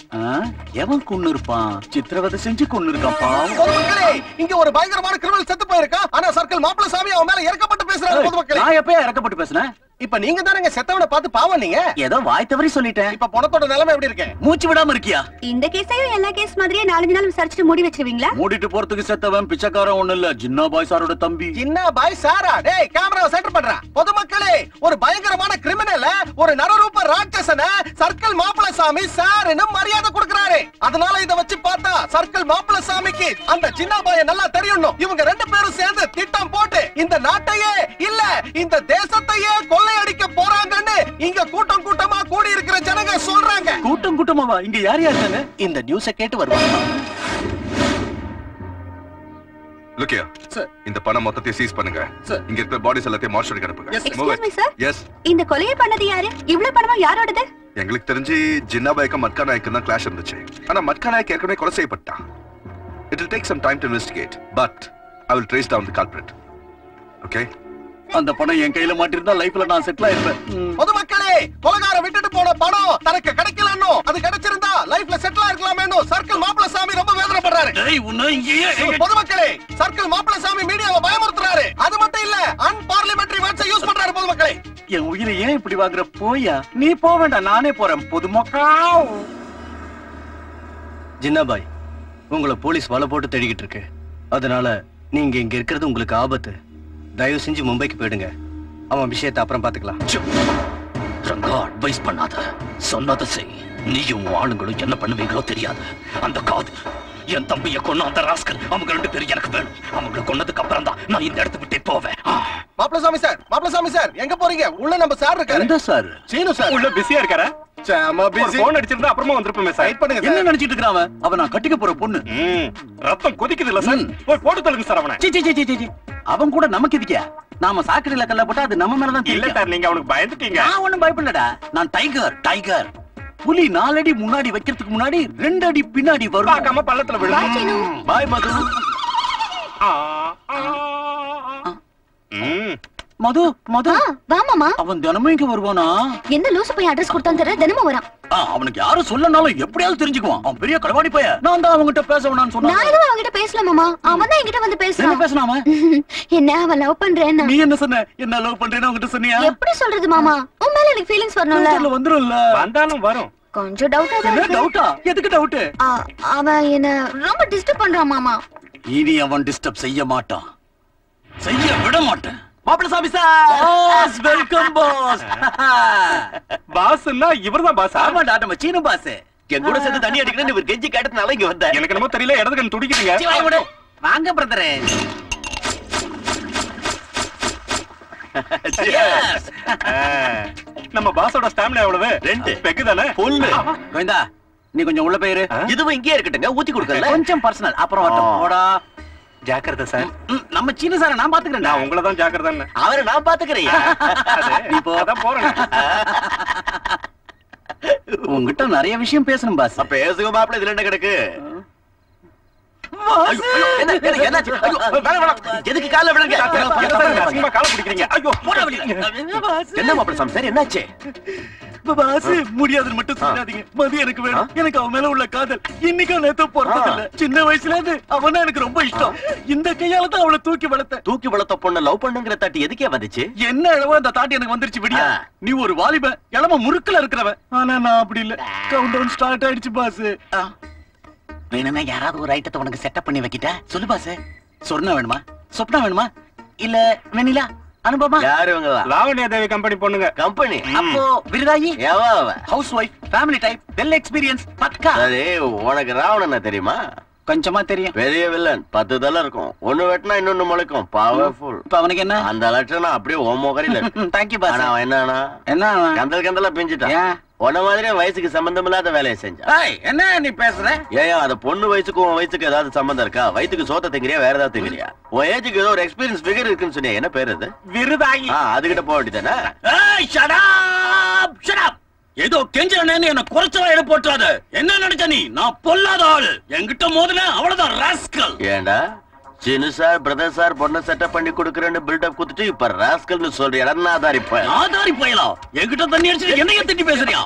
எவன் கொன்னு இருப்பான்? சித்திரவதை செஞ்சு கொன்னு இருக்கான்ப்பா. பொதுமக்களே, இங்க ஒரு பயங்கரமான கிரிமினல் செத்து போயிருக்கான். ஆனா சர்க்கிள் மாப்பிள்ள சாமி அவன் மேல இறக்கப்பட்டு பேசுறாரு. பொதுமக்களே, நான் எப்ப இறக்கப்பட்டு பேசுனேன்? இப்ப நீங்க தானங்க செத்தவனை பார்த்து பாவம் நீங்க. ஏதோ வாய் தவறி சொல்லிட்டேன். இப்ப பணத்தோட நிலைமை எப்படி இருக்கு? மூச்சு விடாம இருக்கியா? இந்த கேஸையும் எல்லா கேஸ் மாதிரியே 4 நாள் விசாரிச்சுட்டு மூடி வச்சிருவீங்களா? மூடிட்டு போறதுக்கு செத்தவன் பிச்சைக்காரன் ஒண்ணு இல்ல, ஜின்னா பாய் சாரோட தம்பி. ஜின்னா பாய் சாரா? டேய், கேமராவை சென்டர் பண்றா. பொதுமக்களே, ஒரு பயங்கரமான கிரிமினல், ஒரு நரரூப ராட்சசனை சர்க்கிள் மாப்பிள்ள சாமி சார்னு மரியாதை கொடுக்கறாரு. அதனால இத வச்சு பார்த்தா சர்க்கிள் மாப்பிள்ள சாமிக்கு அந்த ஜின்னா பாய நல்லா தெரியணும். இவங்க ரெண்டு பேரும் சேர்ந்து திட்டம் போட்டு இந்த நாட்டையே இல்ல இந்த தேசத்தையே கொள்ளையடிக்க போறாங்கன்னு இங்க கூட்டம் கூட்டமா கூடி இருக்கிற ஜனங்க சொல்றாங்க. கூட்டம் கூட்டமாவா? இங்க யார் யார் இருக்காங்க? இந்த நியூஸை கேட்டு வருவாங்க. லுக்கியா, இந்த பணம் மொத்தத்தையும் சீஸ் பண்ணுங்க. இங்க இருக்கிற பாடிஸ் எல்லாத்தையும் மார்ஷலுக்கு அனுப்புங்க. Excuse me, sir. எஸ். இந்த கொலையை பண்ணது யாரு? இவ்ளோ பணமா யாரோடது? எங்களுக்கு தெரிஞ்சு ஜின்னா பாய்க்கு மட்கா நாய்க்கு தான் கிளாஷ் இருந்துச்சு. ஆனா மட்கா நாய்க்கு ஏற்கனவே கொலை செய்யப்பட்டான். It will take some time to investigate, but I will trace down the culprit. Okay? அந்த பணம் என் கையில மாட்டிருந்தா லைஃப்ல நான் செட்டில் ஆயிருப்பேன். பொதுமக்களே, கொலைகாரன் விட்டுட்டு போன பணம் தனக்கு கிடைக்கலன்னு, அது கிடைச்சிருந்தா லைஃப்ல செட்டில் ஆயிருக்கலாமேன்னு சர்க்கிள் மாப்பிள்ள சாமி ரொம்ப வேதனைப்படுறாரு. டேய், உன்னை இங்கேயே பொதுமக்களே, சர்க்கிள் மாப்பிள்ள சாமி மீடியாவை பயமுறுத்துறாரு. அது மட்டும் இல்ல, அன்பார்லிமெண்டரி வேர்ட்ஸ் யூஸ் பண்றாரு. பொதுமக்களே, என் உயிரை ஏன் இப்படி வாங்குற? போயா, நீ போக வேண்டாம், நானே போறேன். பொதுமக்கள், ஜின்னா பாய், உங்களை போலீஸ் வலை போட்டு தேடிக்கிட்டு இருக்கு. அதனால நீங்க இங்க இருக்கிறது உங்களுக்கு ஆபத்து. தயவு செஞ்சு மும்பைக்கு போயிடுங்க. அவன் விஷயத்தை அப்புறம் பாத்துக்கலாம். ரங்கா, அட்வைஸ் பண்ணாத, சொன்னதை செய். நீயும் ஆளுங்களும் என்ன பண்ணுவீங்களோ தெரியாது. அந்த காது என் தம்பியை கொன்ன அந்த ராஸ்கல், அவங்க 2 பேரும் எனக்கு வேணும். அவங்களை கொன்னதுக்கு அப்புறம் தான் நான் இந்த இடத்தை விட்டே போவேன். மாப்பிள்ள சாமி சார், மாப்பிள்ள சாமி சார், எங்க போறீங்க? உள்ள நம்ம சார் இருக்காரு. எந்த சார்? சீனு சார். உள்ள பிஸியா இருக்காரா? சாமா பிஸி. போன் அடிச்சிருந்தா அப்புறமா வந்திருப்போமே சார். வெயிட் பண்ணுங்க என்ன சார். நினைச்சிட்டு இருக்கான் அவன் நான் கட்டிக்க போற பொண்ணு. ரத்தம் கொதிக்குது இல்ல சார்? போய் போட்டு தள்ளுங்க சார் அவனை. அவன் கூட நமக்கு இதுக்கியா? நாம சாக்கடையில கல்ல போட்டா அது நம்ம மேலதான் இல்ல சார், நீங்க அவனுக்கு பயந்துட்டீங்க. நான் ஒண்ணும் பயப்படலடா. நான் டைகர். புலி 4 அடி முன்னாடி வைக்கிறதுக்கு முன்னாடி 2 அடி பின்னாடி வரும். பார்க்காம பள்ளத்துல விழும். பாய் மது. மது வா மாமா. அவன் தினமும் இங்க வருவானா? எந்த லூசு பையன் அட்ரஸ் கொடுத்தான் தெரியல, தினமும் வரான். அவனுக்கு யாரும் சொல்லனாலும் எப்படியாவது தெரிஞ்சுக்குவான். அவன் பெரிய களவாணி பையன். நான் தான் அவன்கிட்ட பேச வேணாம்னு சொன்னேன். நான் எதுவும் அவன்கிட்ட பேசல மாமா. அவன் தான் என்கிட்ட வந்து பேசுறான். என்ன பேசுனாம? என்ன அவன் லவ் பண்றேன்னா? நீ என்ன சொன்ன? என்ன லவ் பண்றேன்னு அவன்கிட்ட சொன்னியா? எப்படி சொல்றது மாமா? உன் மேல எனக்கு ஃபீலிங்ஸ் வரணும்ல. வந்துரும்ல. வந்தாலும் வரும். கொஞ்சம் டவுட்டா தான் இருக்கு. டவுட்டா? எதுக்கு டவுட்? அவன் என்ன ரொம்ப டிஸ்டர்ப் பண்றான் மாமா. இனி அவன் டிஸ்டர்ப் செய்ய மாட்டான். செய்ய விட மாட்டேன். மாப்பிள்ள சாமி சார், வெல்கம் பாஸ். பாஸ்னா இவர்தான் பாஸ். ஆமாடா, நம்ம சீன பாஸ். என் கூட சேர்ந்து தண்ணி அடிக்கிறேன்னு இவர் கெஞ்சி கேட்டதுனால இங்க வந்தேன். எனக்கு என்னமோ தெரியல, இடது கண் துடிக்குதுங்க. வாங்க பிரதரே. நம்ம பாஸோட ஸ்டாமினா எவ்வளவு? 2 பெக்கு தானே. புல்லு. கோவிந்தா, நீ கொஞ்சம் உள்ள போயிரு. இதுவும் இங்கே இருக்கட்டுங்க, ஊத்தி கொடுக்கல. கொஞ்சம் பர்சனல், அப்புறம் வரட்டும். போடா. ஜாக்கிரதை சார். நம்ம சீன சார நான் பாத்துக்கிறேன். நான் உங்களை தான் ஜாக்கிரதை. அவரை நான் பாத்துக்கிறேன். நீ போதான் போறேன். உங்ககிட்ட நிறைய விஷயம் பேசணும் பாஸ். பேசுங்க மாப்பிள்ள, இதுல என்ன கிடக்கு? எதுக்கு கால விடுங்க? கால பிடிக்கிறீங்க. என்ன மாப்பிள்ள சாமி சார், என்னாச்சு? பாஸ், முடியாதுன்னு மட்டும் சொல்லாதீங்க. மதி எனக்கு வேணும். எனக்கு அவன் மேல உள்ள காதல் இன்னைக்கு நேத்து போறது இல்ல. சின்ன வயசுல இருந்து அவனா எனக்கு ரொம்ப இஷ்டம். இந்த கையால தான் அவளை தூக்கி வளர்த்த பொண்ணு லவ் பண்ணுங்கிற தாட்டி எதுக்கே வந்துச்சு? என்ன அளவோ அந்த தாட்டி எனக்கு வந்துருச்சு. விடியா, நீ ஒரு வாலிப இளம முறுக்கல இருக்கிறவன். ஆனா நான் அப்படி இல்ல. கவுண்ட் டவுன் ஸ்டார்ட் ஆயிடுச்சு பாஸ். வேணும்னா யாராவது ஒரு ஐட்டத்தை உனக்கு செட்டப் பண்ணி வைக்கிட்ட சொல்லு பாஸ். சொர்ணா வேணுமா? சொப்னா வேணுமா? இல்ல வெண்ணிலா, அனுபவமா? யாரு இவங்களா? லாவண்யா தேவி கம்பெனி பொண்ணுங்க. கம்பெனி? அப்போ விருதாயி? எவ? House wife, family type, well experience, பக்கா. சரி, உனக்கு ராவணன் தெரியுமா? கொஞ்சமா தெரியும். பெரிய வில்லன், 10 தலை இருக்கும். ஒண்ணு வெட்டினா இன்னொன்னு முளைக்கும். பவர்ஃபுல். இப்ப அவனுக்கு என்ன? அந்த லட்சணம் அப்படியே ஓமோகரில இருக்கு. Thank you boss. ஆனா அவன் என்னன்னா என்ன கந்தலா பிஞ்சிட்டான். உன்ன மாதிரியே வயசுக்கு சம்பந்தம் இல்லாத வேலையை செஞ்சான். என்ன நீ பேசுற? ஏன் அந்த பொண்ணு வயசுக்கும் உன் வயசுக்கு ஏதாவது சம்பந்தம் இருக்கா? வயிற்றுக்கு சோத்த திங்கிறியா, வேற ஏதாவது திங்கிறியா? உன் ஏஜுக்கு ஏதோ ஒரு எக்ஸ்பீரியன்ஸ் ஃபிகர் இருக்குன்னு சொன்னியா, என்ன பேரு அது? விருதாயி. அதுகிட்ட போக வேண்டியதானே? ஏதோ கெஞ்சனேன்னு என்ன குறைச்சலா எடை போட்டாத. என்ன நினைச்ச நீ? நான் பொல்லாத ஆளு. என்கிட்ட மோதுன அவ்வளவுதான் ராஸ்கல். ஏண்டா சின்ன சார் பிரதர் சார் பொண்ணை செட்டப் பண்ணி கொடுக்கறேன்னு பில்டப் குடுத்துட்டு இப்ப ராஸ்கல்னு சொல்றியா? ஆதாரி போயலாம். என்கிட்ட தண்ணி அடிச்சு என்னைய திட்டி பேசுறியா?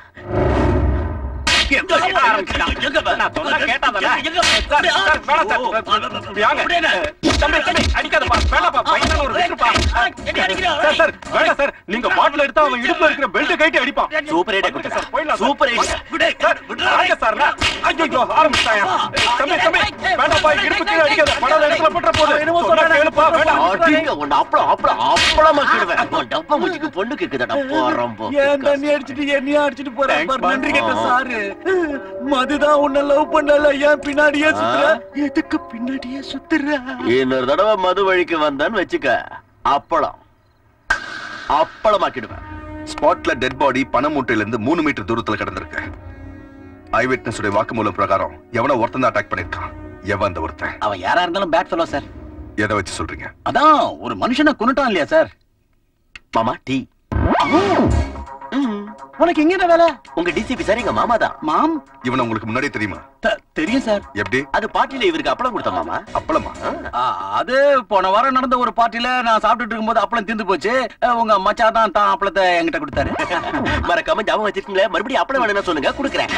நீங்க பாட்டில் எடுத்தா அவன் இடுப்புல இருக்கிற பெல்ட் கைட்டி அடிப்பான். சூப்பர் ஐடியா கொடுத்தா. Super idea. சார் ஐயோ ஆரம்பிச்சாயா? தம்பி தம்பி வேண்டாப்பா, இடுப்பு கீழே அடிக்காத. படாத இடத்துல பண்ற போது என்னமோ சொன்னா கேளுப்பா. வேண்டாம். அடிங்க உன்னை அப்பளம் மாக்கிடுவேன். உன் டப்பா மூச்சிக்கு பொண்ணு கேக்குதடா போறோம் போ. ஏன் தண்ணி அடிச்சிட்டு என்னைய அடிச்சிட்டு போறேன். நன்றி கேட்ட சாரு. மதுதான் உன்னை லவ் பண்ணல. ஏன் பின்னாடியே சுத்துற? எதுக்கு பின்னாடியே சுத்துற? இன்னொரு தடவை மது வழிக்கு வந்தான்னு வச்சுக்க, அப்பளமாக்கிடுவேன். ஸ்பாட்ல டெட் பாடி பண மூட்டையில இருந்து 3 மீட்டர் தூரத்துல கிடந்திருக்கு. ஐ விட்னஸ் உடைய வாக்குமூலம் பிரகாரம் எவனோ ஒருத்தன் தான் அட்டாக் பண்ணிருக்கான். எவன் அந்த ஒருத்தன்? அவன் யாரா இருந்தாலும் பேட் ஃபெலோ சார். எதை வச்சு சொல்றீங்க? அதான் ஒரு மனுஷனை கொன்னுட்டான் இல்லையா சார்? மாமா டீ. உனக்கு எங்க என்ன வேலை? உங்க டிசிபி சார் எங்க மாமா தான். மாம், இவனை உங்களுக்கு முன்னாடியே தெரியுமா? தெரியும் சார். எப்படி? அது பார்ட்டில இவருக்கு அப்பளம் கொடுத்த மாமா. அப்பளமா? அது போன வாரம் நடந்த ஒரு பார்ட்டில நான் சாப்பிட்டுட்டு இருக்கும்போது அப்பளம் தீர்ந்து போச்சு. உங்க மச்சா தான் அப்பளத்தை என்கிட்ட கொடுத்தாரு. மறக்காம ஞாபகம் வச்சிருக்கீங்களே, மறுபடியும் அப்பளம் வேணும்னா சொல்லுங்க, கொடுக்குறேன்.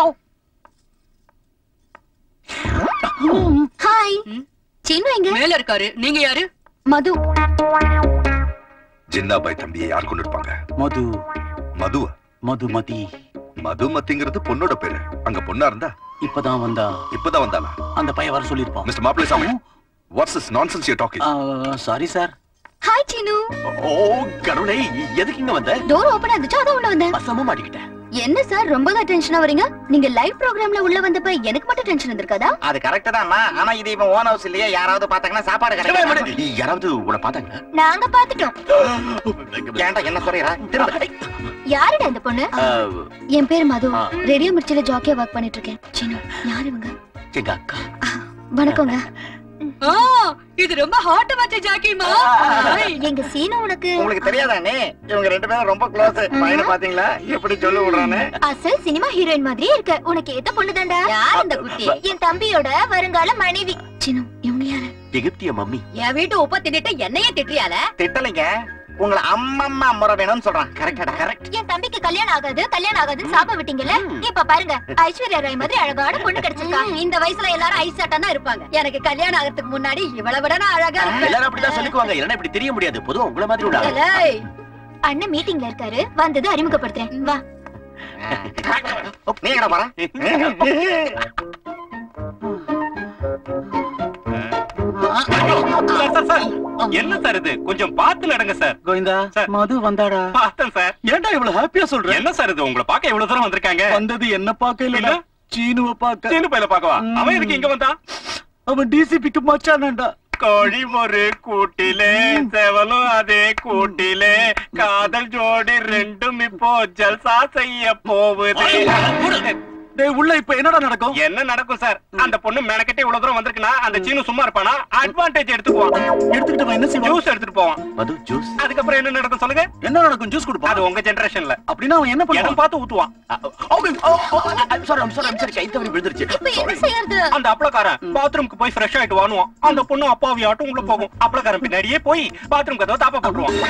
ஹாய். சீனு எங்க? மேல இருக்காரு. நீங்க யாரு? மது. ஜின்னாபாய் தம்பியை யார் கொண்டு இருப்பாங்க? மது. மதுவா? மதுமதி. மதுமதிங்கிறது பொண்ணோட பேரு. அங்க பொண்ணா இருந்தா? இப்பதான் வந்தாளா? அந்த பையன் வர சொல்லிருப்பான். மிஸ்டர் மாப்பிள்ளை, what's this nonsense you are talking? Sorry sir. Hi Seenu. ஓ கடவுளே, எதுக்கு இங்க வந்த? டோர் ஓபன் ஆச்சு, அத உள்ள வந்தேன். பசமா மாட்டிக்கிட்டேன். என்ன சார் ரொம்ப தான் டென்ஷனா வரீங்க? நீங்க லைவ் ப்ரோகிராம்ல உள்ள வந்தப்ப எனக்கு மட்டும் டென்ஷன் வந்திருக்காதா? அது கரெக்ட் தான்மா. ஆனா இது இவன் ஓன் ஹவுஸ் இல்லையே. யாராவது பார்த்தாங்கன்னா சாப்பாடு கிடையாது. யாராவது உன்னை பார்த்தாங்க? நாங்க பாத்துட்டோம். ஏன்டா என்ன சொல்றீரா? திரும்ப யாருடா இந்த பொண்ணு? என் பேர் மது. ரேடியோ மிர்ச்சில ஜாக்கியா வர்க் பண்ணிட்டு இருக்கேன். சீனு, யார் இவங்க? எங்க அக்கா. வணக்கங்க. இது ரொம்ப ஹாட் மச்ச ஜாக்கிமா. எங்க சீனு உங்களுக்கு தெரியாதானே இவங்க ரெண்டு பேரும் ரொம்ப க்ளோஸ். பையனை பாத்தீங்களா எப்படி சொல்லி விடுறானே. அசல் சினிமா ஹீரோயின் மாதிரியே இருக்க. உனக்கு ஏத்த பொண்ணுதான்டா. யார் இந்த குட்டி? என் தம்பியோட வருங்கால மனைவி. சின்ன இவங்க யாரு? எகிப்திய மம்மி. என் வீட்டு உப்ப தின்னுட்டு என்னையே திட்டியால? திட்டலைங்க, உங்களை அம்மம்மா முறை வேணும்னு சொல்றான். கரெக்டா? கரெக்ட். என் தம்பிக்கு கல்யாணம் ஆகாதுன்னு சாப விட்டீங்கல்ல. இப்ப பாருங்க, ஐஸ்வர்யா ராய் மாதிரி அழகான பொண்ணு கிடைச்சிருக்கா. இந்த வயசுல எல்லாரும் ஐசாட்டா தான் இருப்பாங்க. எனக்கு கல்யாணம் ஆகிறதுக்கு முன்னாடி இவ்வளவு விட நான் அழகா எல்லாரும் அப்படிதான் சொல்லிக்குவாங்க. இல்லன்னா இப்படி தெரிய முடியாது. பொதுவா உங்கள மாதிரி உள்ள அண்ணன் மீட்டிங்ல இருக்காரு, வந்தது அறிமுகப்படுத்துறேன். வா. நீ எங்கடா போற? என்ன சார் இது? கொஞ்சம் பார்த்து நடங்க சார். கோவிந்தா, மது வந்தாடா? பார்த்தேன் சார். ஏன்டா இவ்வளவு ஹாப்பியா சொல்ற? என்ன சார் இது? உங்களை பார்க்க இவ்வளவு தூரம் வந்திருக்காங்க. வந்தது என்ன பார்க்க இல்ல, சீனுவை பார்க்க. சீனு பையல பார்க்கவா? அவன் எதுக்கு இங்க வந்தான்? அவன் டிசிபிக்கு மச்சானாண்டா. கோழி ஒரு கூட்டிலே, செவலும் அதே கூட்டிலே, காதல் ஜோடி ரெண்டும் இப்போ ஜல்சா செய்ய போகுது. உள்ள இப்ப என்னடா நடக்கும்? என்ன நடக்கும் சார்? அந்த பொண்ணு மெனக்கட்டி இவ்வளவு தூரம் வந்திருக்குன்னா அந்த சீனு சும்மா இருப்பானா? அட்வான்டேஜ் எடுத்துக்குவான். எடுத்துக்கிட்டு என்ன செய்வான்? ஜூஸ் எடுத்துட்டு போவான். மது ஜூஸ். அதுக்கப்புறம் என்ன நடக்கும் சொல்லுங்க? என்ன நடக்கும்? ஜூஸ் கொடுப்பான். அது உங்க ஜெனரேஷன்ல. அப்படின்னா அவன் என்ன பண்ணுவான்? இடம் பார்த்து ஊத்துவான். சாரி கை தவறி விழுந்துருச்சு. இப்ப என்ன செய்யறது? அந்த அப்பளக்காரன் பாத்ரூம்க்கு போய் ஃப்ரெஷ் ஆயிட்டு வானுவான். அந்த பொண்ணு அப்பாவி ஆட்டும் உள்ள போகும். அப்பளக்காரன் பின்னாடியே போய் பாத்ரூம் கதவை தாப்பா போட்டுருவான்.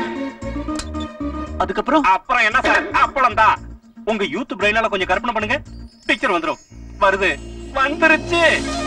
அப்புறம் என்ன சார்? அப்பளம் தான். உங்க யூத் பிரெயினால கொஞ்சம் கற்பனை பண்ணுங்க, பிக்சர் வந்துரும். வருது, வந்துருச்சு.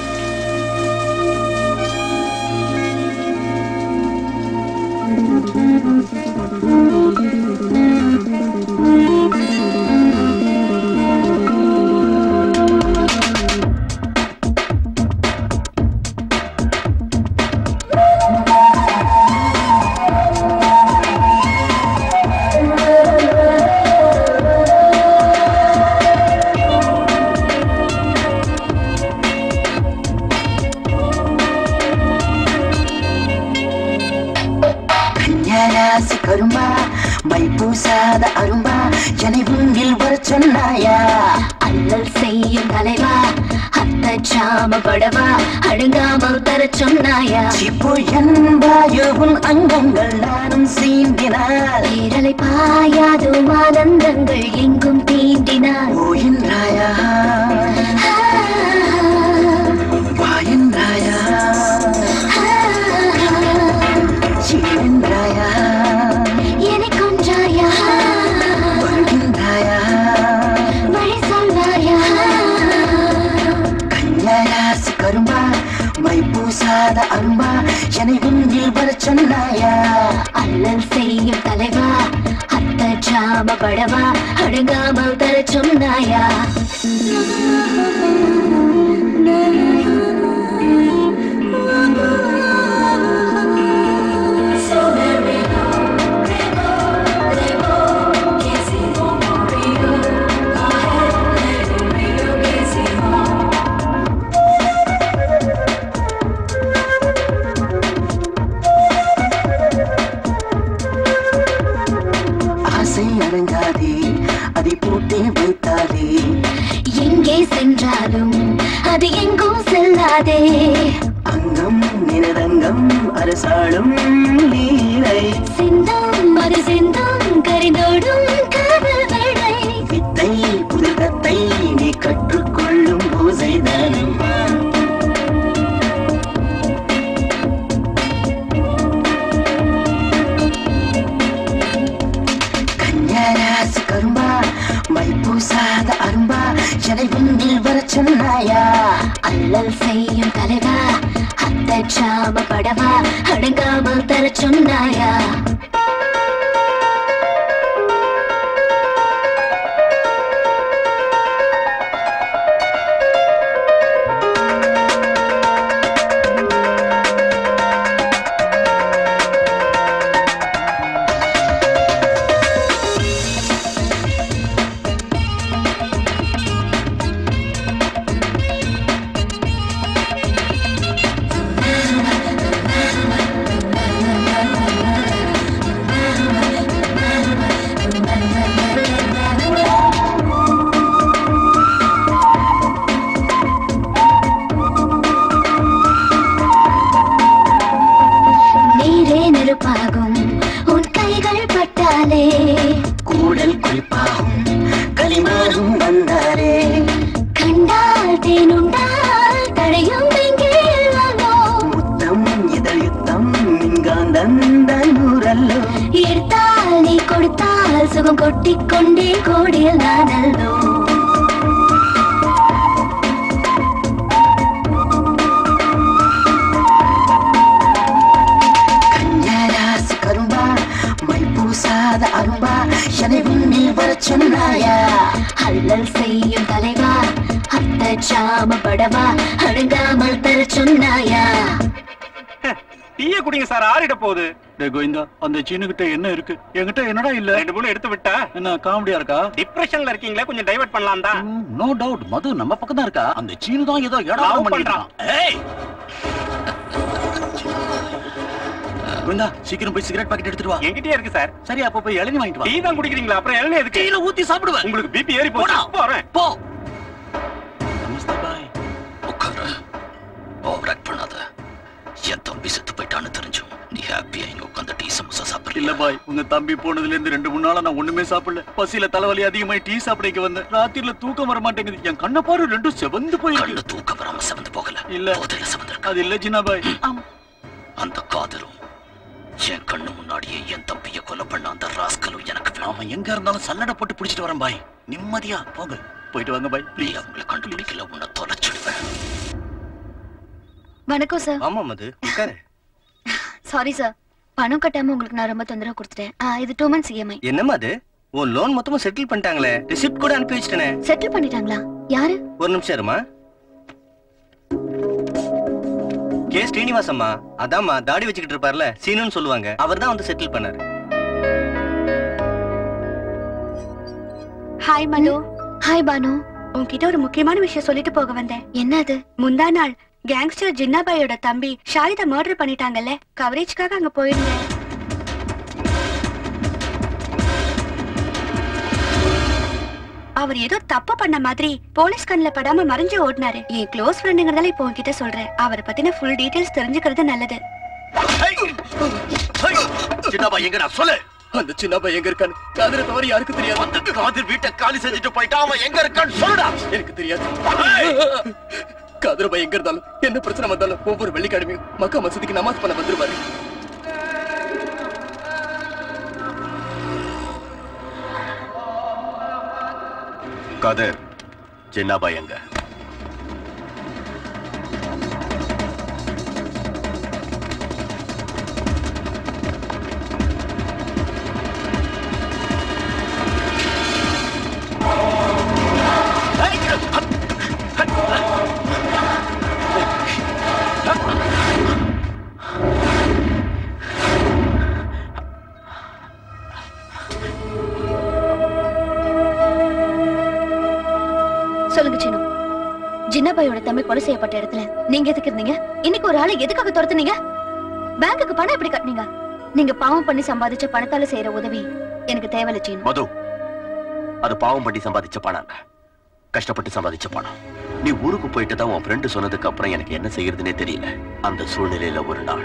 கரும்பா மை பூசாத அரும்பா என்னை உன்னில் வர சொன்னாயா? அல்லல் செய்யும் தலைவா, அத்த சாம படவா, அடங்காமல் தர சொன்னாயா? இப்போ என்பாயுவும் அங்கங்கள் நானும் சீண்டினால் பேரலை பாயாதோ ஆனந்தங்கள் எங்கும் தீண்டினார். ஓ என்றாயா, வா என்றாயா, என்றாயா, என்னை கொன்றாயா, வருகின்றாயா, வழி சொல்வாயா? கன்னியாராசி கரும்பா மை பூசாத அரும்பா என்னை உன்னில் வர சொன்னாயா? அல்லல் செய்யும் தலைவா, அத்த சாம படவா, அடங்காமல் தர சொன்னாயா? அடங்காதே அதை போட்டே வைத்தாலே, எங்கே சென்றாலும் அது எங்கும் செல்லாதே. அங்கம் நினதங்கம் அரசாளும் லீலை, சிந்தும் அது சிந்தும் கரிந்தோடும் காதல் வேளை. வித்தை புதிதத்தை நீ கற்றுக்கொள்ளும் பூசைதானும். கன்னியாராசி கரும்பா மை பூசாத அரும்பா என்னை உன்னில் வர சொன்னாயா? அல்லல் செய்யும் தலைவா, அத்த சாம படவா, அடங்காமல் தர சொன்னாயா? கொடுத்தால் சுகம் கொட்டிக்கொண்டே கோடியில் நானல்லோ. கண்ணராசி கரும்பா மை பூசாத அரும்பா என்னை உன்னில் வர சொன்னாயா? அல்லல் செய்யும் தலைவா அத்த சாம படவா அடங்காமல் தர சொன்னாயா? டீய குடிங்க சார், ஆறிட போகுது. டேய் கோவிந்தா, அந்த சீனுகிட்ட என்ன இருக்கு? என்கிட்ட என்னடா இல்ல. 2 மூணு எடுத்து விட்டா என்ன காமெடியா இருக்கா? டிப்ரஷன்ல இருக்கீங்களா, கொஞ்சம் டைவர்ட் பண்ணலாம் தான். நோ டவுட், மது நம்ம பக்கம் தான் இருக்கா. அந்த சீனு தான் ஏதோ ஏடாவும் பண்றான். ஏய் கோவிந்தா, சீக்கிரம் போய் சிகரெட் பாக்கெட் எடுத்துட்டு வா. என்கிட்டயே இருக்கு சார். சரி, அப்ப போய் இளநீ வாங்கிட்டு வா. டீ தான் குடிக்கிறீங்களா? அப்புறம் இளநீ எதுக்கு? டீல ஊத்தி சாப்பிடுவேன். உங்களுக்கு பிபி ஏறி போச்சு. போறேன். போ. நமஸ்தே பாய். உட்காரு. ஓவராக்ட் பண்ணாத. என் தம்பி செத்து போயிட்டான்னு தெரிஞ்சும் நீ ஹாப்பியா இங்க உட்காந்து டீ சமோசா சாப்பிடல. இல்ல பாய், உங்க தம்பி போனதுல இருந்து 2-3 நாளா நான் ஒண்ணுமே சாப்பிடல. பசியில தலைவலி அதிகமாயி டீ சாப்பிட வந்தேன். ராத்திரில தூக்கம் வர மாட்டேங்குது. என் கண்ண பாரு, ரெண்டும் செவந்து போயிருக்கு. தூக்கம் வராம செவந்து போகல. இல்ல அது இல்ல ஜின்னா பாய். அந்த காதலும் என் கண்ணு முன்னாடியே என் தம்பிய கொலை பண்ண அந்த ராஸ்கலும் எனக்கு வேணும். அவன் எங்க இருந்தாலும் சல்லடை போட்டு பிடிச்சிட்டு வரேன் பாய். நிம்மதியா போங்க, போயிட்டு வாங்க பாய். நீ அவங்களை கண்டுபிடிக்கல, உன்னை தொலைச்சிடுவேன். வணக்கம் சார். ஆமா மது, உட்காரு. சாரி சார், பணம் கட்டாம உங்களுக்கு நான் ரொம்ப தொந்தரவு கொடுத்துட்டேன். இது 2 months EMI. என்னம்மா அது? உன் லோன் மொத்தமா செட்டில் பண்ணிட்டாங்களே, ரிசிப்ட் கூட அனுப்பி வச்சிட்டேனே. செட்டில் பண்ணிட்டாங்களா? யாரு? ஒரு நிமிஷம் இருமா. கே ஸ்ரீனிவாசம்மா, அதாம்மா தாடி வச்சுக்கிட்டு இருப்பார்ல, சீனுன்னு சொல்லுவாங்க, அவர் தான் வந்து செட்டில் பண்ணாரு. ஹாய் மனு. ஹாய் பானு. உன்கிட்ட ஒரு முக்கியமான விஷயம் சொல்லிட்டு போக வந்தேன். என்ன அது? முந்தா நாள் கேங்ஸ்டர் ஜின்னாபாயோட தம்பி ஷாரிதா மர்டர் பண்ணிட்டாங்கல்ல, கவரேஜ்க்காக அங்க போயிருந்தேன். அவர் ஏதோ தப்பு பண்ண மாதிரி போலீஸ் கண்ணுல படாம மறைஞ்சு ஓடினாரு. என் க்ளோஸ் ஃப்ரெண்டுங்கிறதால இப்போ உன்கிட்ட சொல்றேன். அவரை பத்தின ஃபுல் டீடைல்ஸ் தெரிஞ்சுக்கிறது நல்லது. சின்னப்பா எங்க நான் சொல்லு. அந்த சின்னப்பா எங்க இருக்கான்னு காதரை தவிர யாருக்கு தெரியாது. அந்த காதர் வீட்டை காலி செஞ்சுட்டு போயிட்டா. அவன் எங்க இருக்கான்னு சொல்லுடா. எனக்கு தெரியாது. காதரபா எங்க இருந்தாலும் என்ன பிரச்சனை வந்தாலும் ஒவ்வொரு வெள்ளிக்கிழமையும் மக்கா மசூதிக்கு நமாஸ் பண்ண வந்துருவாரு. காதர், சின்னப்பா எங்க? சொல்லுங்க சீனு, ஜின்னாபாயோட தம்பி கொலை செய்யப்பட்ட இடத்துல நீங்க எதுக்கு இருந்தீங்க? இன்னைக்கு ஒரு ஆளை எதுக்காக துரத்துனீங்க? பேங்குக்கு பணம் எப்படி கட்டினீங்க? நீங்க பாவம் பண்ணி சம்பாதிச்ச பணத்தால செய்யற உதவி எனக்கு தேவையில்ல சீனு. மது, அது பாவம் பண்ணி சம்பாதிச்ச பணம், கஷ்டப்பட்டு சம்பாதிச்ச பணம். நீ ஊருக்கு போயிட்டு தான் உன் ஃப்ரெண்டு சொன்னதுக்கு அப்புறம் எனக்கு என்ன செய்யறதுன்னே தெரியல. அந்த சூழ்நிலையில ஒரு நாள்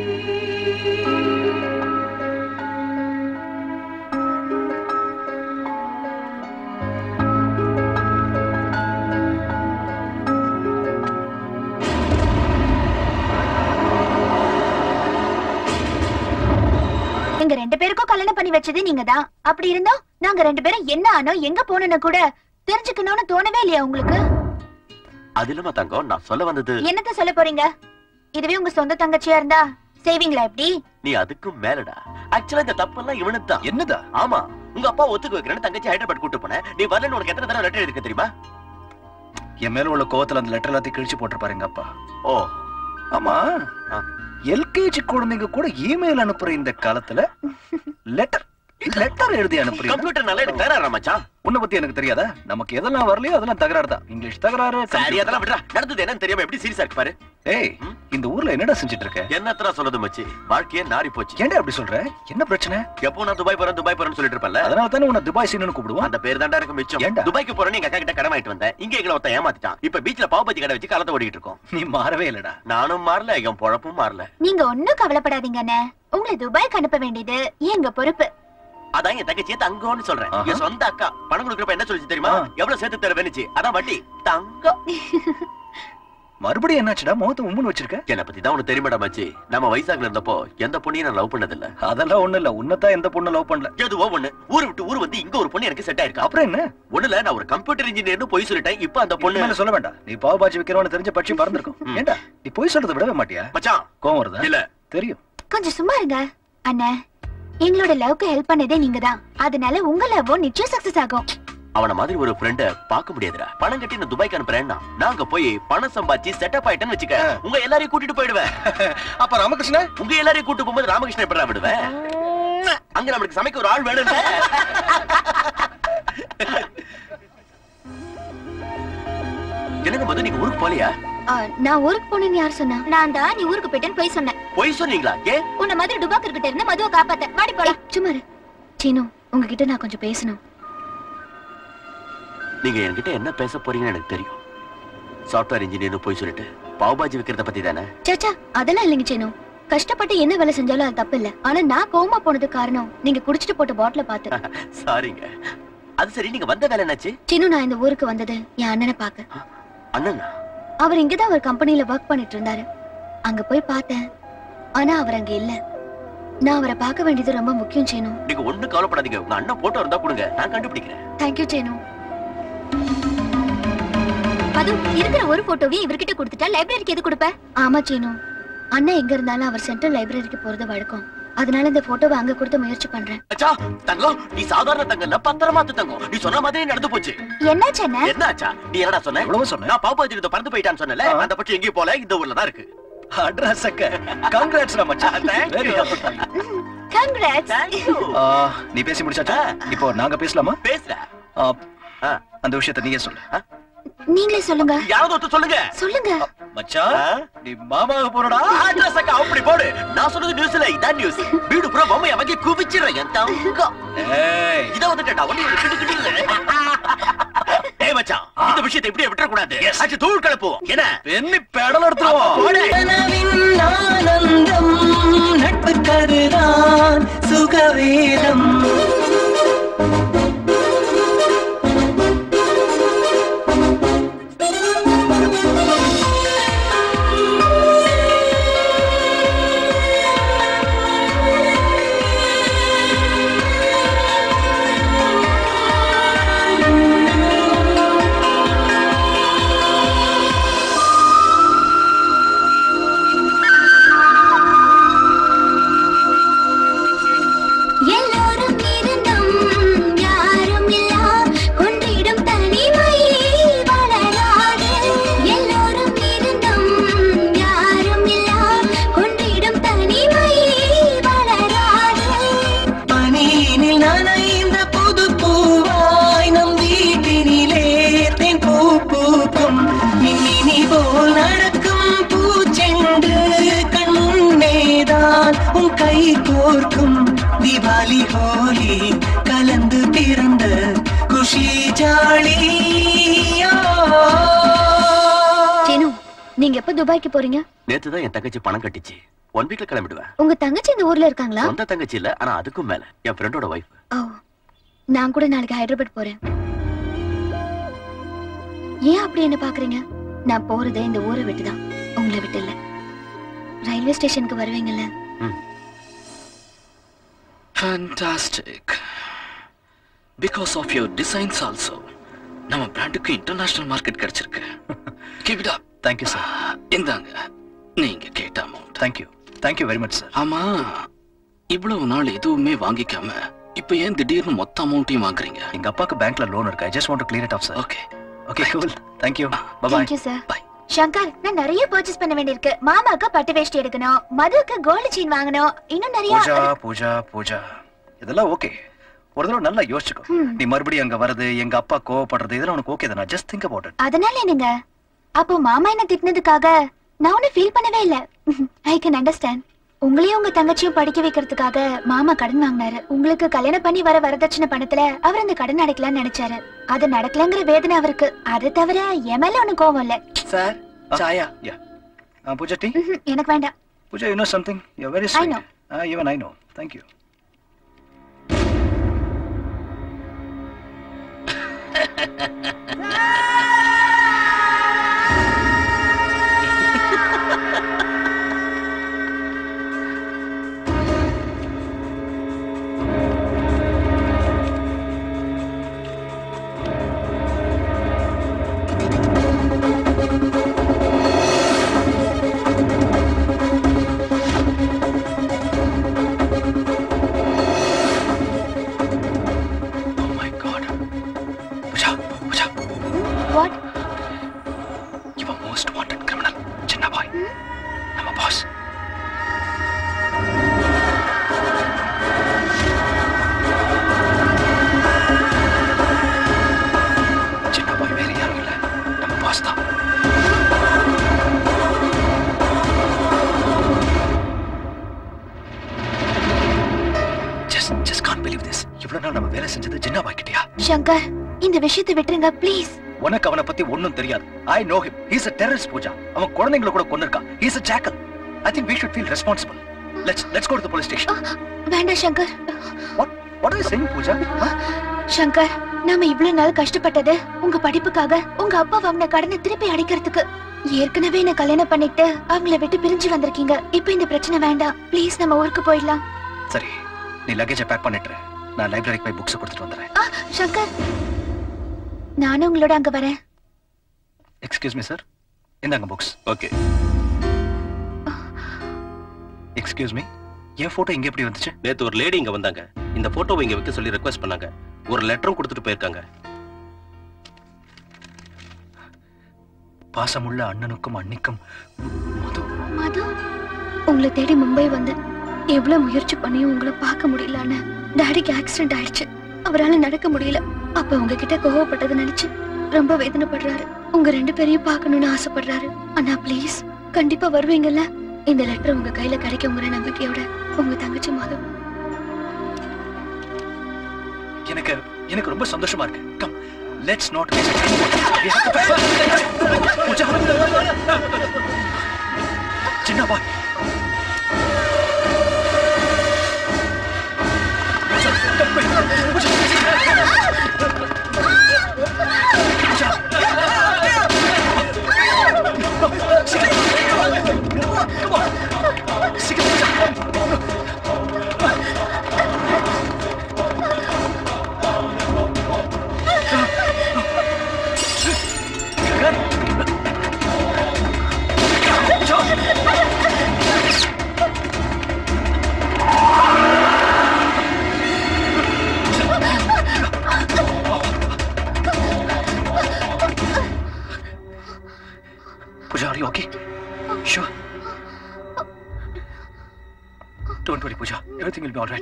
எங்க 2 பேருக்கும் கல்யாணம் பண்ணி வச்சது நீங்க தான். அப்படி இருந்தோம் நாங்க 2 பேரும் என்ன ஆனோ எங்க போனோன்னு கூட தெரிஞ்சுக்கணும்னு தோணவே இல்லையா உங்களுக்கு? அது இல்லமா தங்கம், நான் சொல்ல வந்தது. என்னத்த சொல்ல போறீங்க? இதுவே உங்க சொந்த தங்கச்சியா இருந்தா செய்வீங்களா? எப்படி? நீ அதுக்கும் மேலடா. ஆக்சுவலா இந்த தப்பு எல்லாம் இவனுக்கு தான். என்னதா? ஆமா, உங்க அப்பா ஒத்துக்கு வைக்கிறேன்னு தங்கச்சி ஹைதராபாத் கூட்டு போனேன். நீ வரலன்னு உனக்கு எத்தனை தடவை லெட்டர் எழுதிருக்க தெரியுமா? என் மேல உள்ள கோவத்துல அந்த லெட்டர் எல்லாத்தையும் கிழிச்சு போட்டுருப்பாரு எங்க அப்பா. ஓ ஆமா, எல்கேஜி குழந்தைங்க கூட இமெயில் அனுப்புற இந்த காலத்துல லெட்டர் எழுதி அனுப்புறீங்க. கம்ப்யூட்டர்னால எனக்கு தகராறு மச்சான். உன்னை பத்தி எனக்கு தெரியாதா? நமக்கு எதெல்லாம் வரலையோ அதெல்லாம் தகராறு தான். இங்கிலீஷ் தகராறு. சரி, அதெல்லாம் விடுறா. நடந்தது என்னன்னு தெரியாம எப்படி சீரியஸா இருக்கு பாரு. ஏய், இந்த ஊர்ல என்னடா செஞ்சிட்டு இருக்க? என்னத்தடா சொல்லுது மச்சி, வாழ்க்கையே நாரி போச்சு. ஏன்டா அப்படி சொல்ற? என்ன பிரச்சனை? எப்போ நான் துபாய் போறேன்னு சொல்லிட்டு இருப்பேன்ல, அதனால தானே உன்னை துபாய் சீனுன்னு கூப்பிடுவோம். அந்த பேர் தான்டா எனக்கு மிச்சம். துபாய்க்கு போறேன்னு எங்க அக்கா கிட்ட கடன் வாங்கிட்டு வந்தேன். இங்க எங்களை ஒருத்தன் ஏமாத்திட்டான். இப்ப பீச்ல பாவபத்தி கடை வச்சு காலத்தை ஓடிட்டு இருக்கோம். நீ மாறவே இல்லடா. நானும் மாறல, என் பொழப்பும் மாறல. நீங்க ஒண்ணும் கவலைப்படாதீங்க அண்ணே. உங்களை துபாய்க்கு அனுப்ப வேண்டியது எங்க பொறுப்பு. அதான் என் தங்கச்சியை தங்கம்னு சொல்றேன். என் சொந்த அக்கா பணம் கொடுக்கறப்ப என்ன சொல்லிச்சு தெரியுமா? எவ்வளவு சேர்த்து தர வேணுச்சு, அதான் வட்டி. தங்கம். மறுபடியும் என்னாச்சுடா முகத்தை உம்முன்னு வச்சிருக்க? என்ன பத்தி தான் உனக்கு தெரியுமாடா மச்சி, நம்ம வைசாக்ல இருந்தப்போ எந்த பொண்ணையும் நான் லவ் பண்ணது இல்ல. அதெல்லாம் ஒண்ணு இல்ல, உன்னதான் எந்த பொண்ணு லவ் பண்ணல. எதுவோ ஒண்ணு ஊரு விட்டு ஊர் வந்து இங்க ஒரு பொண்ணு எனக்கு செட் ஆயிருக்கு. அப்புறம் என்ன? ஒண்ணுல நான் ஒரு கம்ப்யூட்டர் இன்ஜினியர்னு போய் சொல்லிட்டேன். இப்ப அந்த பொண்ணு சொல்ல வேண்டாம். நீ பாவு பாஜி விக்கிறவனு தெரிஞ்ச பட்சி பறந்துருக்கும். ஏண்டா நீ போய் சொல்றத விடவே மாட்டியா? மச்சான் கோவம் வருதா? இல்ல தெரியும். கொஞ்சம் சும்மா இருங்க அண்ணே. எங்களோட லவ்க்கு ஹெல்ப் பண்ணதே நீங்க தான். அதனால உங்க லவ் நிச்சயம் சக்சஸ் ஆகும். அவன மாதிரி ஒரு ஃப்ரெண்ட பாக்க முடியாதுடா. பணம் கட்டி நான் துபாய்க்கு அனுப்புறேன்னா நாங்க போய் பணம் சம்பாதிச்சு செட்டப் ஆயிட்டேன்னு வச்சுக்க, உங்க எல்லாரையும் கூட்டிட்டு போயிடுவேன். அப்ப ராமகிருஷ்ணன் உங்க எல்லாரையும் கூட்டு போகும்போது ராமகிருஷ்ணன் எப்படி விடுவேன்? அங்க நம்மளுக்கு சமைக்க ஒரு ஆள் வேணும். எனக்கு மது நீங்க ஊருக்கு போலியா? நான் ஊருக்கு போனேன்னு யார் சொன்னா? நான் தான் நீ ஊருக்கு போயிட்டேன்னு போய் சொன்னேன். போய் சொன்னீங்களா? ஏன்? உன்ன மாதிரி டுபாக்கர் கிட்ட இருந்து மதுவை காப்பாத்த. வாடி போலாம். சும்மா இரு. சீனு, உங்ககிட்ட நான் கொஞ்சம் பேசணும். நீங்க என்கிட்ட என்ன பேச போறீங்கன்னு எனக்கு தெரியும். சாஃப்ட்வேர் இன்ஜினியர்னு போய் சொல்லிட்டு பாவுபாஜி விக்கிறத பத்தி தானே? சாச்சா, அதெல்லாம் இல்லைங்க சீனு. கஷ்டப்பட்டு என்ன வேலை செஞ்சாலும் அது தப்பு இல்ல. ஆனா நான் கோவமா போனதுக்கு காரணம் நீங்க குடிச்சிட்டு போட்ட பாட்டில பார்த்து. சாரிங்க. அது சரி, நீங்க வந்த வேலை என்னாச்சு? சீனு, நான் இந்த ஊருக்கு வந்தது என் அண்ணனை பார்க்க. அண்ணனா? அவர் இங்கதான் ஒரு கம்பெனில ஒர்க் பண்ணிட்டு இருந்தாரு. அங்க போய் பார்த்தேன். ஆனா அவர் அங்க இல்ல. நான் அவரை பார்க்க வேண்டியது ரொம்ப முக்கியம் சீனு. நீங்க ஒண்ணு கவலைப்படாதீங்க. உங்க அண்ணன் போட்டோ இருந்தா கொடுங்க, நான் கண்டுபிடிக்கிறேன். தேங்க்யூ சீனு. மது, இருக்கிற ஒரு போட்டோவையும் இவர்கிட்ட கொடுத்துட்டா லைப்ரரிக்கு எது கொடுப்ப? ஆமா சீனு, அண்ணன் எங்க இருந்தாலும் அவர் சென்ட்ரல் லைப்ரரிக்கு போறது வழக்கம். அதனால இந்த போட்டோவை அங்க கொடுத்து முயற்சி பண்றேன். அச்சா, தங்கம், நீ சாதாரண தங்கம்ல பத்திரமாத்து தங்கம். நீ சொன்ன மாதிரி நடந்து போச்சு. என்னாச்சு அண்ணா? என்னாச்சா? நீ என்னடா சொன்ன? எவ்வளவு சொன்ன? நான் பாப்பாஜி கிட்ட பறந்து போயிட்டான்னு சொன்னல, அந்த பட்சம் எங்கேயும் போல, இந்த ஊர்ல தான் இருக்கு. அட்ரஸ் அக்க. கங்க்ராட்ஸ்டா மச்சான். Very happy. கங்க்ராட்ஸ். நீ பேசி முடிச்சாச்சா? இப்போ நாங்க பேசலாமா? பேசுற. அந்த விஷயத்தை நீயே சொல்லு. நீங்களே சொல்லுங்க. யாராவது ஒருத்தர் சொல்லுங்க. சொல்லுங்க மச்சான், நீ மாமாவுக்கு போறடா. அட்ரஸ் அக்க அப்படி போடு. நான் சொல்றது நியூஸ்ல இதான் நியூஸ். வீடு பூரா பொம்மைய வாங்கி குவிச்சிடுறேன் என் தங்கம். ஏய், இத வந்துட்டா ஒண்ணு கிட்டு கிட்டு. ஏய் மச்சான், இந்த விஷயத்தை இப்படியே விட்டுற கூடாது. அச்சு தூள் கலப்புவோம். என்ன பெண்ணி பெடல் எடுத்துருவோம். ஆனந்தம் நட்பு கருதான் சுகவேதம். கை கோர்க்கும் தீபாவளி ஹோலி கலந்து பிறந்த குஷி ஜாலி. சீனு, நீங்க எப்ப துபாய்க்கு போறீங்க? நேத்து தான் என் தங்கச்சி பணம் கட்டிச்சு. 1 வீக்ல கிளம்பிடுவேன். உங்க தங்கச்சி இந்த ஊர்ல இருக்காங்களா? சொந்த தங்கச்சி இல்ல, ஆனா அதுக்கும் மேல என் ஃப்ரெண்டோட வைஃப். ஓ, நான் கூட நாளைக்கு ஹைதராபாத் போறேன். ஏன் அப்படி என்ன பாக்குறீங்க? நான் போறதே இந்த ஊரை விட்டுதான், உங்களை விட்டு இல்ல. ரயில்வே ஸ்டேஷனுக்கு வருவீங்கல்ல? Fantastic. Because of your designs also, நம்ம பிராண்டுக்கு இன்டர்நேஷனல் மார்க்கெட் கிடைச்சிருக்கு. Keep it up. Thank you sir. இந்தாங்க நீங்க கேட்ட amount. Thank you. Thank you very much sir. ஆமா, இவ்வளவு நாள் எதுவுமே வாங்கிக்காம இப்போ ஏன் திடீர்னு மொத்த அமௌண்ட்டையும் வாங்குறீங்க? எங்க அப்பாக்கு பேங்க்ல லோன் இருக்கு. I just want to clear it off sir. Okay. Okay, cool. Thank you. Bye bye. Thank you sir. Shankar, நான் நிறைய பர்ச்சேஸ் பண்ண வேண்டியிருக்கு. மாமாக்கு பட்டு வேஷ்டி எடுக்கணும், மதுக்கு கோல்டு செயின் வாங்கணும், இன்னும் நிறைய. பூஜா இதெல்லாம் ஓகே. ஒரு தடவை நல்லா யோசிச்சுக்கோ. நீ மறுபடியும் அங்க வரது, எங்க அப்பா கோவப்படுறது, இதெல்லாம் உனக்கு ஓகே தானா? Just think about it. அதனால என்னங்க? அப்போ மாமா என்ன திட்டினதுக்காக நான் ஒன்னும் ஃபீல் பண்ணவே இல்ல. I can understand. உங்களையும் உங்க தங்கச்சியும் படிக்க வைக்கிறதுக்காக மாமா கடன் வாங்கினாரு. உங்களுக்கு கல்யாணம் பண்ணி வர வரதட்சணை பணத்துல அவர் அந்த கடன் அடைக்கலாம்னு நினைச்சாரு. அது நடக்கலங்கிற வேதனை அவருக்கு. அதை தவிர என் மேல ஒன்னும் கோவம் இல்ல. சார், சாயா. யா. பூஜா டீ? எனக்கு வேண்டாம். Pooja, you know something? You're very sweet. I know. Even I know. Thank you. இவ்வளவு நாள் நம்ம வேலை செஞ்சது ஜின்னாபாய் கிட்டயா? சங்கர், இந்த விஷயத்தை விட்டுருங்க ப்ளீஸ். உனக்கு அவனை பத்தி ஒண்ணும் தெரியாது. I know him. He's a terrorist, Pooja. அவன் குழந்தைகளை கூட கொன்னிருக்கான். He's a jackal. I think we should feel responsible. Let's go to the police station. வேண்டாம் Shankar. What are you saying, Pooja? Shankar, நாம இவ்வளவு நாள் கஷ்டப்பட்டது உங்க படிப்புக்காக, உங்க அப்பா வாங்கின கடனை திருப்பி அடைக்கிறதுக்கு. ஏற்கனவே என்ன கல்யாணம் பண்ணிட்டு அவங்கள விட்டு பிரிஞ்சு வந்திருக்கீங்க. இப்போ இந்த பிரச்சனை வேண்டாம். ப்ளீஸ் நம்ம ஊருக்கு போயிடலாம். சரி, நீ லக்கேஜை பேக் பண்ணிட்டு நான் லைப்ரரிக்கு போய் புக்ஸ் கொடுத்துட்டு வந்துறேன். சங்கர், நானும் உங்களோட அங்க வரேன். எக்ஸ்கியூஸ் மீ சார், இந்தாங்க புக்ஸ். ஓகே. எக்ஸ்கியூஸ் மீ, என் போட்டோ இங்க எப்படி வந்துச்சு? நேத்து ஒரு லேடி இங்க வந்தாங்க. இந்த போட்டோவை இங்க வைக்க சொல்லி ரெக்வெஸ்ட் பண்ணாங்க. ஒரு லெட்டரும் கொடுத்துட்டு போயிருக்காங்க. பாசமுள்ள அண்ணனுக்கும் அண்ணிக்கும் மது. மது, உங்களை தேடி மும்பை வந்து எவ்வளவு முயற்சி பண்ணியும் உங்களை பார்க்க முடியலன்னு. டாடிக்கு ஆக்சிடென்ட் ஆயிடுச்சு, அவரால் நடக்க முடியல. அப்ப உங்ககிட்ட கோவப்பட்டதை நினைச்சு ரொம்ப வேதனைப்படுறாரு. உங்க 2 பேரையும் பார்க்கணும்னு ஆசைப்படுறாரு. அண்ணா ப்ளீஸ், கண்டிப்பா வருவீங்கல்ல? இந்த லெட்டர் உங்க கையில கிடைக்குங்கிற நம்பிக்கையோட உங்க தங்கச்சி மது. எனக்கு ரொம்ப சந்தோஷமா இருக்கு. Come, let's not waste Pooja. Jinnabhai, Pooja, are you okay? Sure. Don't worry, Pooja. Everything will be all right.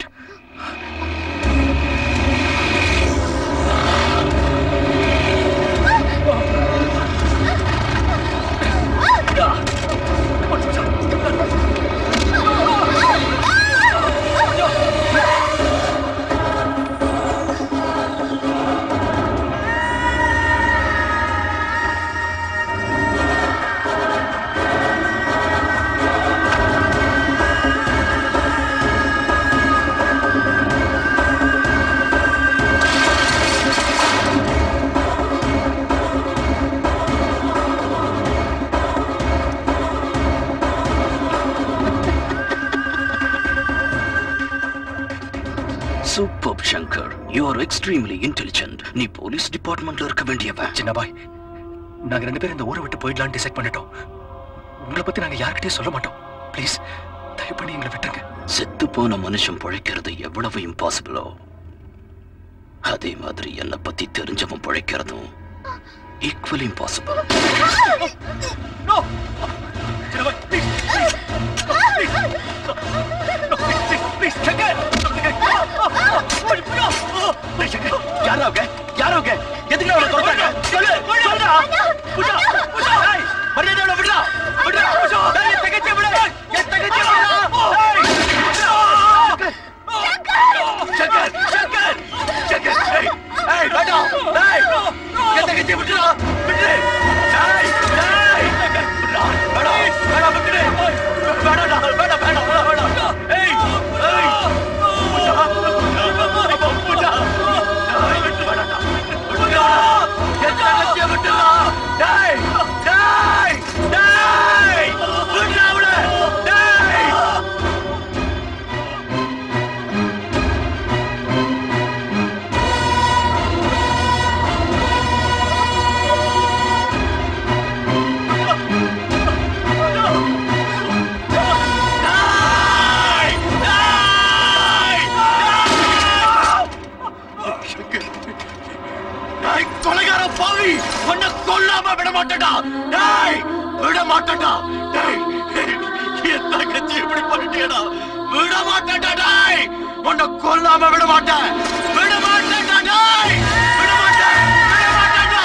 Superb, Shankar. You are extremely intelligent. நீ போலீஸ் டிபார்ட்மெண்ட்ல இருக்க வேண்டியவன். ஜின்னாபாய், நாங்க 2 பேரும் இந்த ஊரை விட்டு போயிடலாம் டிசைட் பண்ணிட்டோம். உங்களை பத்தி நாங்க யார்கிட்டயும் சொல்ல மாட்டோம். ப்ளீஸ், தயவு பண்ணி எங்களை விட்டுருங்க. செத்து போன மனுஷன் பிழைக்கிறது எவ்வளவு இம்பாசிபிளோ அதே மாதிரி என்னை பத்தி தெரிஞ்சவன் பிழைக்கிறதும் ஈக்குவலி இம்பாசிபிள். யாரோங்க எதுக்கு அவளை கொல்றாங்க? சொல்லு சொல்றா. புஜா புஜா ஏய் மரியாதை அவளை விடுடா. விடுடா புஜா. ஏய் என் தங்கச்சி விடு. என் தங்கச்சி விடுடா. ஏய் சங்கர் சங்கர் சங்கர் ஏய் ஏய் வாடா. ஏய் என் தங்கச்சி விடுடா. விடு. ஏய் ஏய் விடுடா. வாடா வாடா விடு. வாடா வாடா வாடா வாடா. ஏய் ஏய் புஜா புஜா உன்னை கொல்லாம விட மாட்டேடா. டேய் விட மாட்டேடா. டேய் என் தங்கச்சி இப்படி பண்ணிட்டேடா. விட மாட்டேடா. டேய் உன்னை கொல்லாம விட மாட்டேன். விட மாட்டேடா. டேய் விட மாட்டேன். விட மாட்டேடா.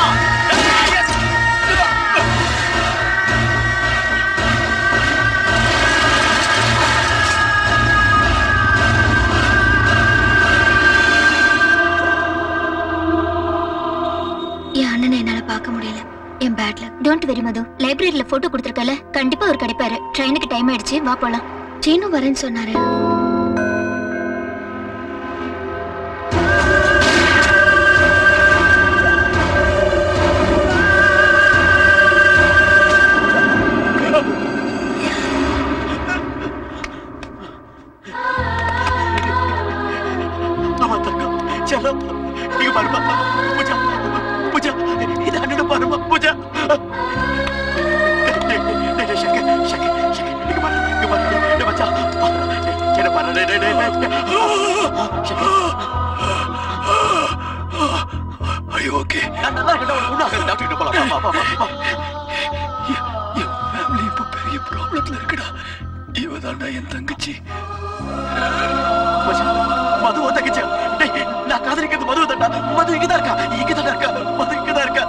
பார்க்க முடியல. என் பேட்ல. Don't worry Madhu. லைப்ரரியில போட்டோ கொடுத்திருக்கல, கண்டிப்பா அவர் கிடைப்பாரு. ட்ரெயினுக்கு டைம் ஆயிடுச்சு, வா போலாம். சீனு வரேன்னு சொன்னாரு. Are you okay? ஃபேமிலி இப்ப பெரிய ப்ராப்ளத்துல இருக்குடா. இவதான்டா என் தங்கச்சி. மதுவ தங்கச்சி. டேய், நான் காதலிக்கிறது மதுவ தான்டா. மது இங்கதான் இருக்கா, இங்கதான் இருக்கா, மது இங்கதான் இருக்கா.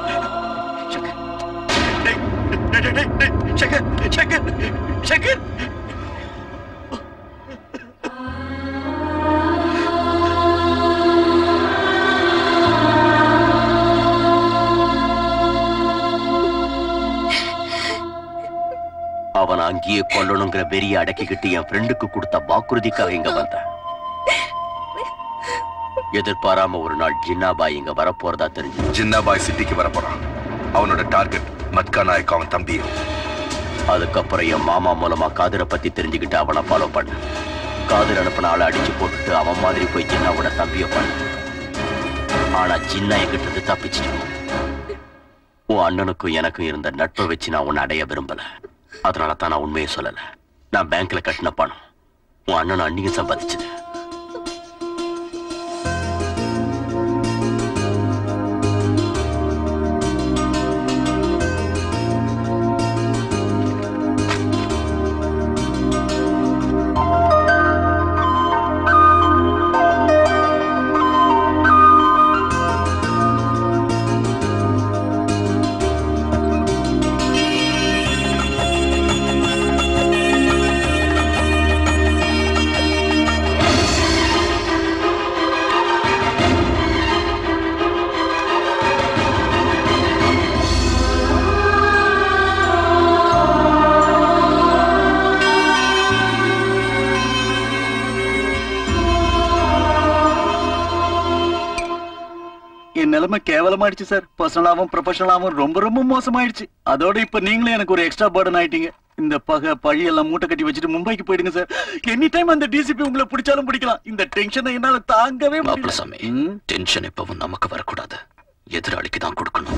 சங்கர், சங்கர், சங்கர். அவன் அங்கேயே கொல்லணுங்கிற வெறிய அடக்கிக்கிட்டு என் ஃப்ரெண்டுக்கு கொடுத்த வாக்குறுதிக்காக இங்க வந்தேன். எதிர்பாராம ஒரு நாள் ஜின்னாபாய் இங்க வரப்போறதா தெரிஞ்சு. ஜின்னாபாய் சிட்டிக்கு வரப்போறான். அவனோட டார்கெட் மட்கா நாயக், அவன் தம்பியும். அதுக்கப்புறம் என் மாமா மூலமா காதிரை பத்தி தெரிஞ்சுக்கிட்டு அவனை ஃபாலோ பண்ண. காதிர் அனுப்பின ஆளை அடிச்சு போட்டுட்டு அவன் மாதிரி போய் ஜின்னாவோட தம்பிய பண்ண. ஆனா ஜின்னா என்கிட்ட இருந்து தப்பிச்சிட்டான். உன் அண்ணனுக்கும் எனக்கும் இருந்த நட்பை வச்சு நான் உன்னை அடைய விரும்பல. அதனால தான் நான் உண்மையை சொல்லல. நான் பேங்க்ல கட்டின பணம் உன் அண்ணன் அன்னியும் சம்பாதிச்சது. நிலைமை கேவலமாயிடுச்சு சார். பர்சனலாவும் ப்ரொஃபஷனலாவும் ரொம்ப ரொம்ப மோசமாயிடுச்சு. அதோட இப்ப நீங்களே எனக்கு ஒரு எக்ஸ்ட்ரா பர்டன் ஆயிட்டீங்க. இந்த பகை பழி எல்லாம் மூட்டை கட்டி வச்சுட்டு மும்பைக்கு போயிடுங்க சார். எனி டைம் அந்த டிசிபி உங்களை பிடிச்சாலும் பிடிக்கலாம். இந்த டென்ஷனை என்னால தாங்கவே முடியல. சாமி, டென்ஷன் எப்பவும் நமக்கு வரக்கூடாது, எதிராளிக்கு தான் கொடுக்கணும்.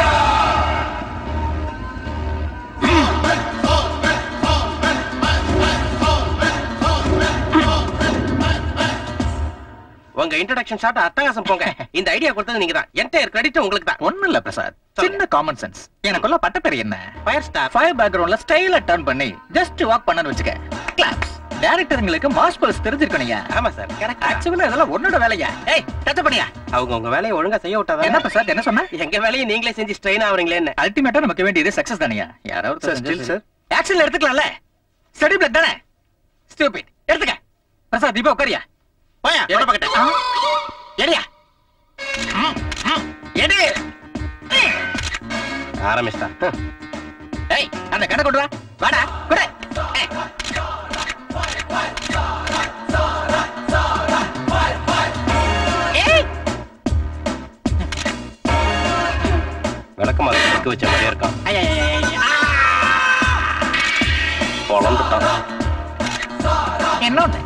உங்க இன்ட்ரோடக்ஷன் ஷாட் அட்டகாசம் போங்க. இந்த ஐடியா கொடுத்தது நீங்க தான். என்டையர் கிரெடிட் உங்களுக்கு தான். ஒண்ணும் இல்ல பிரசாத், சின்ன காமன் சென்ஸ். எனக்குள்ள பட்ட பேர் என்ன? Fire star. ஃபயர் பேக்ரவுண்ட்ல ஸ்டைலா டர்ன் பண்ணி ஜஸ்ட் வாக் பண்ணனு வெச்சுக்க. கிளாப்ஸ். டைரக்டருங்களுக்கு மாஸ் பல்ஸ் தெரிஞ்சிருக்கணும்யா. ஆமா சார், கரெக்ட். ஆக்சுவலா இதெல்லாம் உன்னோட வேலையா? ஏய், டச் பண்ணியா? அவங்க உங்க வேலையை ஒழுங்கா செய்ய விட்டாதான். என்ன பிரசாத், என்ன சொன்ன? எங்க வேலையை நீங்களே செஞ்சு ஸ்ட்ரெயின் ஆவறீங்களே என்ன? அல்டிமேட்டா நமக்கு வேண்டியது சக்சஸ் தானயா? யாராவது சார் ஸ்டில் சார் ஆக்ஷன்ல எடுத்துக்கலாம்ல. ஸ்டடி பிளட் தானே. ஸ்டூபிட். எடுத்துக்க. பிரசாத் தீபா உட்காரியா? போயா, எட பக்கட்ட. ஏடியா. எடு. ஆரம்பிச்சா. ஏய், அந்த கண்ணை கொண்டு வா. வாடா, கொடு. விளக்கமா இருக்கு வச்ச மாதிரியா இருக்கான். பொழந்துட்டான். என்னோட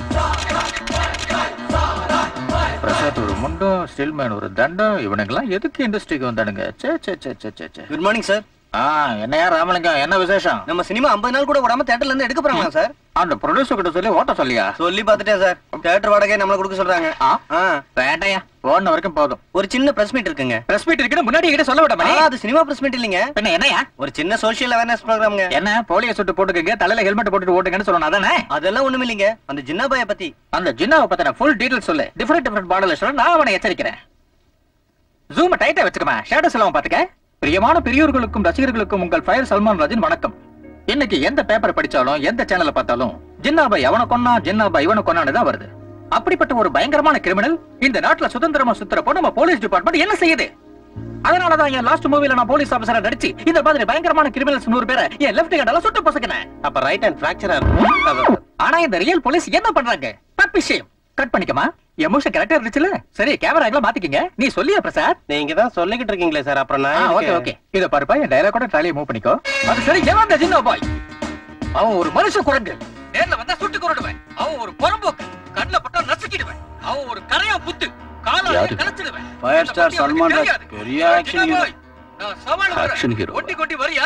பிரசாத் ஒரு முண்டம், ஸ்டில்மேன் ஒரு தண்டம், இவனுங்கெல்லாம் எதுக்கு இண்டஸ்ட்ரிக்கு வந்தானுங்க? சே சே சே சே சே சே. Good morning sir. என்னையா ராமலிங்கம், என்ன விசேஷம்? நம்ம சினிமா 50 நாள் கூட விடாம தியேட்டர்ல இருந்து எடுக்க போறாங்க சார். அந்த ப்ரொடியூசர் கிட்ட சொல்லி ஓட்ட சொல்லியா? சொல்லி பார்த்துட்டேன் சார். தியேட்டர் வாடகை நம்மள கொடுக்க சொல்றாங்க. வேண்டாயா, ஓடுன வரைக்கும் போதும். ஒரு சின்ன பிரஸ் மீட் இருக்குங்க. பிரஸ் மீட் இருக்குன்னு முன்னாடி கிட்ட சொல்ல விடாம. அது சினிமா பிரஸ் மீட் இல்லைங்க. பின்ன என்னையா? ஒரு சின்ன சோஷியல் அவேர்னஸ் ப்ரோகிராம்ங்க. என்ன போலியோ சுட்டு போட்டுக்கங்க, தலையில ஹெல்மெட் போட்டுட்டு ஓட்டுங்கன்னு சொல்லணும் அதானே? அதெல்லாம் ஒண்ணும் இல்லைங்க. அந்த ஜின்னாபாய பத்தி. அந்த ஜின்னாவை பத்தின ஃபுல் டீடைல்ஸ் சொல்லு. டிஃபரெண்ட் மாடல்ல சொல்ல நான் அவனை எச்சரிக்கிறேன். ஜூம் டைட்டா வச்சுக்கமா, ஷேடோஸ் எல்லாம் பாத்துக்க. பிரியமான பெரியோர்களுக்கும் ரசிகர்களுக்கும் உங்கள் ஃபயர் சல்மான் ராஜின் வணக்கம். இன்னைக்கு எந்த பேப்பர் படிச்சாலும் எந்த சேனல்ல பார்த்தாலும் ஜின்னாபாய் அவனை கொன்னா, ஜின்னாபாய் இவனை கொன்னான்னு தான் வருது. அப்படிப்பட்ட ஒரு பயங்கரமான கிரிமினல் இந்த நாட்டுல சுதந்திரமா சுத்துறப்போ நம்ம போலீஸ் டிபார்ட்மெண்ட் என்ன செய்யுது? அதனாலதான் என் லாஸ்ட் மூவில நான் போலீஸ் ஆபீசரா நடிச்சு இந்த மாதிரி பயங்கரமான கிரிமினல்ஸ் 100 பேரை என் லெஃப்ட் ஹேண்டால சுட்டு பொசுக்கினேன். அப்ப ரைட் ஹேண்ட் பிராக்சரா இருக்கும். ஆனா இந்த ரியல் போலீஸ் என்ன பண்றாங்க? விஷயம் கட் பண்ணிக்கமா? எமோஷன் கரெக்டா இருந்துச்சுல? சரி கேமரா எல்லாம் மாத்திக்கங்க. நீ சொல்லியா பிரசாத்? நீங்க தான் சொல்லிக்கிட்டு இருக்கீங்களே சார். அப்புறம் நான் ஓகே ஓகே இத பாருப்பா, என் டயலாக் கூட ட்ரைலி மூவ் பண்ணிக்கோ. அது சரி. ஏன் அந்த ஜின்னா பாய்? அவன் ஒரு மனுஷ குரங்கு. நேர்ல வந்தா சுட்டு கொன்னுடுவேன். அவன் ஒரு புறம்போக்கு. கண்ணுல பட்டா நசுக்கிடுவேன். அவன் ஒரு கரையா புத்து. காலால கலச்சிடுவேன். ஃபயர் ஸ்டார் சல்மான் ராஜ் பெரிய ஆக்ஷன் ஹீரோ. நான் சவால் ஆக்ஷன் ஹீரோ. கொட்டி கொட்டி வரியா?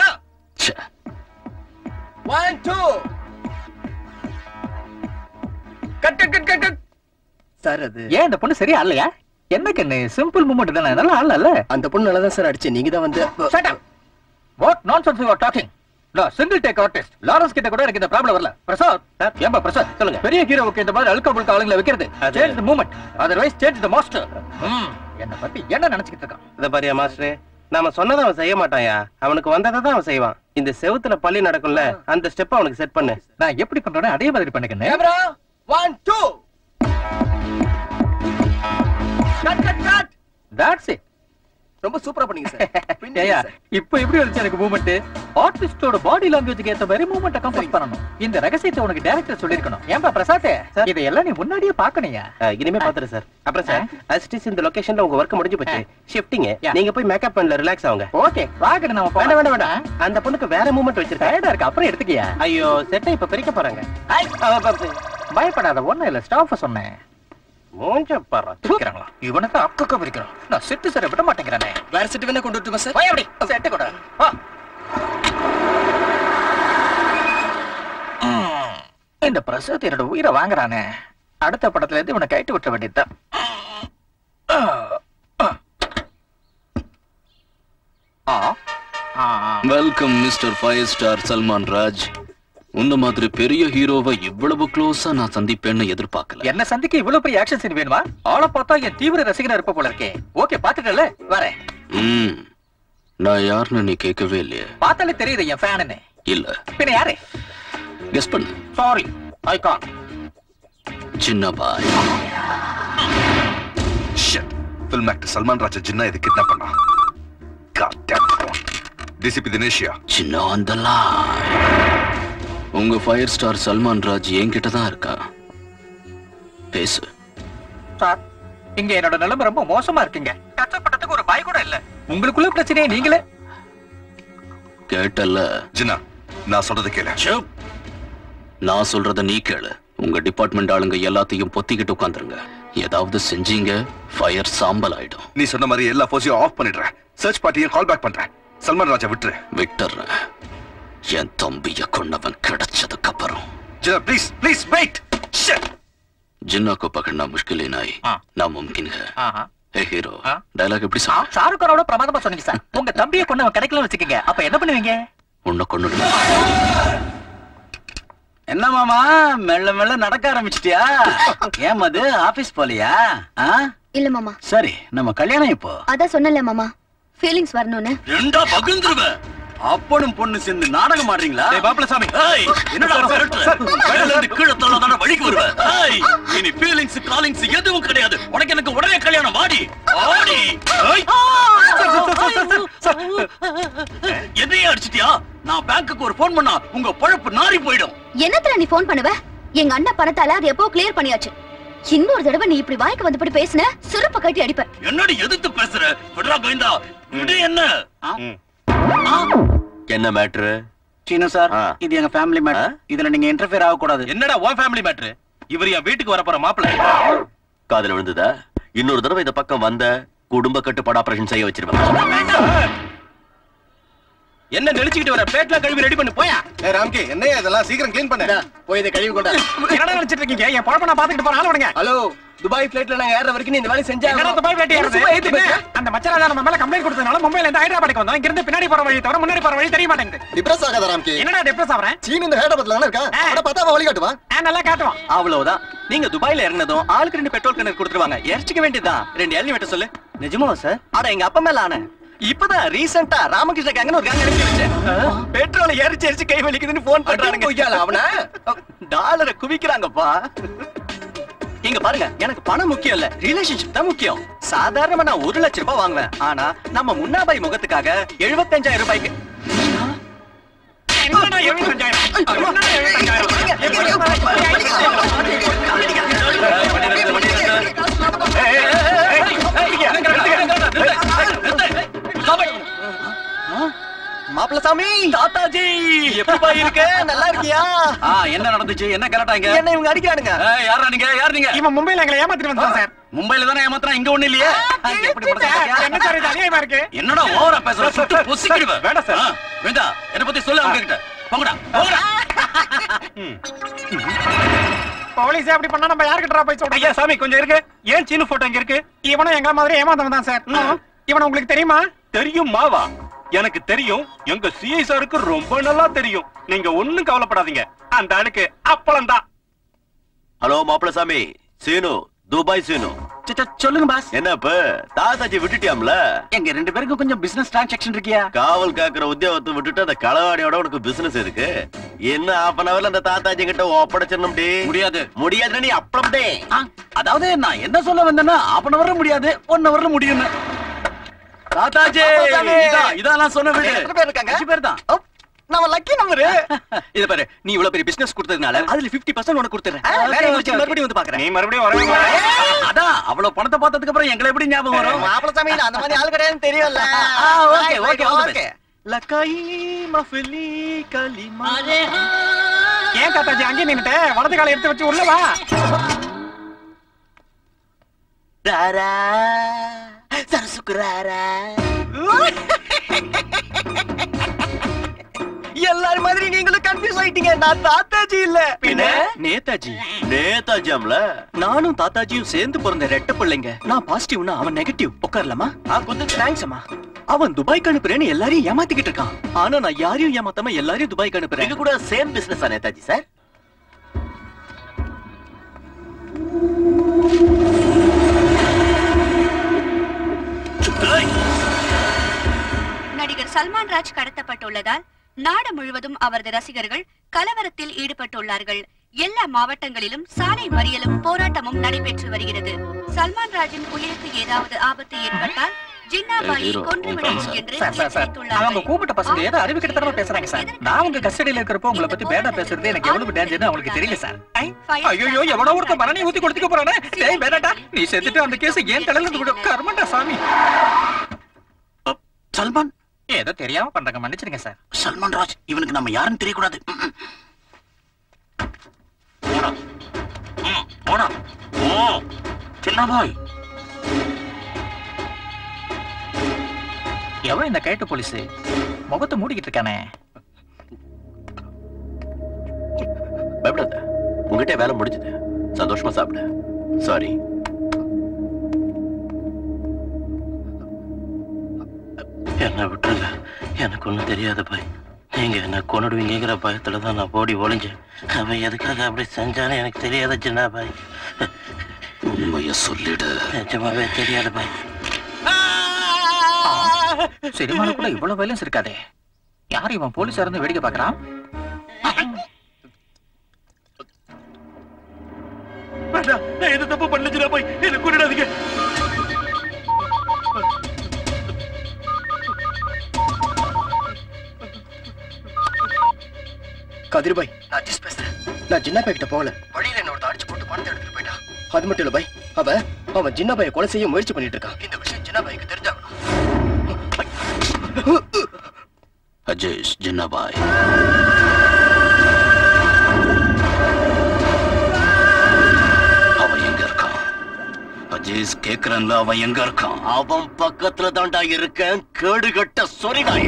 1 2 கட் கட் கட் கட். சார் அது ஏன் அந்த பொண்ணு சரியா இல்லையா? என்ன கண்ணு சிம்பிள் மூவ்மெண்ட் தானே, நல்லா ஆளல. அந்த பொண்ணு நல்லா தான் சார் அடிச்சு. நீங்க தான் வந்து shut up. What nonsense you are talking? நான் சிங்கிள் டேக் ஆர்டிஸ்ட். லாரன்ஸ் கிட்ட கூட எனக்கு இந்த ப்ராப்ளம் வரல. பிரசாத் ஏம்பா பிரசாத் சொல்லுங்க. பெரிய ஹீரோவுக்கு இந்த மாதிரி அல்கா புல்கா ஆளுங்களை வைக்கிறது. Change the movement, otherwise change the master. என்ன பத்தி என்ன நினைச்சிட்டு இருக்கான்? இத பாரியா மாஸ்டர், நாம சொன்னதை அவன் செய்ய மாட்டாயா. அவனுக்கு வந்ததை தான் அவன் செய்வான். இந்த செவுத்துல பள்ளி நடக்கும்ல, அந்த ஸ்டெப் அவனுக்கு செட் பண்ணு. நான் எப்படி பண்றேனோ அதே மாதிரி பண்ணுங்க. Camera 1 2 cut cut cut. That's it. ரொம்ப சூப்பரா பண்ணீங்க சார். ஏயா இப்போ எப்படி வந்துச்சு எனக்கு மூவ்மெண்ட்? ஆர்டிஸ்டோட பாடி லாங்குவேஜ்க்கு ஏத்த மாதிரி மூவ்மெண்ட்ட கம்போஸ் பண்ணனும். இந்த ரகசியத்தை உனக்கு டைரக்டர் சொல்லிருக்கணும். ஏன்பா பிரசாத், இதெல்லாம் நீ முன்னாடியே பார்க்கணும்யா. இனிமே பாத்துறேன் சார். அப்புறம் சார் அசிஸ்டன்ட் இந்த லொகேஷன்ல உங்க வர்க் முடிஞ்சு போச்சு. ஷிஃப்டிங் நீங்க போய் மேக்கப் பண்ணல ரிலாக்ஸ் ஆவுங்க. ஓகே வாங்க. நம்ம வேண்டாம் வேண்டாம் வேண்டாம். அந்த பொண்ணுக்கு வேற மூவ்மெண்ட் வச்சிருக்கேன். டயர்டா இருக்கு, அப்புறம் எடுத்துக்கியா. ஐயோ செட்டை இப்ப பிரிக்க போறாங்க. பயப்படாத, ஒண்ணு இல்ல ஸ்டாஃப் சொன்னேன். மூஞ்ச பாரு தூக்குறாங்களா? இவனுக்கு அக்கக்க பிரிக்கிறான். நான் செட்டு சரி விட மாட்டேங்கிறானே. வேற செட் வேணா கொண்டு வரட்டுமா சார்? போய் அப்படி செட்டு கொடு. வா. இந்த பிரசாத் என்னோட உயிரை வாங்குறானே. அடுத்த படத்துல இருந்து இவனை கைட்டு விட்ட வேண்டியதுதான். Welcome mister fire star Salman Raj. உன்ன மாதிரி பெரிய ஹீரோவை இவ்வளவு க்ளோஸா நான் சந்திப்பேன்னு எதிர்பார்க்கல. என்ன சந்திக்க இவ்வளவு பெரிய ஆக்ஷன் சீன் வேணுமா? ஆளை பார்த்தா என் தீவிர ரசிகனா இருப்ப போல இருக்கே. ஓகே பாத்துட்டல வரேன். நான் யாருன்னு நீ கேட்கவே இல்லையே. பார்த்தாலே தெரியுது என் ஃபேன்னு. இல்ல பின்ன யாரு? கெஸ் பண்ணு. Sorry I can't. சின்ன boy. Shit. Film actor Salman Raj Jinna இது கிட்னாப் பண்ணா. God damn it. DCP தினேஷியா. சின்ன on the line. உங்க ஃபயர் ஸ்டார் சல்மான் ராஜ் என்கிட்ட தான் இருக்கா. பேசு. சார் இங்க என்னோட நிலைமை ரொம்ப மோசமா இருக்குங்க. கஷ்டப்பட்டதுக்கு ஒரு பாய் கூட இல்ல. உங்களுக்குள்ள பிரச்சனையை நீங்களே கேட்டல்ல. ஜின்னா நான் சொல்றத கேளு. நான் சொல்றத நீ கேளு. உங்க டிபார்ட்மெண்ட் ஆளுங்க எல்லாத்தையும் பொத்திக்கிட்டு உட்காந்துருங்க. ஏதாவது செஞ்சீங்க ஃபயர் சாம்பல் ஆயிடும். நீ சொன்ன மாதிரி எல்லா போர்ஸையும் ஆஃப் பண்ணிடுறேன். சர்ச் பார்ட்டியும் கால் பேக் பண்றேன். சல்மான் ராஜா விட்டுரு. விட்டுறேன். என் தம்பிய கொண்டவன் கிடைச்சதுக்கு அப்புறம். Jinna please please wait shit Jinna को पकड़ना मुश्किल ही नहीं नामुमकिन है ए हीरो டயலாக் எப்படி சொன்ன? ஷாருக் கானோட பிரமாதமா சொன்னீங்க சார். உங்க தம்பியை கொண்டவன் கிடைக்கலன்னு வச்சுக்கீங்க, அப்ப என்ன பண்ணுவீங்க? உன்னை கொன்னுடுங்க. என்ன மாமா மெல்ல மெல்ல நடக்க ஆரம்பிச்சிட்டியா? ஏன் மது ஆபீஸ் போலியா? இல்ல மாமா. சரி நம்ம கல்யாணம் இப்போ. அதான் சொன்னல மாமா, ஃபீலிங்ஸ் வரணும்னு. ரெண்டா பகுந்துருவேன். அப்பனும் பொண்ணு சேர்ந்து நாடகம் ஆடுறீங்களா? டேய் பாப்பலசாமி, ஏய் என்னடா சொல்ற? மேல இருந்து கீழ தள்ளதான வழிக்கு வருவ. ஏய் இனி ஃபீலிங்ஸ் காலிங்ஸ் எதுவும் கிடையாது. உனக்கு எனக்கு உடனே கல்யாணம் ஆடி ஆடி. ஏய் என்னைய அடிச்சிட்டியா? நான் பேங்க்குக்கு ஒரு ஃபோன் பண்ணா உங்க பழப்பு நாறி போய்டும். என்னத்துல நீ ஃபோன் பண்ணுவ? எங்க அண்ணன் பணத்தால அது எப்போ கிளியர் பண்ணியாச்சு. இன்னொரு தடவை நீ இப்படி வாய்க்கு வந்துபடி பேசுன சுருப்ப கட்டி அடிப்பேன். என்னடி எதிர்த்து பேசுற? விடுறா கோவிந்தா, விடு. என்ன என்ன மேட்ரு? சீனு சார், இது எங்க ஃபேமிலி மேட்டர். இதுல நீங்க இன்டர்ஃபியர் ஆக கூடாது. என்னடா உன் ஃபேமிலி மேட்டர்? இவர் என் வீட்டுக்கு வரப்போற மாப்பிள்ளை. காதுல விழுந்ததா? இன்னொரு தடவை இந்த பக்கம் வந்த குடும்ப கட்டுப்பாடு ஆபரேஷன் செய்ய வச்சிருவேன். என்ன நெளிச்சிட்டு வர? பிளேட்ல கழுவி ரெடி பண்ணு போயா. ஏய் ராம்கி, என்னையா இதெல்லாம் சீக்கிரம் க்ளீன் பண்ணு. போய் இத கழுவி கொண்டா. என்னடா நினைச்சிட்டு இருக்கீங்க? என் பொழப்ப நான் பாத்துக்கிட்டு போறேன். ஆள விடுங்க. ஹலோ, துபாய் ஃளைட்ல நாங்க ஏற வரைக்கும் நீ இந்த வேலைய செஞ்சா? என்னடா துபாய் ஃளைட் ஏறது? அந்த மச்சராஜா நம்ம மேல கம்ப்ளைண்ட் கொடுத்ததனால மும்பைல இருந்து ஹைதராபாத்துக்கு வந்தோம். இங்க இருந்து பின்னாடி போற வழி தவிர முன்னாடி போற வழி தெரிய மாட்டேங்குது. டிப்ரஸ் ஆகாத ராம்கி. என்னடா டிப்ரஸ் ஆவறேன்? சீனு இந்த ஹைதராபாத்ல தான இருக்கா? அட பார்த்தா அவ வழி காட்டுவான். நல்லா காட்டுவான். அவ்வளவுதான். நீங்க துபாய்ல இறங்குனதும் ஆளுக்கு 2 பெட்ரோல் கேன் கொடுத்துருவாங்க. எரிச்சிக்க வேண்டியதுதான். 2 எல்னி வெட்ட சொல்லு. நிஜமா சார்? அட எங்க அப்பா மேல ஆன. இப்பதான் ரீசெண்டா ராமகிருஷ்ண கேங்கன்னு ஒரு கேங் அனுப்பி வச்சேன். பெட்ரோல் எரிச்சு கை வலிக்குதுன்னு போன் பண்றாங்க. அவன டாலரை குவிக்கிறாங்கப்பா. இங்க பாருங்க, எனக்கு பணம் முக்கியம் இல்ல, ரிலேஷன்ஷிப் தான் முக்கியம். சாதாரணமா நான் 1 லட்சம் ரூபாய் வாங்குவேன். ஆனா நம்ம முன்னாபாய் முகத்துக்காக 75,000 ரூபாய்க்கு மாப்பிளசாமி, தாத்தாஜி எப்படிப்பா இருக்க? நல்லா இருக்கியா? என்ன நடந்துச்சு? என்ன கரெக்டாங்க? என்ன இவங்க அடிக்கிறானுங்க? யாரா நீங்க? யார் நீங்க? இவன் மும்பைல எங்களை ஏமாத்திட்டு வந்தான் சார். மும்பைல தானே ஏமாத்துறான், இங்க ஒண்ணு இல்லையே. என்ன சார் இது அநியாயமா இருக்கு? என்னடா ஓவரா பேசுற? சுட்டு பொசிக்கிடுவ. வேண்டாம் சார். வேண்டா. என்ன பத்தி சொல்லு அவங்க கிட்ட. போங்கடா. போங்கடா. போலீஸ் அப்படி பண்ணா நம்ம யார்கிட்ட போய் சொல்றோம்? ஐயா சாமி கொஞ்சம் இருக்கு. ஏன் சீனு போட்டோ இங்க இருக்கு? இவனும் எங்க மாதிரி ஏமாந்தவன் தான் சார். இவனை உங்களுக்கு தெரியுமா? தெரியும் மாவா, எனக்கு தெரியும். எங்க சிஐ சாருக்கு ரொம்ப நல்லா தெரியும். நீங்க ஒண்ணும் கவலைப்படாதீங்க. அந்த ஆளுக்கு அப்பளம் தான். ஹலோ மாப்பிளசாமி, சீனு, துபாய் சீனு. சொல்லுங்க பாஸ். என்னப்ப தாத்தாஜி விட்டுட்டியாம்ல? எங்க 2 பேருக்கும் கொஞ்சம் பிசினஸ் டிரான்சாக்ஷன் இருக்கியா? காவல் காக்குற உத்தியோகத்தை விட்டுட்டு அந்த களவாடியோட உனக்கு பிசினஸ் இருக்கு. என்ன 1/2 hourல அந்த தாத்தாஜி கிட்ட ஒப்படைச்சிடணும். முடியாது. முடியாது, நீ அப்பளம்டே. அதாவது நான் என்ன சொல்ல வந்தேன்னா 1/2 hourல முடியாது, 1 hourல முடியும்னு. தாத்தாஜி, இதான் நான் சொன்ன வீடு. எத்தனை பேர் இருக்காங்க? 5 பேர் தான். நம்ம லக்கி நம்பர். இத பாரு, நீ இவ்வளவு பெரிய பிசினஸ் கொடுத்ததுனால அதுல 50% உனக்கு கொடுத்துறேன். வேற முடிச்சு மறுபடியும் வந்து பாக்குறேன். நீ மறுபடியும் வரவே அதான் அவ்வளவு பணத்தை பார்த்ததுக்கு அப்புறம் எங்களை எப்படி ஞாபகம் வரும்? மாப்பிளசாமி அந்த மாதிரி ஆள் கிடையாதுன்னு தெரியும்ல. Okay okay okay. லக்காய் மஃபிலி கலிமா. ஏன் தாத்தாஜி அங்கே நின்னுட்டு வலது காலை எடுத்து வச்சு உள்ள வா. ராரா சரசுக்குராரா. எல்லாரும் மாதிரி நீங்களும் கன்ஃபியூஸ் ஆயிட்டீங்க. நான் தாத்தாஜி இல்ல, பின்ன நேதாஜி. நேதாஜியாம்ல? நானும் தாத்தாஜியும் சேர்ந்து பிறந்த ரெட்ட பிள்ளைங்க. நான் பாசிட்டிவ்னா அவன் நெகட்டிவ். உட்காரலாமா? கொஞ்சம் தேங்க்ஸ் அம்மா. அவன் துபாய்க்கு அனுப்புறேன்னு எல்லாரையும் ஏமாத்திக்கிட்டு இருக்கான். ஆனா நான் யாரையும் ஏமாத்தாம எல்லாரையும் துபாய்க்கு அனுப்புறேன். எங்க கூட சேம் பிசினஸ் நேதாஜி சார். நடிகர் சல்மான் ராஜ் கடத்தப்பட்டுள்ளதால் நாடு முழுவதும் அவரது ரசிகர்கள் கலவரத்தில் ஈடுபட்டுள்ளார்கள். எல்லா மாவட்டங்களிலும் சாலை மறியலும் போராட்டமும் நடைபெற்று வருகிறது. சல்மான் ராஜின் உயிருக்கு ஏதாவது ஆபத்து ஏற்பட்டால் ஜின்னாபாயை கொன்றுவிடவும் என்று அவங்க கூப்பிட்ட பசங்க ஏதோ அறிவு கிட்டத்தரமா பேசுறாங்க சார். நான் உங்க கஸ்டடியில இருக்கிறப்போ உங்களை பத்தி பேடா பேசுறது எனக்கு எவ்வளவு டேஞ்சர்னு அவங்களுக்கு தெரியல சார். ஐயோ எவனோ ஒருத்தன் மரணி ஊத்தி கொடுத்துக்க போறானே. டேய் பேடாடா, நீ செத்துட்டு அந்த கேஸ் ஏன் தலையில இருந்து கூட கர்மண்டா சாமி. சல்மான் ஏதோ தெரியாம பண்றாங்க, மன்னிச்சிருங்க சார். சல்மான் ராஜ் இவனுக்கு நம்ம யாருன்னு தெரியக்கூடாது. போடா சின்ன பாய். எவன் இந்த கைட்டு போலீஸ் முகத்தை மூடிக்கிட்டு இருக்கானே. பயப்படாத, உங்ககிட்ட வேலை முடிஞ்சது. சந்தோஷமா சாப்பிடு. சாரி. என்ன விட்டுருங்க, எனக்கு ஒண்ணும் தெரியாத பாய். நீங்க என்ன கொண்டுடுவீங்கிற பயத்துலதான் நான் ஓடி ஒளிஞ்சேன். அவன் எதுக்காக அப்படி செஞ்சானு எனக்கு தெரியாத சின்ன பாய். உண்மைய சொல்லிடு. நிஜமாவே தெரியாத பாய். சினிமால கூட இவ்வளவு வயலன்ஸ் இருக்காதே. யார் இவன் போலீஸா இருந்து வேடிக்கை பாக்குறான்? நான் எது தப்பு பண்ணல பாய், என்ன கொண்டுடாதீங்க. கதிர்பாய், நான் அட்ஜஸ்ட் பேசுறேன். நான் ஜின்னாபாய் கிட்ட போகல. வழியில என்ன ஒருத்த அடிச்சு போட்டு பணத்தை எடுத்துட்டு போயிட்டான். அது மட்டும் இல்ல பாய், அவன் ஜின்னாபாயை கொலை செய்ய முயற்சி பண்ணிட்டு இருக்கான். இந்த விஷயம் ஜின்னாபாய்க்கு தெரிஞ்சாகணும். அஜேஷ் ஜின்னாபாய், அவன் எங்க இருக்கான்? அஜேஷ் கேக்குறன்ல, அவன் எங்க இருக்கான்? அவன் பக்கத்துல தாண்டா இருக்கேன். கேடுகட்ட சொரிடாய்.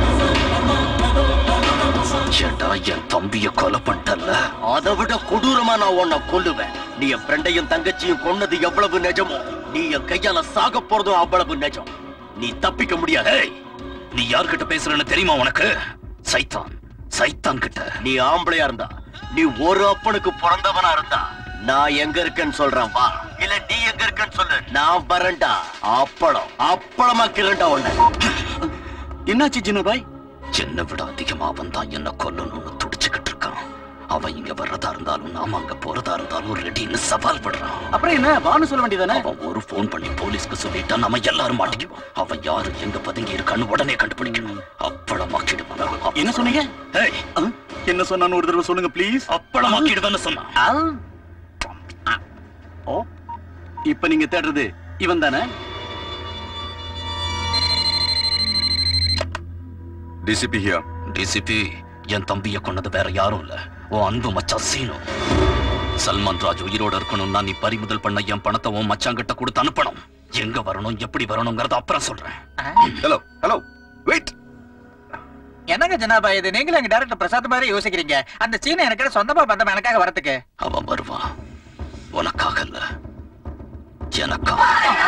என் தம்பிய கொலை பண்ணிட்டல்ல, அதை விட கொடூரமா நான் உன்னை கொல்லுவேன். நீ என் ஃப்ரெண்டையும் தங்கச்சியும் கொன்னது எவ்வளவு நிஜமோ, நீ என் கையால சாக போறதும் அவ்வளவு நிஜம். நீ தப்பிக்க முடியாது. நீ யார்கிட்ட பேசுறன்னு தெரியுமா உனக்கு? சைத்தான், சைத்தான் கிட்ட. நீ ஆம்பளையா இருந்தா, நீ ஒரு அப்பனுக்கு பிறந்தவனா இருந்தா, நான் எங்க இருக்கேன்னு சொல்றேன் வா. இல்ல நீ எங்க இருக்கேன்னு சொல்லு, நான் வரேன்டா. அப்பளமா கிரண்டா உன்னை. என்னாச்சு ஜின்னாபாய்? என்னை விட அதிகமா அவன் தான் என்ன கொல்லணும்னு துடிச்சுக்கிட்டு இருக்கான். அவன் இங்க வர்றதா இருந்தாலும் நாம அங்க போறதா இருந்தாலும் ரெடின்னு சவால் பண்றான். அப்புறம் என்ன வான்னு சொல்ல வேண்டியதானே? அவன் ஒரு போன் பண்ணி போலீஸ்க்கு சொல்லிட்டா நம்ம எல்லாரும் மாட்டிக்குவோம். அவன் யாரு எங்க பதுங்கி இருக்கான்னு உடனே கண்டுபிடிக்கணும். அப்பளமாக்கிடுவான். என்ன சொன்னீங்க? என்ன சொன்னான்னு ஒரு தடவை சொல்லுங்க ப்ளீஸ். அப்பளமாக்கிடுவேன்னு சொன்னான். ஓ, இப்ப நீங்க தேடுறது இவன் தானே? TCP here. டிசிபி, என் தம்பிய கொண்டது வேற யாரும் இல்ல, உன் அன்பு மச்சான் சீனு. சல்மான் ராஜ் உயிரோட இருக்கணும்னா நீ பறிமுதல் பண்ண என் பணத்தை உன் மச்சாங்கிட்ட கொடுத்து அனுப்பணும். எங்க வரணும் எப்படி வரணுங்கிறத அப்புறம் சொல்றேன். Hello hello wait. என்னங்க ஜனாபாய் இது? நீங்களும் எங்க டைரக்டர் பிரசாத் மாதிரி யோசிக்கிறீங்க. அந்த சீனை எனக்கு சொந்தமா பந்தம் எனக்காக வரதுக்கு. அவன் வருவான், உனக்காக இல்ல எனக்காக.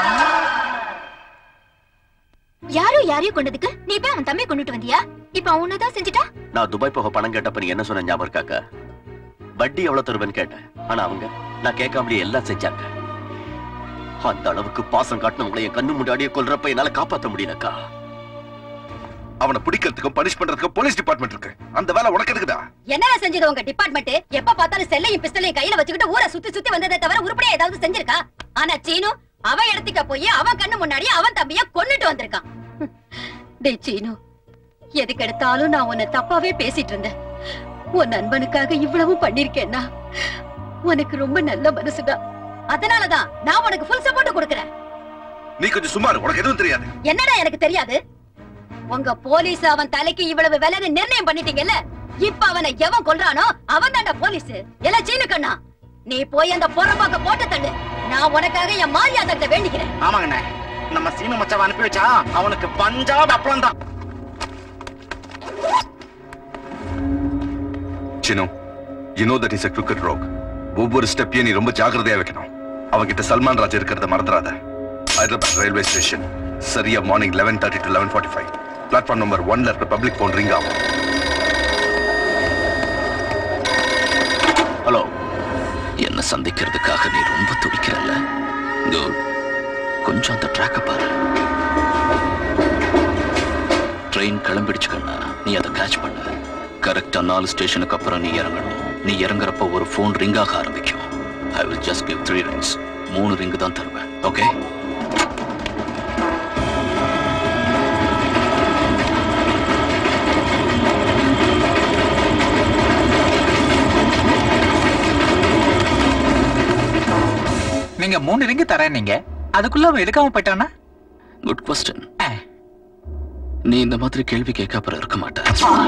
யாரோ யாரையோ கொண்டதுக்கு நீ போய் அவன் தம்பி கொண்டுட்டு வந்தியா? இப்ப அவனதான் செஞ்சுட்டா? நான் துபாய் போக பணம் கேட்டப்ப நீ என்ன சொன்ன ஞாபகம் இருக்காக்கா? வட்டி எவ்வளவு தருவேன்னு கேட்டேன். ஆனா அவங்க நான் கேட்காமலே எல்லாம் செஞ்சாங்க. அந்த அளவுக்கு பாசம் காட்டினவங்களை என் கண்ணு முன்னாடியே கொல்றப்ப என்னால காப்பாற்ற முடியலக்கா. அவனை பிடிக்கிறதுக்கும் பனிஷ் பண்றதுக்கும் போலீஸ் டிபார்ட்மெண்ட் இருக்கு. அந்த வேலை உனக்கு எதுக்குடா? என்ன செஞ்சது உங்க டிபார்ட்மெண்ட்? எப்ப பார்த்தாலும் செல்லையும் பிஸ்டலையும் கையில வச்சுக்கிட்டு ஊரை சுத்தி சுத்தி வந்ததை தவிர உருப்படியா ஏதாவது செஞ்சிருக்கா? ஆனா சீனு அவன் இடத்துக்க போய் அவன் கண்ணு முன்னாடி அவன் தம்பிய கொன்னுட்டு வந்திருக்கான். டேய் சீனு, எதுக்கு எடுத்தாலும் நான் உன்னை தப்பாவே பேசிட்டு இருந்தேன். உன் நண்பனுக்காக இவ்வளவு பண்ணிருக்கேன்னா உனக்கு ரொம்ப நல்ல மனசுதான். அதனாலதான் நான் உனக்கு ஃபுல் சப்போர்ட் கொடுக்கறேன். நீ கொஞ்சம் சும்மா இரு, உனக்கு எதுவும் தெரியாது. என்னடா எனக்கு தெரியாது? உங்க போலீஸ் அவன் தலைக்கு இவ்வளவு விலைன்னு நிர்ணயம் பண்ணிட்டீங்கல்ல, இப்ப அவனை எவன் கொல்றானோ அவன் தான்டா போலீஸ். எல்லாம் சீனு கண்ணா, நீ போய் அந்த புறம்பாக்க போட்டு தள்ளு. நான் உனக்காக என் மாரியாதத்தை வேண்டிக்கிறேன். ஆமாங்கண்ணே, நம்ம சீனு மச்சாவை அனுப்பி வச்சா அவனுக்கு பஞ்சாப் அப்பளம் தான். Chinu, you know that he's a crooked rogue. ஒவ்வொரு ஸ்டெப்பையும் நீ ரொம்ப ஜாக்கிரதையா வைக்கணும். அவங்கிட்ட சல்மான் ராஜ் இருக்கிறத மறந்துடாத. ஹைதராபாத் ரயில்வே ஸ்டேஷன் சரியா மார்னிங் 11:30 to 11:45 பிளாட்ஃபார்ம் நம்பர் 1ல இருக்க பப்ளிக் போன் ரிங் ஆகும். ஹலோ, என்ன சந்திக்கிறதுக்காக நீ ரொம்ப துடிக்கிறல்ல? கொஞ்சம் அந்த ட்ராக்க பாரு. ட்ரெயின் கிளம்பிடுச்சு கண்ணா, நீ அதை கேட்ச் பண்ண. கரெக்டா 4 ஸ்டேஷனுக்கு அப்புறம் நீ இறங்கணும். நீ இறங்குறப்ப ஒரு போன் ரிங் ஆக ஆரம்பிக்கும். I will just give 3 rings. 3 ring தான் தருவேன். ஓகே? நீங்க 3 ரிங் தரேன், நீங்க அதுக்குள்ள அவன் எடுக்காம போயிட்டானா? Good question. நீ இந்த மாதிரி கேள்வி கேட்க அப்புறம் இருக்க மாட்டேன்.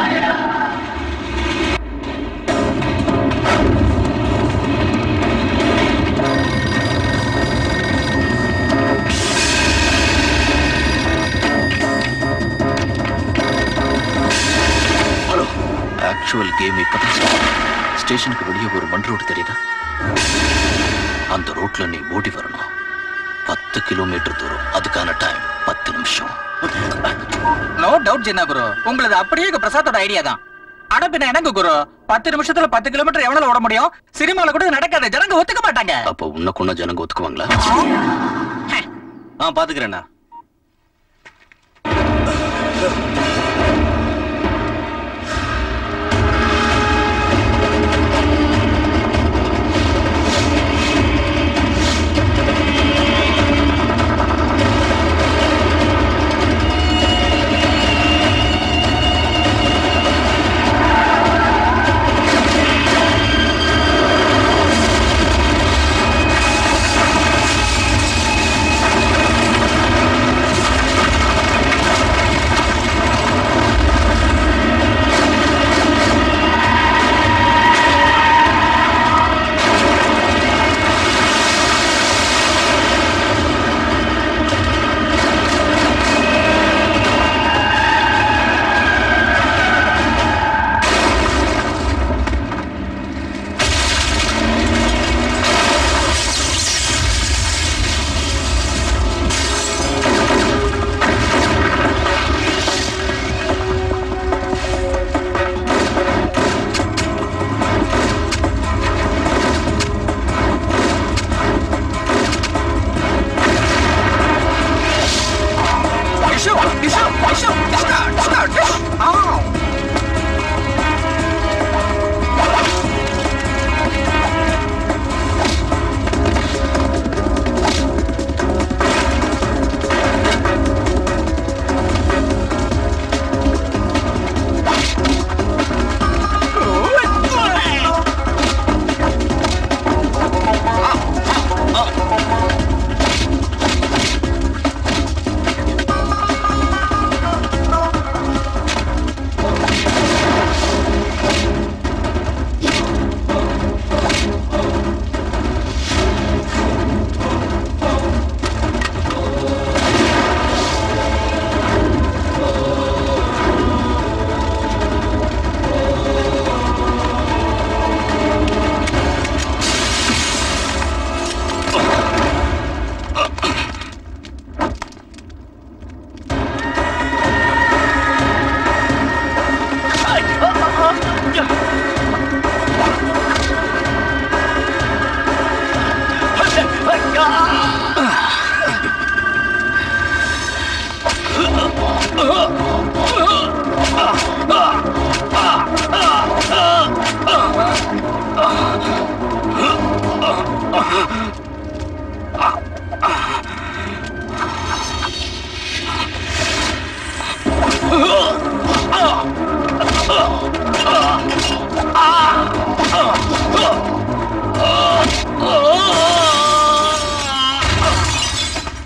ஹலோ, ஆக்சுவல் கேம் இப்பதான் ஸ்டேஷனுக்கு வெளியே ஒரு மண் ரோடு தெரியுதா? அந்த ரோட்ல நீ ஓடி வரணும். 10 கிலோமீட்டர் தூரம். அதுக்கான டைம் 10 நிமிஷம். நோ டவுட் ஜின்னா குரு, உங்களது அப்படியே பிரசாத்தோட ஐடியா தான். ஆனா பின்ன எனக்கு குரு, 10 நிமிஷத்துல 10 கிலோமீட்டர் எவ்வளவு ஓட முடியும்? சினிமால கூட நடக்காது, ஜனங்க ஒத்துக்க மாட்டாங்க. அப்ப உன்ன கொன்ன ஜனங்க ஒத்துக்குவாங்களா? பாத்துக்கிறேண்ணா.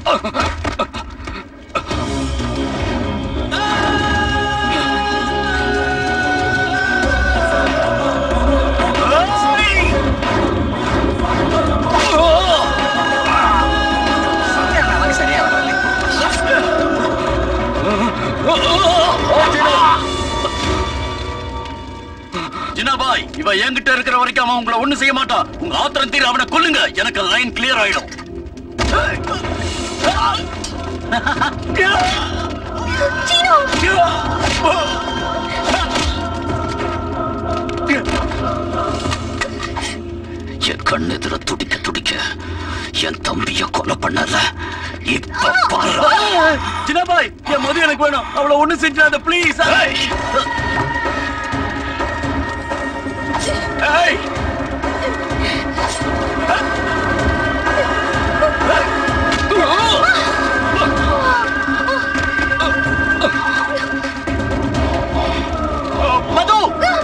ஜினாபாய், இவ என்கிட்ட இருக்கிற வரைக்கும் அவன் உங்களை ஒண்ணு செய்ய மாட்டான். உங்க ஆத்திரம் தீர அவனை கொல்லுங்க. எனக்கு லைன் கிளியர் ஆயிடும். என் கண்ணு எதிர துடிக்க துடிக்க என் தம்பிய கொலை பண்ணல. இப்ப பாரு. ஜினாபாய், என் மது எனக்கு வேணும். அவளை ஒண்ணு செஞ்சாத ப்ளீஸ். Hey! Madhu!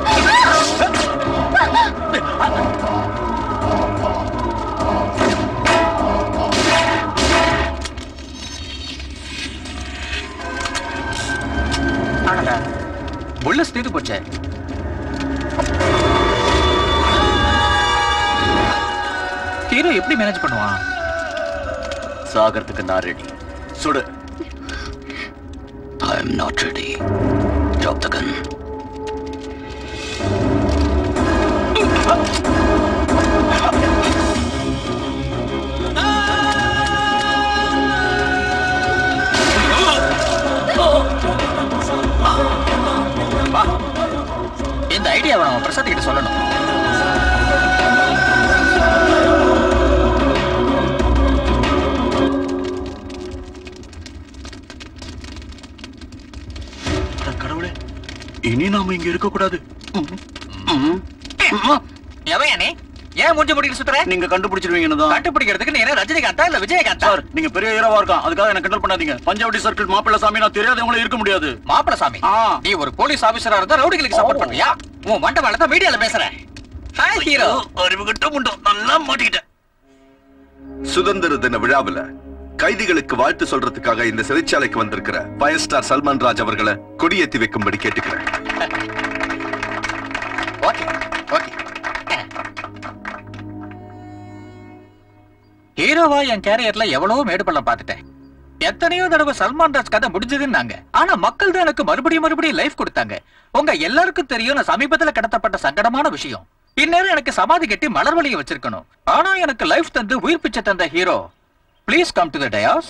புல்லட் தீர்ந்து போச்சே. ஹீரோ எப்படி மேனேஜ் பண்ணுவான்? சாகறதுக்கு நான் ரெடி. சுடு. I am not ready. Drop the gun. இந்த ஐடியாவை நம்ம பிரசாத் கிட்ட சொல்லணும். கடவுளே, இனி நாம இங்க இருக்க கூடாது. எவையானே ஏன் மூஞ்சி முடிக்க சுத்துற? நீங்க கண்டுபிடிச்சிருவீங்கன்னு தான். கண்டுபிடிக்கிறதுக்கு நீ என்ன ரஜினிகாந்தா இல்ல விஜயகாந்தா? சார், நீங்க பெரிய ஹீரோவா இருக்கான், அதுக்காக என்ன கண்ட்ரோல் பண்ணாதீங்க. பஞ்சாவடி சர்க்கிள் மாப்பிள்ள சாமி நான் தெரியாதவங்கள இருக்க முடியாது. மாப்பிள்ள சாமி, நீ ஒரு போலீஸ் ஆபீசரா இருந்தா ரவுடிகளுக்கு சப்போர்ட் பண்ணுவியா? உன் மண்டபால தான் மீடியால பேசுற. Hi hero. அறிவுகட்ட முண்டோ, நல்லா மாட்டிக்கிட்டேன். சுதந்திர தின விழாவில் கைதிகளுக்கு வாழ்த்து சொல்றதுக்காக இந்த சிறைச்சாலைக்கு வந்திருக்கிற ஃபயர் ஸ்டார் சல்மான் ராஜ் அவர்களை கொடியேற்றி வைக்கும்படி கேட்டுக்கிறேன். Okay okay. ஹீரோவா என் கேரியர்ல எவ்வளவோ மேடு பள்ளம் பார்த்துட்டேன். எத்தனையோ தடவை சல்மான் ராஜ் கதை முடிஞ்சதுன்னாங்க. ஆனா மக்கள் தான் எனக்கு மறுபடியும் லைஃப் கொடுத்தாங்க. உங்க எல்லாருக்கும் தெரியும், நான் சமீபத்துல கடத்தப்பட்ட சங்கடமான விஷயம். இந்நேரம் எனக்கு சமாதி கட்டி மலர் வழியை வச்சிருக்கணும். ஆனா எனக்கு லைஃப் தந்து உயிர் பிச்சை தந்த hero, please come to the dais.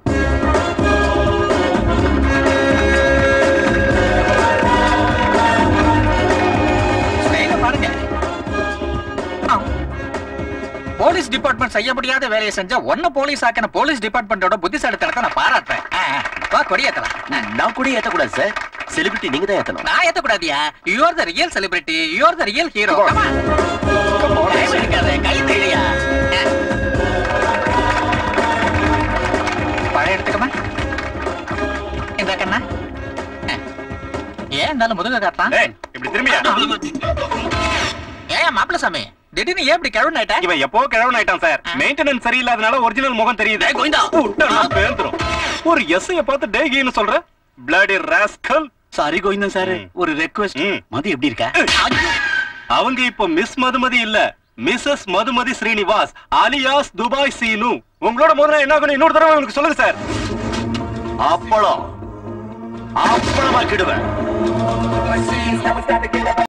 பாருங்க, போலீஸ் டிபார்ட்மெண்ட் செய்ய முடியாத வேலையை செஞ்ச ஒன்ன போலீஸ் ஆக்கின போலீஸ் டிபார்ட்மெண்டோட புத்திசாலித்தனத்தை நான் பாராட்டுறேன். வா கொடி ஏத்தலாம். நான் கொடி ஏத்தக்கூடாது சார். செலிபிரிட்டி நீங்க தான் ஏத்தணும். நான் ஏத்தக்கூடாதியா? You are the real celebrity. You are the real hero. கை தெரியா பழைய எடுத்துக்கமா. இந்த கண்ணா ஏன் இருந்தாலும் முதுக காட்டான். இப்படி திரும்பியா? ஏன் மாப்பிள்ள சாமி திடீர்னு ஏன் இப்படி கிழவன் ஆயிட்டா? இவன் எப்போ கிழவன் ஆயிட்டான் சார். மெயின்டெனன்ஸ் சரியில்லாதனால ஒரிஜினல் முகம் தெரியுது. பேந்துரும். ஒரு எஸ்ஐய பார்த்து டேகின்னு சொல்ற bloody rascal. Sorry Govindan sir, ஒரு ரெக்வெஸ்ட். மது எப்படி இருக்க? அவங்க இப்போ மிஸ் மதுமதி இல்ல, Mrs Madhumathi Srinivas alias Dubai Seenu. உங்களோட முதல்ல என்ன ஆகணும் இன்னொரு தடவை உங்களுக்கு சொல்லுங்க சார். அப்பளம் அப்பளமாக்கிடுவேன்.